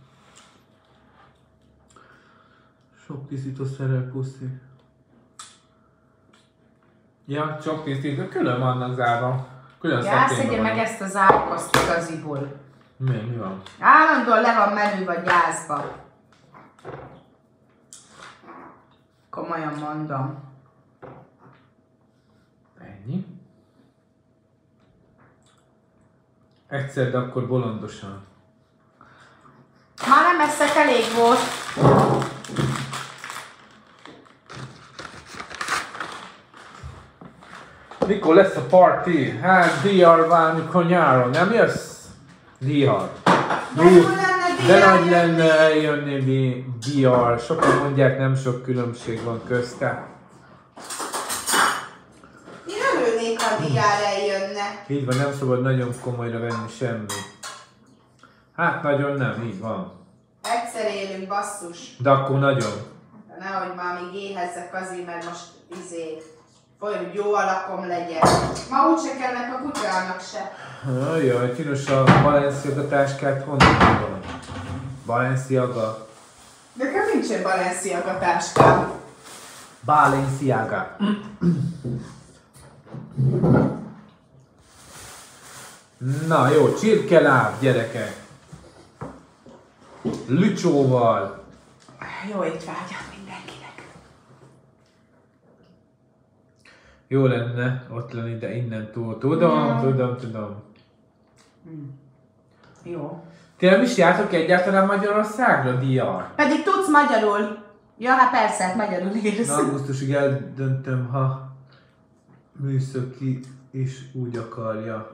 [SPEAKER 2] Sok tisztítószerrel puszi. Ja, sok tisztító, külön vannak zárva. Külön
[SPEAKER 1] Ja, szedje meg ezt az árkoszt igaziból.
[SPEAKER 2] Mi, mi van?
[SPEAKER 1] Állandóan le van menő vagy gyászba. Komolyan mondom.
[SPEAKER 2] Ennyi. Egyszer, de akkor bolondosan.
[SPEAKER 1] Már nem eszek, elég volt.
[SPEAKER 2] Mikor lesz a party? Hát dé er valamikor nyáron, nem jössz? dé er. De nagy lenne eljönni dé er. Sokan mondják, nem sok különbség van közte.
[SPEAKER 1] Én örülnék, ha dé er eljönne.
[SPEAKER 2] Így van, nem szabad nagyon komolyra venni semmi. Hát nagyon nem, így van.
[SPEAKER 1] Egyszer élünk, basszus.
[SPEAKER 2] De akkor nagyon.
[SPEAKER 1] Nehogy már még éhezzek azért, mert most izé, olyan, hogy jó alakom legyen. Ma úgyse kellnek a kutyának se.
[SPEAKER 2] Jaj, Tinos, a Balenciaga táskát honnan van? Balenciaga.
[SPEAKER 1] Nekem nincsen Balenciaga táskám.
[SPEAKER 2] Balenciaga. Na jó, csirkeláb, gyerekek. Lücsóval.
[SPEAKER 1] Jó étvágyat mindenkinek.
[SPEAKER 2] Jó lenne ott lenni, de innen túl. Tudom,
[SPEAKER 1] Mm.
[SPEAKER 2] tudom, tudom.
[SPEAKER 1] Mm. Jó.
[SPEAKER 2] Ti nem is jártok egyáltalán Magyarországra, dé er?
[SPEAKER 1] Pedig tudsz magyarul. Ja, hát persze, hát magyarul írsz.
[SPEAKER 2] Augusztusig eldöntöm, ha műszaki is úgy akarja.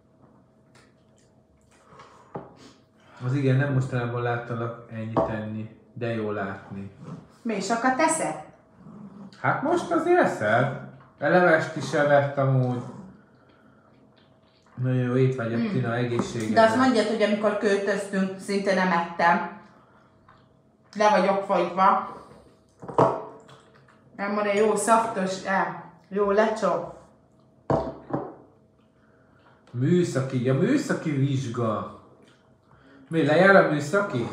[SPEAKER 2] Az igen, nem mostanában láttalak ennyit enni, de jó látni.
[SPEAKER 1] Mi sokat teszed?
[SPEAKER 2] Hát most azért eszel. Elevest is evett amúgy. Nagyon jó étvágyat, mm. Tina, egészségedre.
[SPEAKER 1] De azt mondjad, hogy amikor költöztünk, szinte nem ettem. Le vagyok fogyva. Nem van egy jó szaftos, eh, jó lecsó.
[SPEAKER 2] Műszaki, a műszaki vizsga. Mi, lejár a műszaki?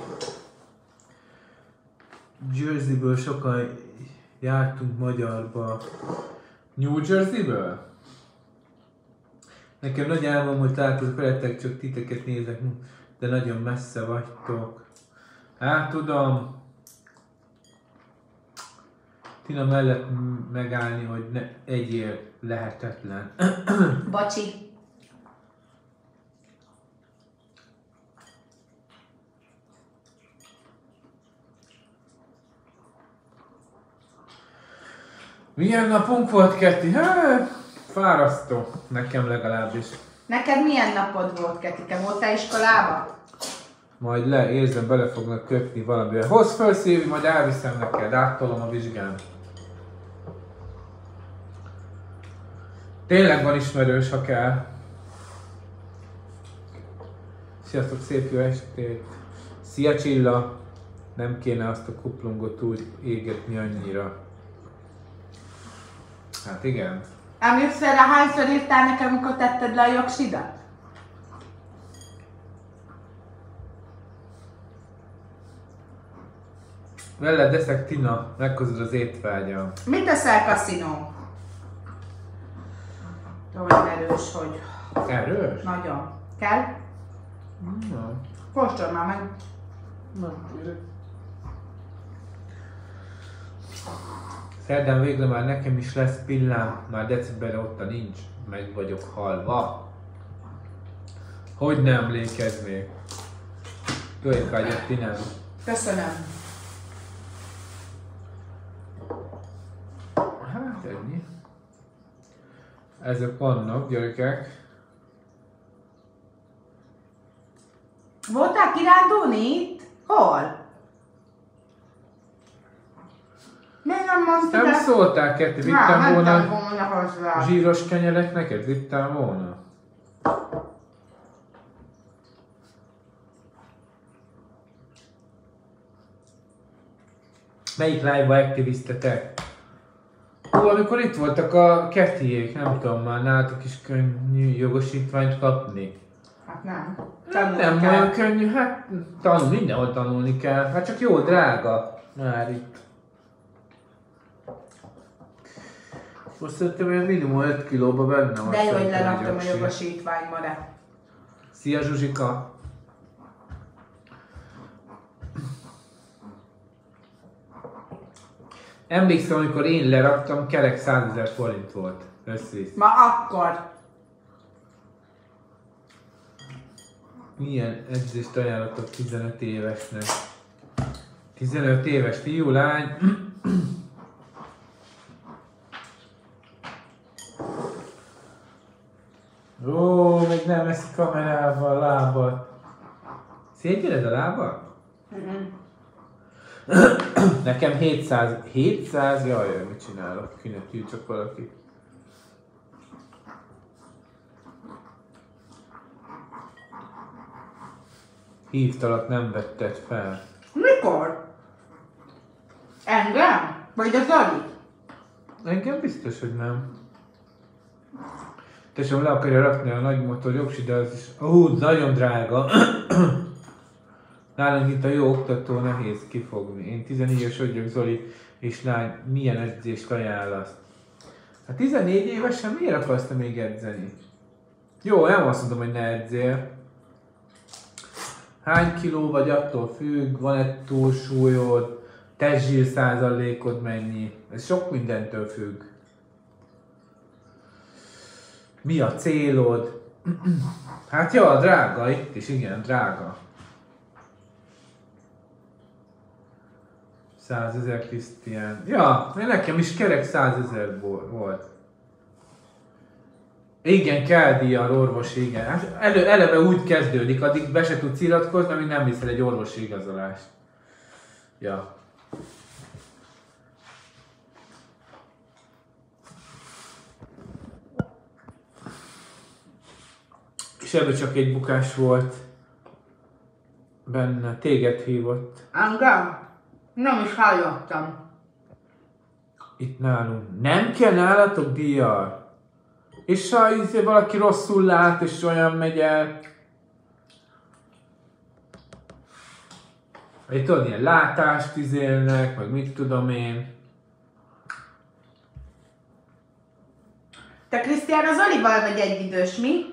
[SPEAKER 2] Jerseyből sokan jártunk magyarba. New Jerseyből? Nekem nagy álmom, hogy találkozok veletek, csak titeket nézek, de nagyon messze vagytok. Hát tudom. Tina mellett megállni, hogy ne egyél, lehetetlen.
[SPEAKER 1] Bocsi.
[SPEAKER 2] Milyen napunk volt, Keti? Hát, fárasztó. Nekem legalábbis.
[SPEAKER 1] Neked milyen napod volt, Ketike? Voltál iskolába?
[SPEAKER 2] Majd le, érzem, bele fognak kötni valamivel. Hozz föl, Szilvi, majd elviszem neked, áttolom a vizsgán. Tényleg van ismerős, ha kell. Sziasztok, szép jó estét. Szia Csilla. Nem kéne azt a kuplungot úgy égetni annyira. Hát igen.
[SPEAKER 1] Emlékszel rá, hányszor írtál nekem, amikor tetted le a jogsidat?
[SPEAKER 2] Veled eszek, Tina, meghozod az étvágyam.
[SPEAKER 1] Mit teszel, kaszinó? Olyan erős, hogy...
[SPEAKER 2] Erős?
[SPEAKER 1] Nagyon. Kell?
[SPEAKER 2] Na.
[SPEAKER 1] Kóstolj már meg.
[SPEAKER 2] Na, szerdán végre már nekem is lesz pillám, már decemberre otta nincs, meg vagyok halva. Hogy nem emlékeznék? Jó étvágyat, Tina.
[SPEAKER 1] Köszönöm.
[SPEAKER 2] Hát ennyi. Ezek vannak, gyerekek.
[SPEAKER 1] Voltál kirándulni itt? Hol? Miért nem mondtad?
[SPEAKER 2] Nem szóltál, Keti, vittem
[SPEAKER 1] Há,
[SPEAKER 2] volna
[SPEAKER 1] volna hozzá.
[SPEAKER 2] zsíros kenyeret neked? Vittem volna? Melyik live-ba aktiviztetek? Hú, amikor itt voltak a Ketiék, nem tudom már, nálatok is könnyű jogosítványt kapni.
[SPEAKER 1] Hát nem.
[SPEAKER 2] Hát nem
[SPEAKER 1] kell.
[SPEAKER 2] olyan könnyű, hát tanul, mindenhol tanulni kell, hát csak jó drága már itt. Most szerintem olyan minimum öt kilóba benne van.
[SPEAKER 1] De jó, hogy
[SPEAKER 2] szerintem egy
[SPEAKER 1] leraktam a
[SPEAKER 2] jogsi.
[SPEAKER 1] jogosítványba, de.
[SPEAKER 2] Szia Zsuzsika! Emlékszem, amikor én leraktam, kerek százezer forint volt. Összvisz.
[SPEAKER 1] Ma akkor.
[SPEAKER 2] Milyen edzést ajánlottak tizenöt évesnek? tizenöt éves fiú, lány. Ó, még nem eszi kamerával a lábat. Szégyeled a lábat?
[SPEAKER 1] Mm-mm.
[SPEAKER 2] Nekem hétszáz. hétszáz? Jaj, jaj, mit csinálok? Kinek csak valaki. Hívtalak, nem vetted fel.
[SPEAKER 1] Mikor? Engem? Vagy a Zali?
[SPEAKER 2] Engem biztos, hogy nem. Tesóm le akarja rakni a nagy motor jogsi, de az is... Ó, nagyon drága. Nálunk itt a jó oktató nehéz kifogni. Én tizennégy éves vagyok, Zoli, és lány, milyen edzést ajánlasz? Hát tizennégy évesen miért akarsz te még edzeni? Jó, nem azt mondom, hogy ne edzél. Hány kiló vagy, attól függ, van-e túlsúlyod, testzsír százalékod mennyi. Ez sok mindentől függ. Mi a célod? Hát jó, drága itt is, igen, drága. százezer Krisztián. Ja, nekem is kerek százezer volt. Igen, kell díjjal orvosi, igen. Hát elő, eleve úgy kezdődik, addig be se tudsz iratkozni, amíg nem viszel egy orvosi igazolást. Ja. És ebből csak egy bukás volt benne. Téged hívott.
[SPEAKER 1] Engem? Nem is hallottam.
[SPEAKER 2] Itt nálunk. Nem kell nálatok díjjal? És ha valaki rosszul lát, és olyan megy el. Egy tudod, ilyen látást izélnek, meg mit tudom én.
[SPEAKER 1] Te Krisztián az Olival vagy egyidős, mi?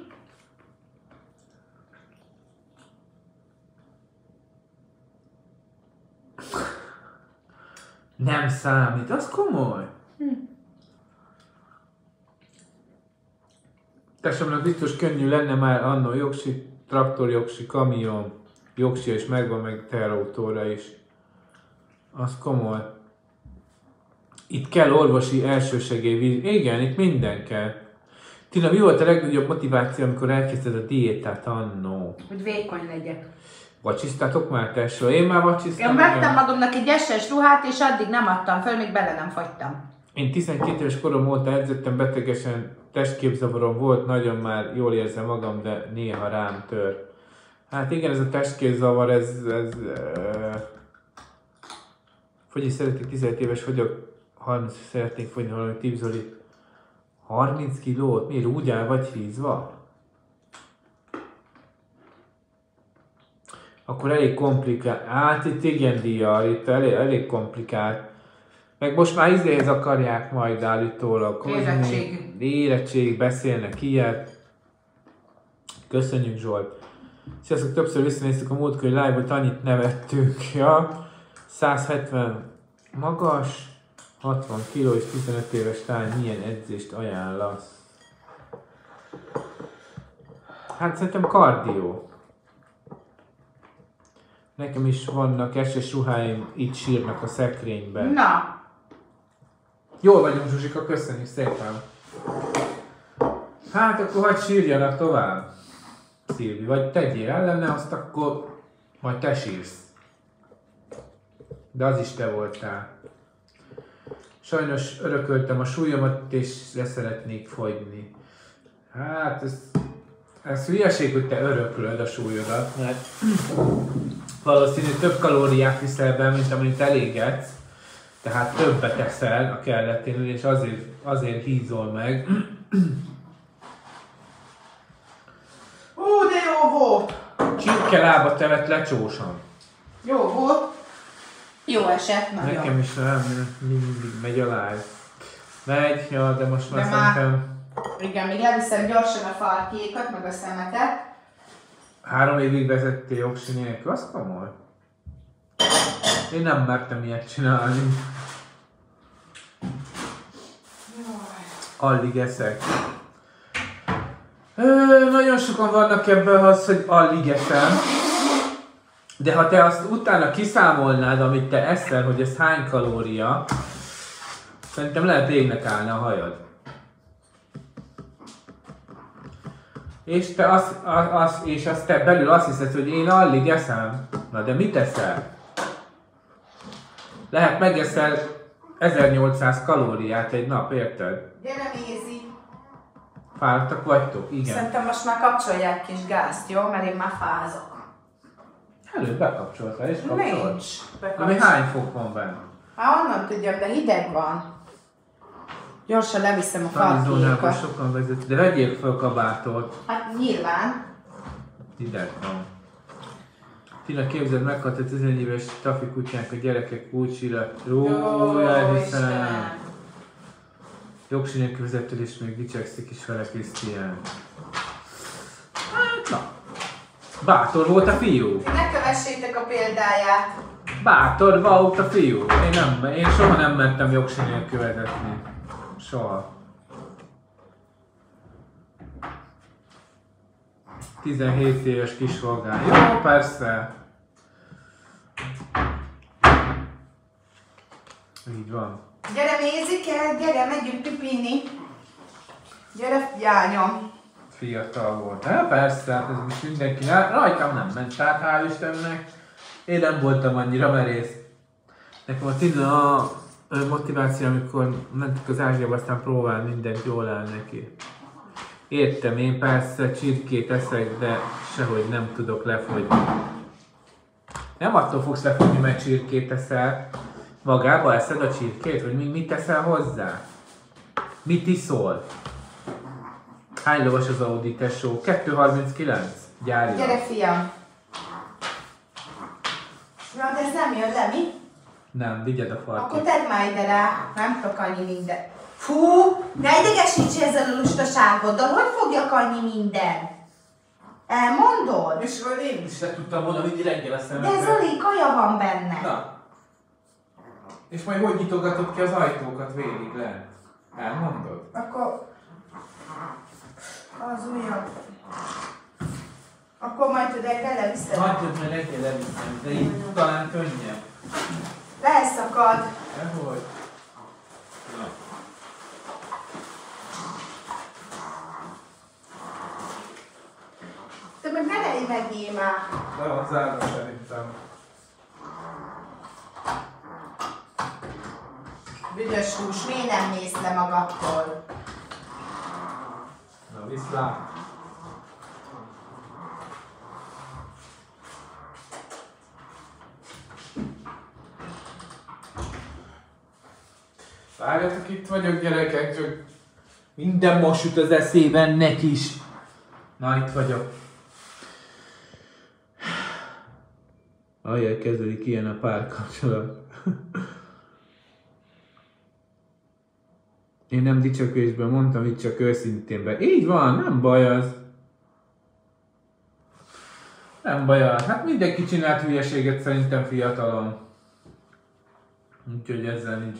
[SPEAKER 2] Nem számít, az komoly. Hm. Tesómnak biztos könnyű lenne már annó jogsi, traktor jogsi, kamion, jogsi és megvan meg teherautóra is. Az komoly. Itt kell orvosi elsősegély, igen, itt minden kell. Tina, mi volt a legnagyobb motiváció, amikor elkezdted a diétát annó?
[SPEAKER 1] Hogy vékony legyek.
[SPEAKER 2] Vacsisztátok már, tesó? Én már vacsisztam.
[SPEAKER 1] Én vettem magamnak egy es-es ruhát, és addig nem adtam föl, még bele nem fagytam.
[SPEAKER 2] Én tizenkét éves korom óta edzettem, betegesen testképzavarom volt, nagyon már jól érzem magam, de néha rám tör. Hát igen, ez a testképzavar, ez... ez uh... Fogyi szeretnék, tizenhét éves vagyok, harminc szeretnék fogyni valami tipzoli. harminc kilót? Miért úgy áll vagy hízva? Akkor elég komplikált. Hát itt igen, díjjal, itt elég, elég komplikált. Meg most már izéhez akarják majd állítólag hozni.
[SPEAKER 1] Érettség.
[SPEAKER 2] Érettség, beszélnek ilyet. Köszönjük, Zsolt. Sziasztok, többször visszanéztük a múltkori live-ot, annyit nevettünk. Ja. száz hetven magas, hatvan kiló és tizenöt éves lány, milyen edzést ajánlasz? Hát szerintem kardió. Nekem is vannak es-es ruháim, itt sírnak a szekrényben.
[SPEAKER 1] Na!
[SPEAKER 2] Jól vagyunk, Zsuzsika, köszönjük szépen. Hát akkor hadd sírjanak tovább, Szilvi, vagy tegyél ellene, azt akkor majd te sírsz. De az is te voltál. Sajnos örököltem a súlyomat, és le szeretnék fogyni. Hát ez, ez hülyeség, hogy te öröklöd a súlyodat, mert valószínű több kalóriát viszel be, mint amit elégetsz. Tehát többet eszel a kelleténél, és azért, azért hízol meg.
[SPEAKER 1] Ó, de jó volt!
[SPEAKER 2] Csirke lába tevet lecsósan.
[SPEAKER 1] Jó volt. Jó esett, nagyon.
[SPEAKER 2] Nekem is nem, mindig megy a live. Megy, ja, de most már
[SPEAKER 1] De már-
[SPEAKER 2] szerintem
[SPEAKER 1] Igen, még leviszem gyorsan a farkékat, meg a szemetet.
[SPEAKER 2] három évig vezettél jogsi nélkül, az komoly. Én nem mertem ilyet csinálni. Alig eszek. Ö, nagyon sokan vannak ebben az, hogy alig eszem. De ha te azt utána kiszámolnád, amit te eszel, hogy ez hány kalória, szerintem lehet égnek állna a hajad. És te azt, az, és azt te belül azt hiszed, hogy én alig eszem. Na de mit eszel? Lehet megeszel ezernyolcszáz kalóriát egy nap, érted?
[SPEAKER 1] Gyere, Mézi!
[SPEAKER 2] Fáradtak vagytok? Igen.
[SPEAKER 1] Szerintem most már kapcsolják kis gázt, jó? Mert én már fázok.
[SPEAKER 2] Előbb bekapcsoltál és kapcsolt?
[SPEAKER 1] Nincs.
[SPEAKER 2] Ami hány fok van benne?
[SPEAKER 1] Hát onnan tudjam, de hideg van. Gyorsan leviszem a
[SPEAKER 2] Farizónában
[SPEAKER 1] farkékat.
[SPEAKER 2] sokan vezetnek, de vegyék fel kabátot.
[SPEAKER 1] Hát nyilván.
[SPEAKER 2] Hideg van. Tina, képzeld, meghalt a tizenegy éves Tafi kutyánk, a gyerekek kulcsira. Ó, elhiszem. Jogsi nélkül vezetől és még dicsekszik is vele, Krisztián. Hát, na. Bátor volt a fiú.
[SPEAKER 1] Ne kövessétek a példáját.
[SPEAKER 2] Bátor volt a fiú. Én, nem, én soha nem mertem jogsi nélkül vezetni. Soha. tizenhét éves kisvagán. Jó, persze. Így van.
[SPEAKER 1] Gyere, Mézike, gyere, megyünk pipini. Gyere, jányom.
[SPEAKER 2] Fiatal volt. Hát persze, hát ez most mindenki. Rajtam nem ment, tehát hál' Istennek. Én nem voltam annyira merész. Nekem a Tina a motiváció, amikor mentük az Ázsiába, aztán próbál mindent jól áll neki. Értem, én persze csirkét eszek, de sehogy nem tudok lefogyni. Nem attól fogsz lefogyni, mert csirkét eszel. Magába eszed a csirkét, vagy mit teszel hozzá? Mit iszol? Hány lovas az Audi, tesó? kettő harminckilenc. Gyári.
[SPEAKER 1] Gyere, fiam. Na, de ez nem jön le, mi?
[SPEAKER 2] Nem, vigyed a farkot.
[SPEAKER 1] Akkor tedd már ide rá. Nem tudok annyi minden. Fú, ne idegesíts ezzel a lustaságoddal. Hogy fogjak annyi minden? Elmondod?
[SPEAKER 2] És én is le tudtam volna vinni reggel a szemembe.
[SPEAKER 1] De Zoli, kaja van benne.
[SPEAKER 2] Na. És majd hogy nyitogatod ki az ajtókat végig lent? Elmondod?
[SPEAKER 1] Akkor... Az ujjam. Akkor majd tudod, beleviszed.
[SPEAKER 2] Hagyjad, mert reggel leviszem, de így talán könnyebb.
[SPEAKER 1] Leszakad.
[SPEAKER 2] Dehogy? Na.
[SPEAKER 1] Te meg ne lejj meg már.
[SPEAKER 2] Le van zárva szerintem.
[SPEAKER 1] Büdös hús, miért nem mész le magadtól?
[SPEAKER 2] Na, viszlát. Várjatok, itt vagyok, gyerekek, csak minden most jut az eszében neki is. Na, itt vagyok. Ajjaj, kezdődik ilyen a párkapcsolat. Én nem dicsőkésben mondtam, itt csak őszinténben. Így van, nem baj az. Nem baj az. Hát mindenki csinált hülyeséget szerintem fiatalon. Úgyhogy ezzel nincs.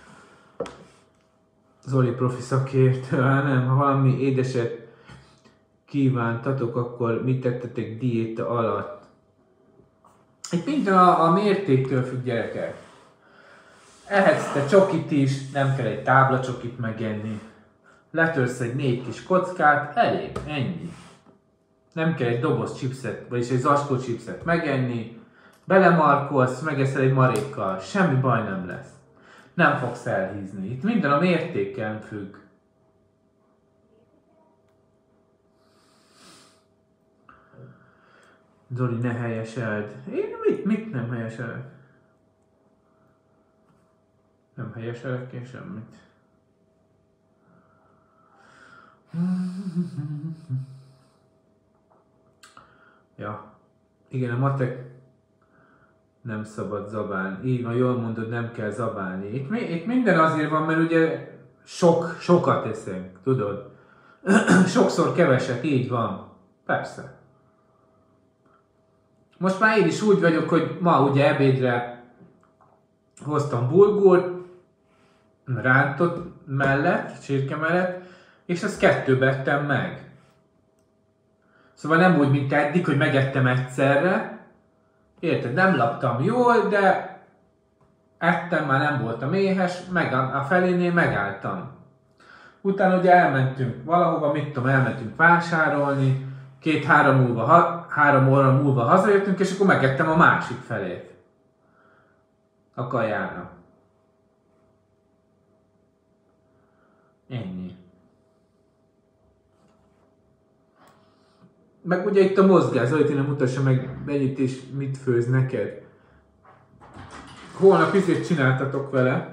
[SPEAKER 2] Zoli profi szakértő, nem, ha valami édeset kívántatok, akkor mit tettetek diéta alatt? Itt minden a, a mértéktől függ, gyerekek. Ehetsz te csokit is, nem kell egy tábla csokit megenni. Letörsz egy négy kis kockát, elég, ennyi. Nem kell egy doboz chipset, vagyis egy zacskó chipset megenni. Belemarkolsz, megeszel egy marékkal, semmi baj nem lesz. Nem fogsz elhízni. Itt minden a mértéken függ. Zoli, ne helyeseld. Én mit, mit nem helyeselek? Nem helyeselek én semmit. Ja. Igen, a matek nem szabad zabálni. Így van, jól mondod, nem kell zabálni. Itt, itt minden azért van, mert ugye sok, sokat eszünk, tudod? Sokszor keveset, így van. Persze. Most már én is úgy vagyok, hogy ma ugye ebédre hoztam bulgurt, rántott mellett, csirke mellett, és azt kettőbe ettem meg. Szóval nem úgy, mint eddig, hogy megettem egyszerre. Érted? Nem laktam jól, de ettem, már nem voltam éhes, meg a felénél megálltam. Utána ugye elmentünk valahova, mit tudom, elmentünk vásárolni, két-három múlva, ha, három óra múlva hazajöttünk, és akkor megettem a másik felét. A kajának. Ennyi. Meg ugye itt a mozgás, Zoli, nem mutassa meg mennyit és mit főz neked. Holnap izét csináltatok vele.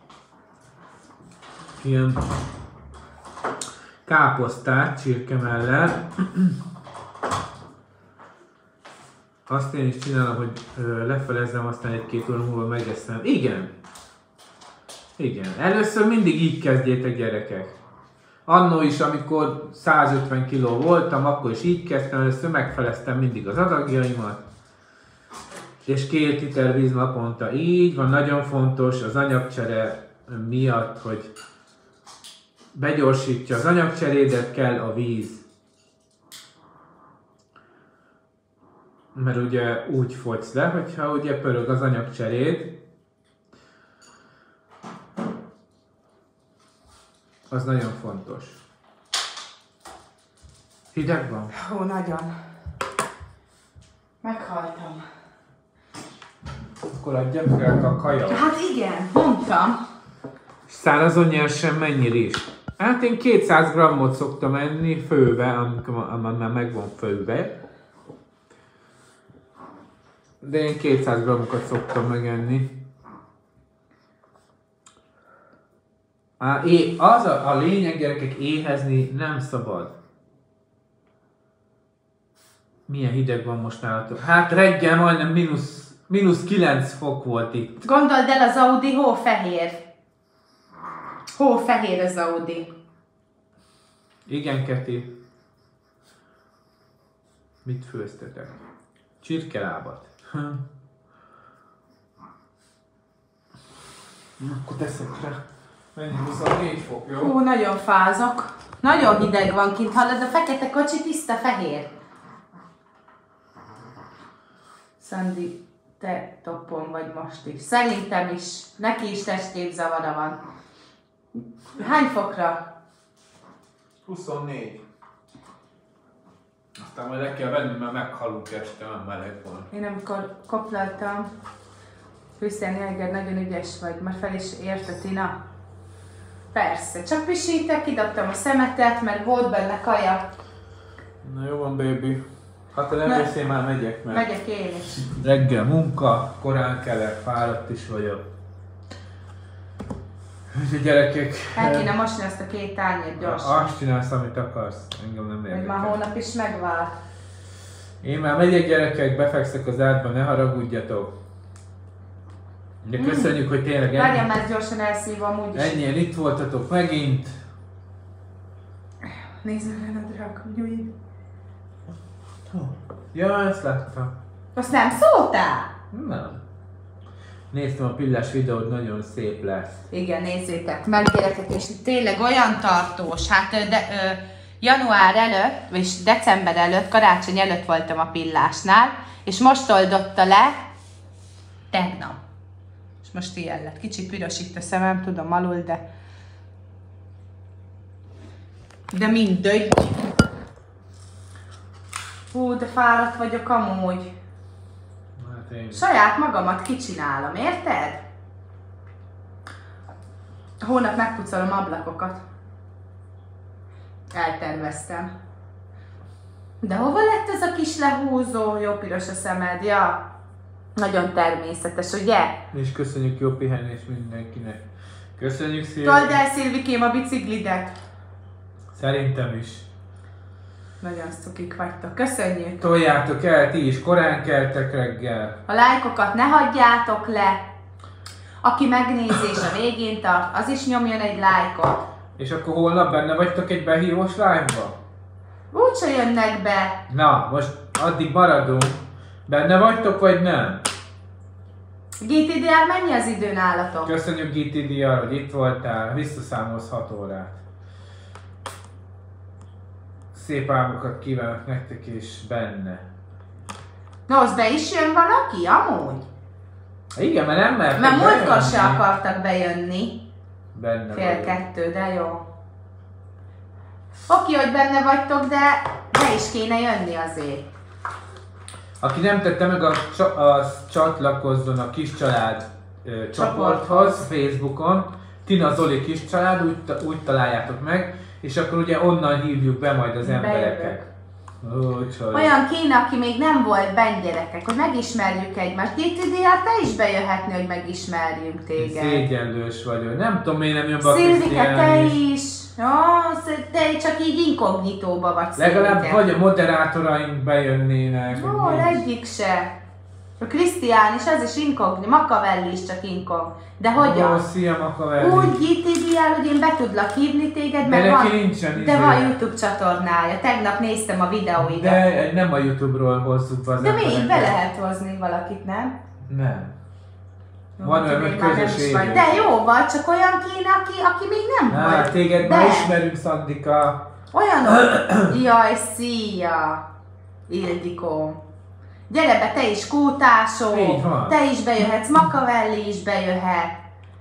[SPEAKER 2] Ilyen káposztát csirkemellel. Azt én is csinálom, hogy lefelezzem, aztán egy-két óra múlva megeszem. Igen. Igen. Először mindig így kezdjétek, gyerekek. Annó is, amikor százötven kiló voltam, akkor is így kezdtem, először megfeleztem mindig az adagjaimat. És két liter víz naponta. Így van, nagyon fontos az anyagcsere miatt, hogy begyorsítja az anyagcserédet, kell a víz. Mert ugye úgy fogysz le, hogyha ugye pörög az anyagcseréd. Az nagyon fontos. Hideg van?
[SPEAKER 1] Ó, nagyon. Meghaltam.
[SPEAKER 2] Akkor adjak el a kaja.
[SPEAKER 1] Hát igen, mondtam.
[SPEAKER 2] Szárazon nyersen mennyire is? Hát én kétszáz grammot szoktam enni főve, amikor már meg van főve. De én kétszáz grammokat szoktam megenni. Á, é, az a, a lényeg, gyerekek, éhezni nem szabad. Milyen hideg van most nálatok? Hát reggel majdnem mínusz, mínusz kilenc fok volt itt.
[SPEAKER 1] Gondold el, az Audi hófehér. Hófehér az Audi.
[SPEAKER 2] Igen, Keti. Mit főztetek? Csirkelábat. Hm. Akkor teszek rá. Mennyi? huszonnégy fok, jó?
[SPEAKER 1] Hú, nagyon fázok. Nagyon hideg van kint, hallod? A fekete kocsi tiszta fehér. Szandi, te toppon vagy most is. Szerintem is. Neki is testképzavara van. Hány fokra?
[SPEAKER 2] huszonnégy. Aztán majd le kell venni, mert meghalunk este, nem meleg van.
[SPEAKER 1] Én amikor koplaltam, Krisztián Jäger, nagyon ügyes vagy, már fel is ért a Tina. Persze, csak pisítek, kidobtam a szemetet, mert volt benne kaja.
[SPEAKER 2] Na jó van, baby. Hát ha nem jössz, én már megyek, mert
[SPEAKER 1] Megyek én is.
[SPEAKER 2] reggel munka, korán kelek, fáradt is vagyok. Úgyhogy gyerekek...
[SPEAKER 1] El kéne mosni azt a két tányért gyorsan.
[SPEAKER 2] Azt csinálsz, amit akarsz. Engem nem
[SPEAKER 1] Hogy
[SPEAKER 2] érdekel.
[SPEAKER 1] már hónap is megvár.
[SPEAKER 2] Én már megyek, gyerekek, befekszek az ágyba, ne haragudjatok. De köszönjük, hogy tényleg ennyi,
[SPEAKER 1] Várjam, mert gyorsan elszívom úgyis.
[SPEAKER 2] ennyien itt voltatok megint.
[SPEAKER 1] Nézd meg a drak, gyújj.
[SPEAKER 2] Ja, ezt láttam.
[SPEAKER 1] Azt nem szóltál?
[SPEAKER 2] Nem. Néztem a pillás videót, nagyon szép lesz.
[SPEAKER 1] Igen, nézzétek meg, gyerekek, és tényleg olyan tartós. Hát de, ö, január előtt, és december előtt, karácsony előtt voltam a pillásnál, és most oldotta le tegnap. És most ilyen lett. Kicsit piros itt a szemem, tudom alul, de... De mindegy. Hú, de fáradt vagyok amúgy.
[SPEAKER 2] Hát én...
[SPEAKER 1] Saját magamat kicsinálom, érted? Hónap megpucolom ablakokat. Elterveztem. De hova lett ez a kis lehúzó? Jó piros a szemed, ja? Nagyon természetes, ugye?
[SPEAKER 2] És köszönjük, jó pihenés mindenkinek. Köszönjük, Szilvi.
[SPEAKER 1] Told el, Szilvikém, a biciklidet.
[SPEAKER 2] Szerintem is.
[SPEAKER 1] Nagyon szukik vagytok. Köszönjük.
[SPEAKER 2] Toljátok el, ti is korán keltek reggel.
[SPEAKER 1] A lájkokat ne hagyjátok le. Aki megnézi és a végén tart, az is nyomjon egy lájkot.
[SPEAKER 2] És akkor holnap benne vagytok egy behívós live-ba?
[SPEAKER 1] Úgyse jönnek be.
[SPEAKER 2] Na, most addig maradunk. Benne vagytok, vagy nem?
[SPEAKER 1] gé té dé er, mennyi az idő nálatok?
[SPEAKER 2] Köszönjük gé té dé er, hogy itt voltál, visszaszámolsz hat órát. Szép álmokat kívánok nektek és benne.
[SPEAKER 1] Na, az be is jön valaki, amúgy?
[SPEAKER 2] Igen, mert nem mertek
[SPEAKER 1] Mert múltkor
[SPEAKER 2] bejönni.
[SPEAKER 1] se akartak bejönni.
[SPEAKER 2] Benne
[SPEAKER 1] Fél
[SPEAKER 2] vagyok.
[SPEAKER 1] kettő, de jó. Oké, hogy benne vagytok, de be is kéne jönni azért.
[SPEAKER 2] Aki nem tette meg, a, csa- a csatlakozzon a kis család ö, csoporthoz Facebookon. Tina Zoli kis család, úgy, ta- úgy találjátok meg, és akkor ugye onnan hívjuk be majd az embereket. Ó, csaj.
[SPEAKER 1] Olyan kéne, aki még nem volt benn, gyerekek, hogy megismerjük egymást. gé té dé er, te is bejöhetni, hogy megismerjünk téged.
[SPEAKER 2] Szégyenlős vagyok. Nem tudom, miért nem jön be a
[SPEAKER 1] Szilvike, te
[SPEAKER 2] Krisztián is.
[SPEAKER 1] is. Ó, te csak így inkognitóba vagy,
[SPEAKER 2] Legalább
[SPEAKER 1] Szilvike.
[SPEAKER 2] vagy a moderátoraink bejönnének.
[SPEAKER 1] Ó,
[SPEAKER 2] hogy mi.
[SPEAKER 1] egyik se. A Krisztián is, ez is inkogni, Makavelli is csak inkog. De hogyan?
[SPEAKER 2] Ó, szia Makavelli.
[SPEAKER 1] Úgy gé té dé er, hogy én be tudlak hívni téged,
[SPEAKER 2] De
[SPEAKER 1] mert
[SPEAKER 2] neki
[SPEAKER 1] van,
[SPEAKER 2] nincsen
[SPEAKER 1] de
[SPEAKER 2] izé.
[SPEAKER 1] van YouTube csatornája. Tegnap néztem a videóidat.
[SPEAKER 2] De nem a Youtube-ról hozzuk be az
[SPEAKER 1] De még
[SPEAKER 2] embereket.
[SPEAKER 1] be lehet hozni valakit, nem?
[SPEAKER 2] Nem.
[SPEAKER 1] Jó,
[SPEAKER 2] Van olyan,
[SPEAKER 1] tudom,
[SPEAKER 2] hogy
[SPEAKER 1] már nem is
[SPEAKER 2] közös
[SPEAKER 1] vagy.
[SPEAKER 2] élő.
[SPEAKER 1] De jó vagy, csak olyan kéne, aki, aki még nem
[SPEAKER 2] Á,
[SPEAKER 1] volt.
[SPEAKER 2] téged
[SPEAKER 1] De
[SPEAKER 2] már ismerünk, Szandika.
[SPEAKER 1] olyanok. Jaj, szia, Ildikó. Gyere be, te is Kótásó,
[SPEAKER 2] Így van.
[SPEAKER 1] te is bejöhetsz, Makavelli is bejöhet.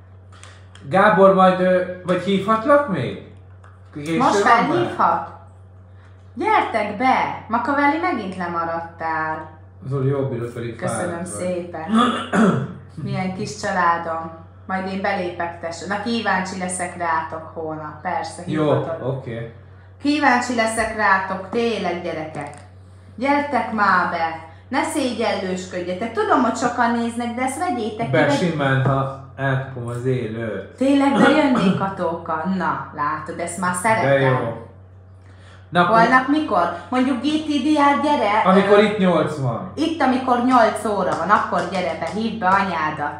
[SPEAKER 2] Gábor majd, ö, vagy hívhatlak még? Késő
[SPEAKER 1] Most
[SPEAKER 2] van már?
[SPEAKER 1] felhívhat? Gyertek be! Makavelli, megint lemaradtál.
[SPEAKER 2] Zoli, jó bírod, pedig
[SPEAKER 1] Köszönöm
[SPEAKER 2] fáradt vagy.
[SPEAKER 1] szépen. Milyen kis családom. Majd én belépek tesó. Na, kíváncsi leszek rátok holnap. Persze,
[SPEAKER 2] Jó,
[SPEAKER 1] hívhatod.
[SPEAKER 2] oké. Okay.
[SPEAKER 1] Kíváncsi leszek rátok, tényleg, gyerekek. Gyertek már be. Ne szégyellősködjetek. Tudom, hogy sokan néznek, de ezt vegyétek ki.
[SPEAKER 2] Be
[SPEAKER 1] vegy-
[SPEAKER 2] simán, ha elkapom az élőt.
[SPEAKER 1] Tényleg bejönnék a tóka. Na, látod, ezt már
[SPEAKER 2] De
[SPEAKER 1] szeretem.
[SPEAKER 2] jó. Na, akkor,
[SPEAKER 1] Holnap mikor? Mondjuk gé té dé er, gyere.
[SPEAKER 2] amikor
[SPEAKER 1] ö,
[SPEAKER 2] itt nyolc van.
[SPEAKER 1] Itt, amikor nyolc óra van, akkor gyere be, hívd be anyádat.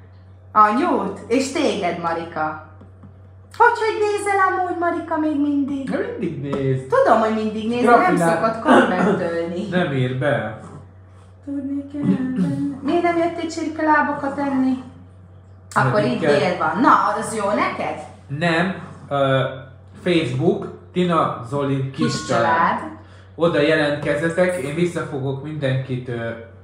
[SPEAKER 1] Anyút, és téged, Marika. Hogy, hogy nézel amúgy, Marika, még mindig?
[SPEAKER 2] Nem mindig néz.
[SPEAKER 1] Tudom, hogy mindig nézel, nem
[SPEAKER 2] Grafinál-
[SPEAKER 1] szokott kommentölni.
[SPEAKER 2] Nem ír be.
[SPEAKER 1] Tudni kell benne. Miért nem jöttél csirkelábokat enni? Akkor
[SPEAKER 2] Nekik
[SPEAKER 1] itt
[SPEAKER 2] kell.
[SPEAKER 1] dél van. Na, az jó neked?
[SPEAKER 2] Nem. Uh, Facebook, Tina Zoli kis,
[SPEAKER 1] Kis
[SPEAKER 2] család.
[SPEAKER 1] család.
[SPEAKER 2] Oda jelentkezzetek, én visszafogok mindenkit, ö,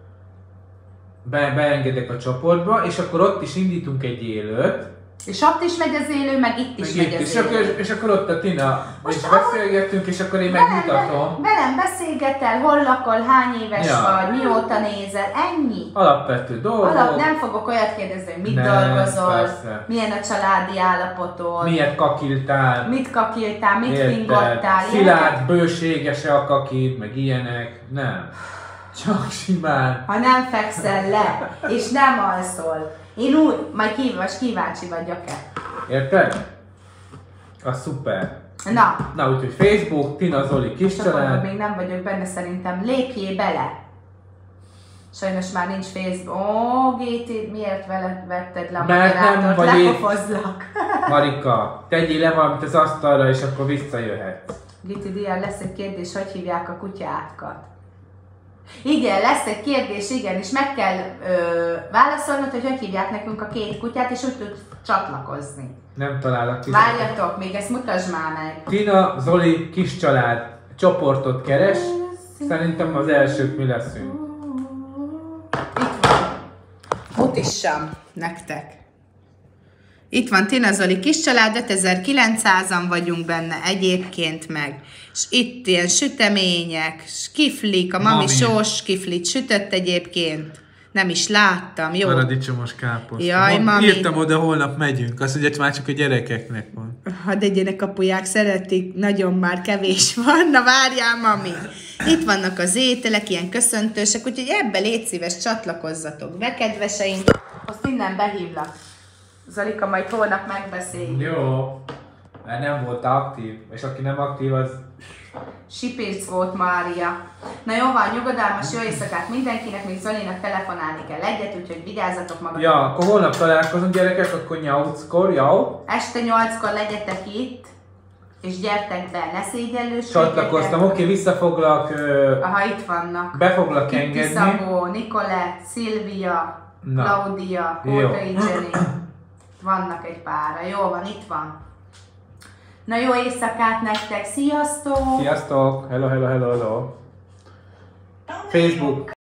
[SPEAKER 2] be, beengedek a csoportba, és akkor ott is indítunk egy élőt.
[SPEAKER 1] És ott is megy az élő, meg itt is
[SPEAKER 2] Meg
[SPEAKER 1] megy
[SPEAKER 2] itt,
[SPEAKER 1] az
[SPEAKER 2] és,
[SPEAKER 1] élő.
[SPEAKER 2] akkor, és akkor ott a Tina,
[SPEAKER 1] Most
[SPEAKER 2] és
[SPEAKER 1] ahol-
[SPEAKER 2] beszélgettünk, és akkor én
[SPEAKER 1] Velem,
[SPEAKER 2] megmutatom.
[SPEAKER 1] velem beszélgetel, hol lakol, hány éves
[SPEAKER 2] Ja.
[SPEAKER 1] vagy, mióta nézel, ennyi.
[SPEAKER 2] Alapvető dolgok.
[SPEAKER 1] Alap, nem fogok olyat kérdezni, hogy mit
[SPEAKER 2] Nem,
[SPEAKER 1] dolgozol,
[SPEAKER 2] persze.
[SPEAKER 1] milyen a családi állapotod,
[SPEAKER 2] Miért kakiltál?
[SPEAKER 1] mit kakiltál, mit
[SPEAKER 2] Érted?
[SPEAKER 1] fingottál,
[SPEAKER 2] Szilárd, bőséges-e a kakid, meg ilyenek. Nem. Csak simán.
[SPEAKER 1] ha nem fekszel le, és nem alszol. Én úgy, majd kíváncsi, kíváncsi vagyok-e.
[SPEAKER 2] Érted? Az szuper.
[SPEAKER 1] Na,
[SPEAKER 2] Na, úgyhogy Facebook, Tina Zoli kis
[SPEAKER 1] csak akkor
[SPEAKER 2] család.
[SPEAKER 1] még nem vagyok benne, szerintem lépjél bele. Sajnos már nincs Facebook. Ó, gé té, miért veled vetted le a
[SPEAKER 2] Mert nem
[SPEAKER 1] moderátort?
[SPEAKER 2] vagy itt.
[SPEAKER 1] Lepofozlak.
[SPEAKER 2] Marika, tegyél le valamit az asztalra, és akkor visszajöhetsz.
[SPEAKER 1] gé té dé er, lesz egy kérdés, hogy hívják a kutyátkat? Igen, lesz egy kérdés, igen, és meg kell ö, válaszolnod, hogy hogy hívják nekünk a két kutyát, és úgy tudsz csatlakozni.
[SPEAKER 2] Nem találok ki.
[SPEAKER 1] Várjatok, még ezt mutasd már meg.
[SPEAKER 2] Tina Zoli kis család csoportot keres. Szerintem az elsők mi leszünk.
[SPEAKER 1] Itt van. Mutissam nektek. Itt van Tina Zoli kis család, ötezer-kilencszázan vagyunk benne egyébként meg. És itt ilyen sütemények, skiflik, a mami,
[SPEAKER 2] Mami.
[SPEAKER 1] sós skiflit sütött egyébként. Nem is láttam, jó?
[SPEAKER 2] Paradicsomos káposzta.
[SPEAKER 1] Jaj,
[SPEAKER 2] Mond-
[SPEAKER 1] mami.
[SPEAKER 2] Írtam oda, holnap megyünk. Azt mondja, már csak a gyerekeknek van.
[SPEAKER 1] Hadd egyenek apuják, szeretik, nagyon már kevés van. Na várjál, mami! Itt vannak az ételek, ilyen köszöntősek, úgyhogy ebbe légy szíves, csatlakozzatok be, kedveseim. Azt innen behívlak. Zalika, majd holnap megbeszéljük.
[SPEAKER 2] Jó. Mert nem volt aktív. És aki nem aktív, az...
[SPEAKER 1] Sipirc volt Mária. Na jó van, nyugodalmas jó éjszakát mindenkinek, még Zolinak telefonálni kell egyet, úgyhogy vigyázzatok magatok.
[SPEAKER 2] Ja, akkor holnap találkozunk gyerekek, akkor nyolckor, jó?
[SPEAKER 1] Este nyolckor legyetek itt, és gyertek be, ne szégyellősködjetek.
[SPEAKER 2] Csatlakoztam, oké, okay, visszafoglak, ö,
[SPEAKER 1] Aha, itt vannak.
[SPEAKER 2] be foglak
[SPEAKER 1] Kitti
[SPEAKER 2] engedni.
[SPEAKER 1] Szabó, Nikolett, Szilvia,
[SPEAKER 2] Na.
[SPEAKER 1] Claudia, Kótai Jenny. Vannak egy pára. Jó van, itt van. Na jó éjszakát nektek, sziasztok!
[SPEAKER 2] Sziasztok! Hello, hello, hello, hello! Facebook!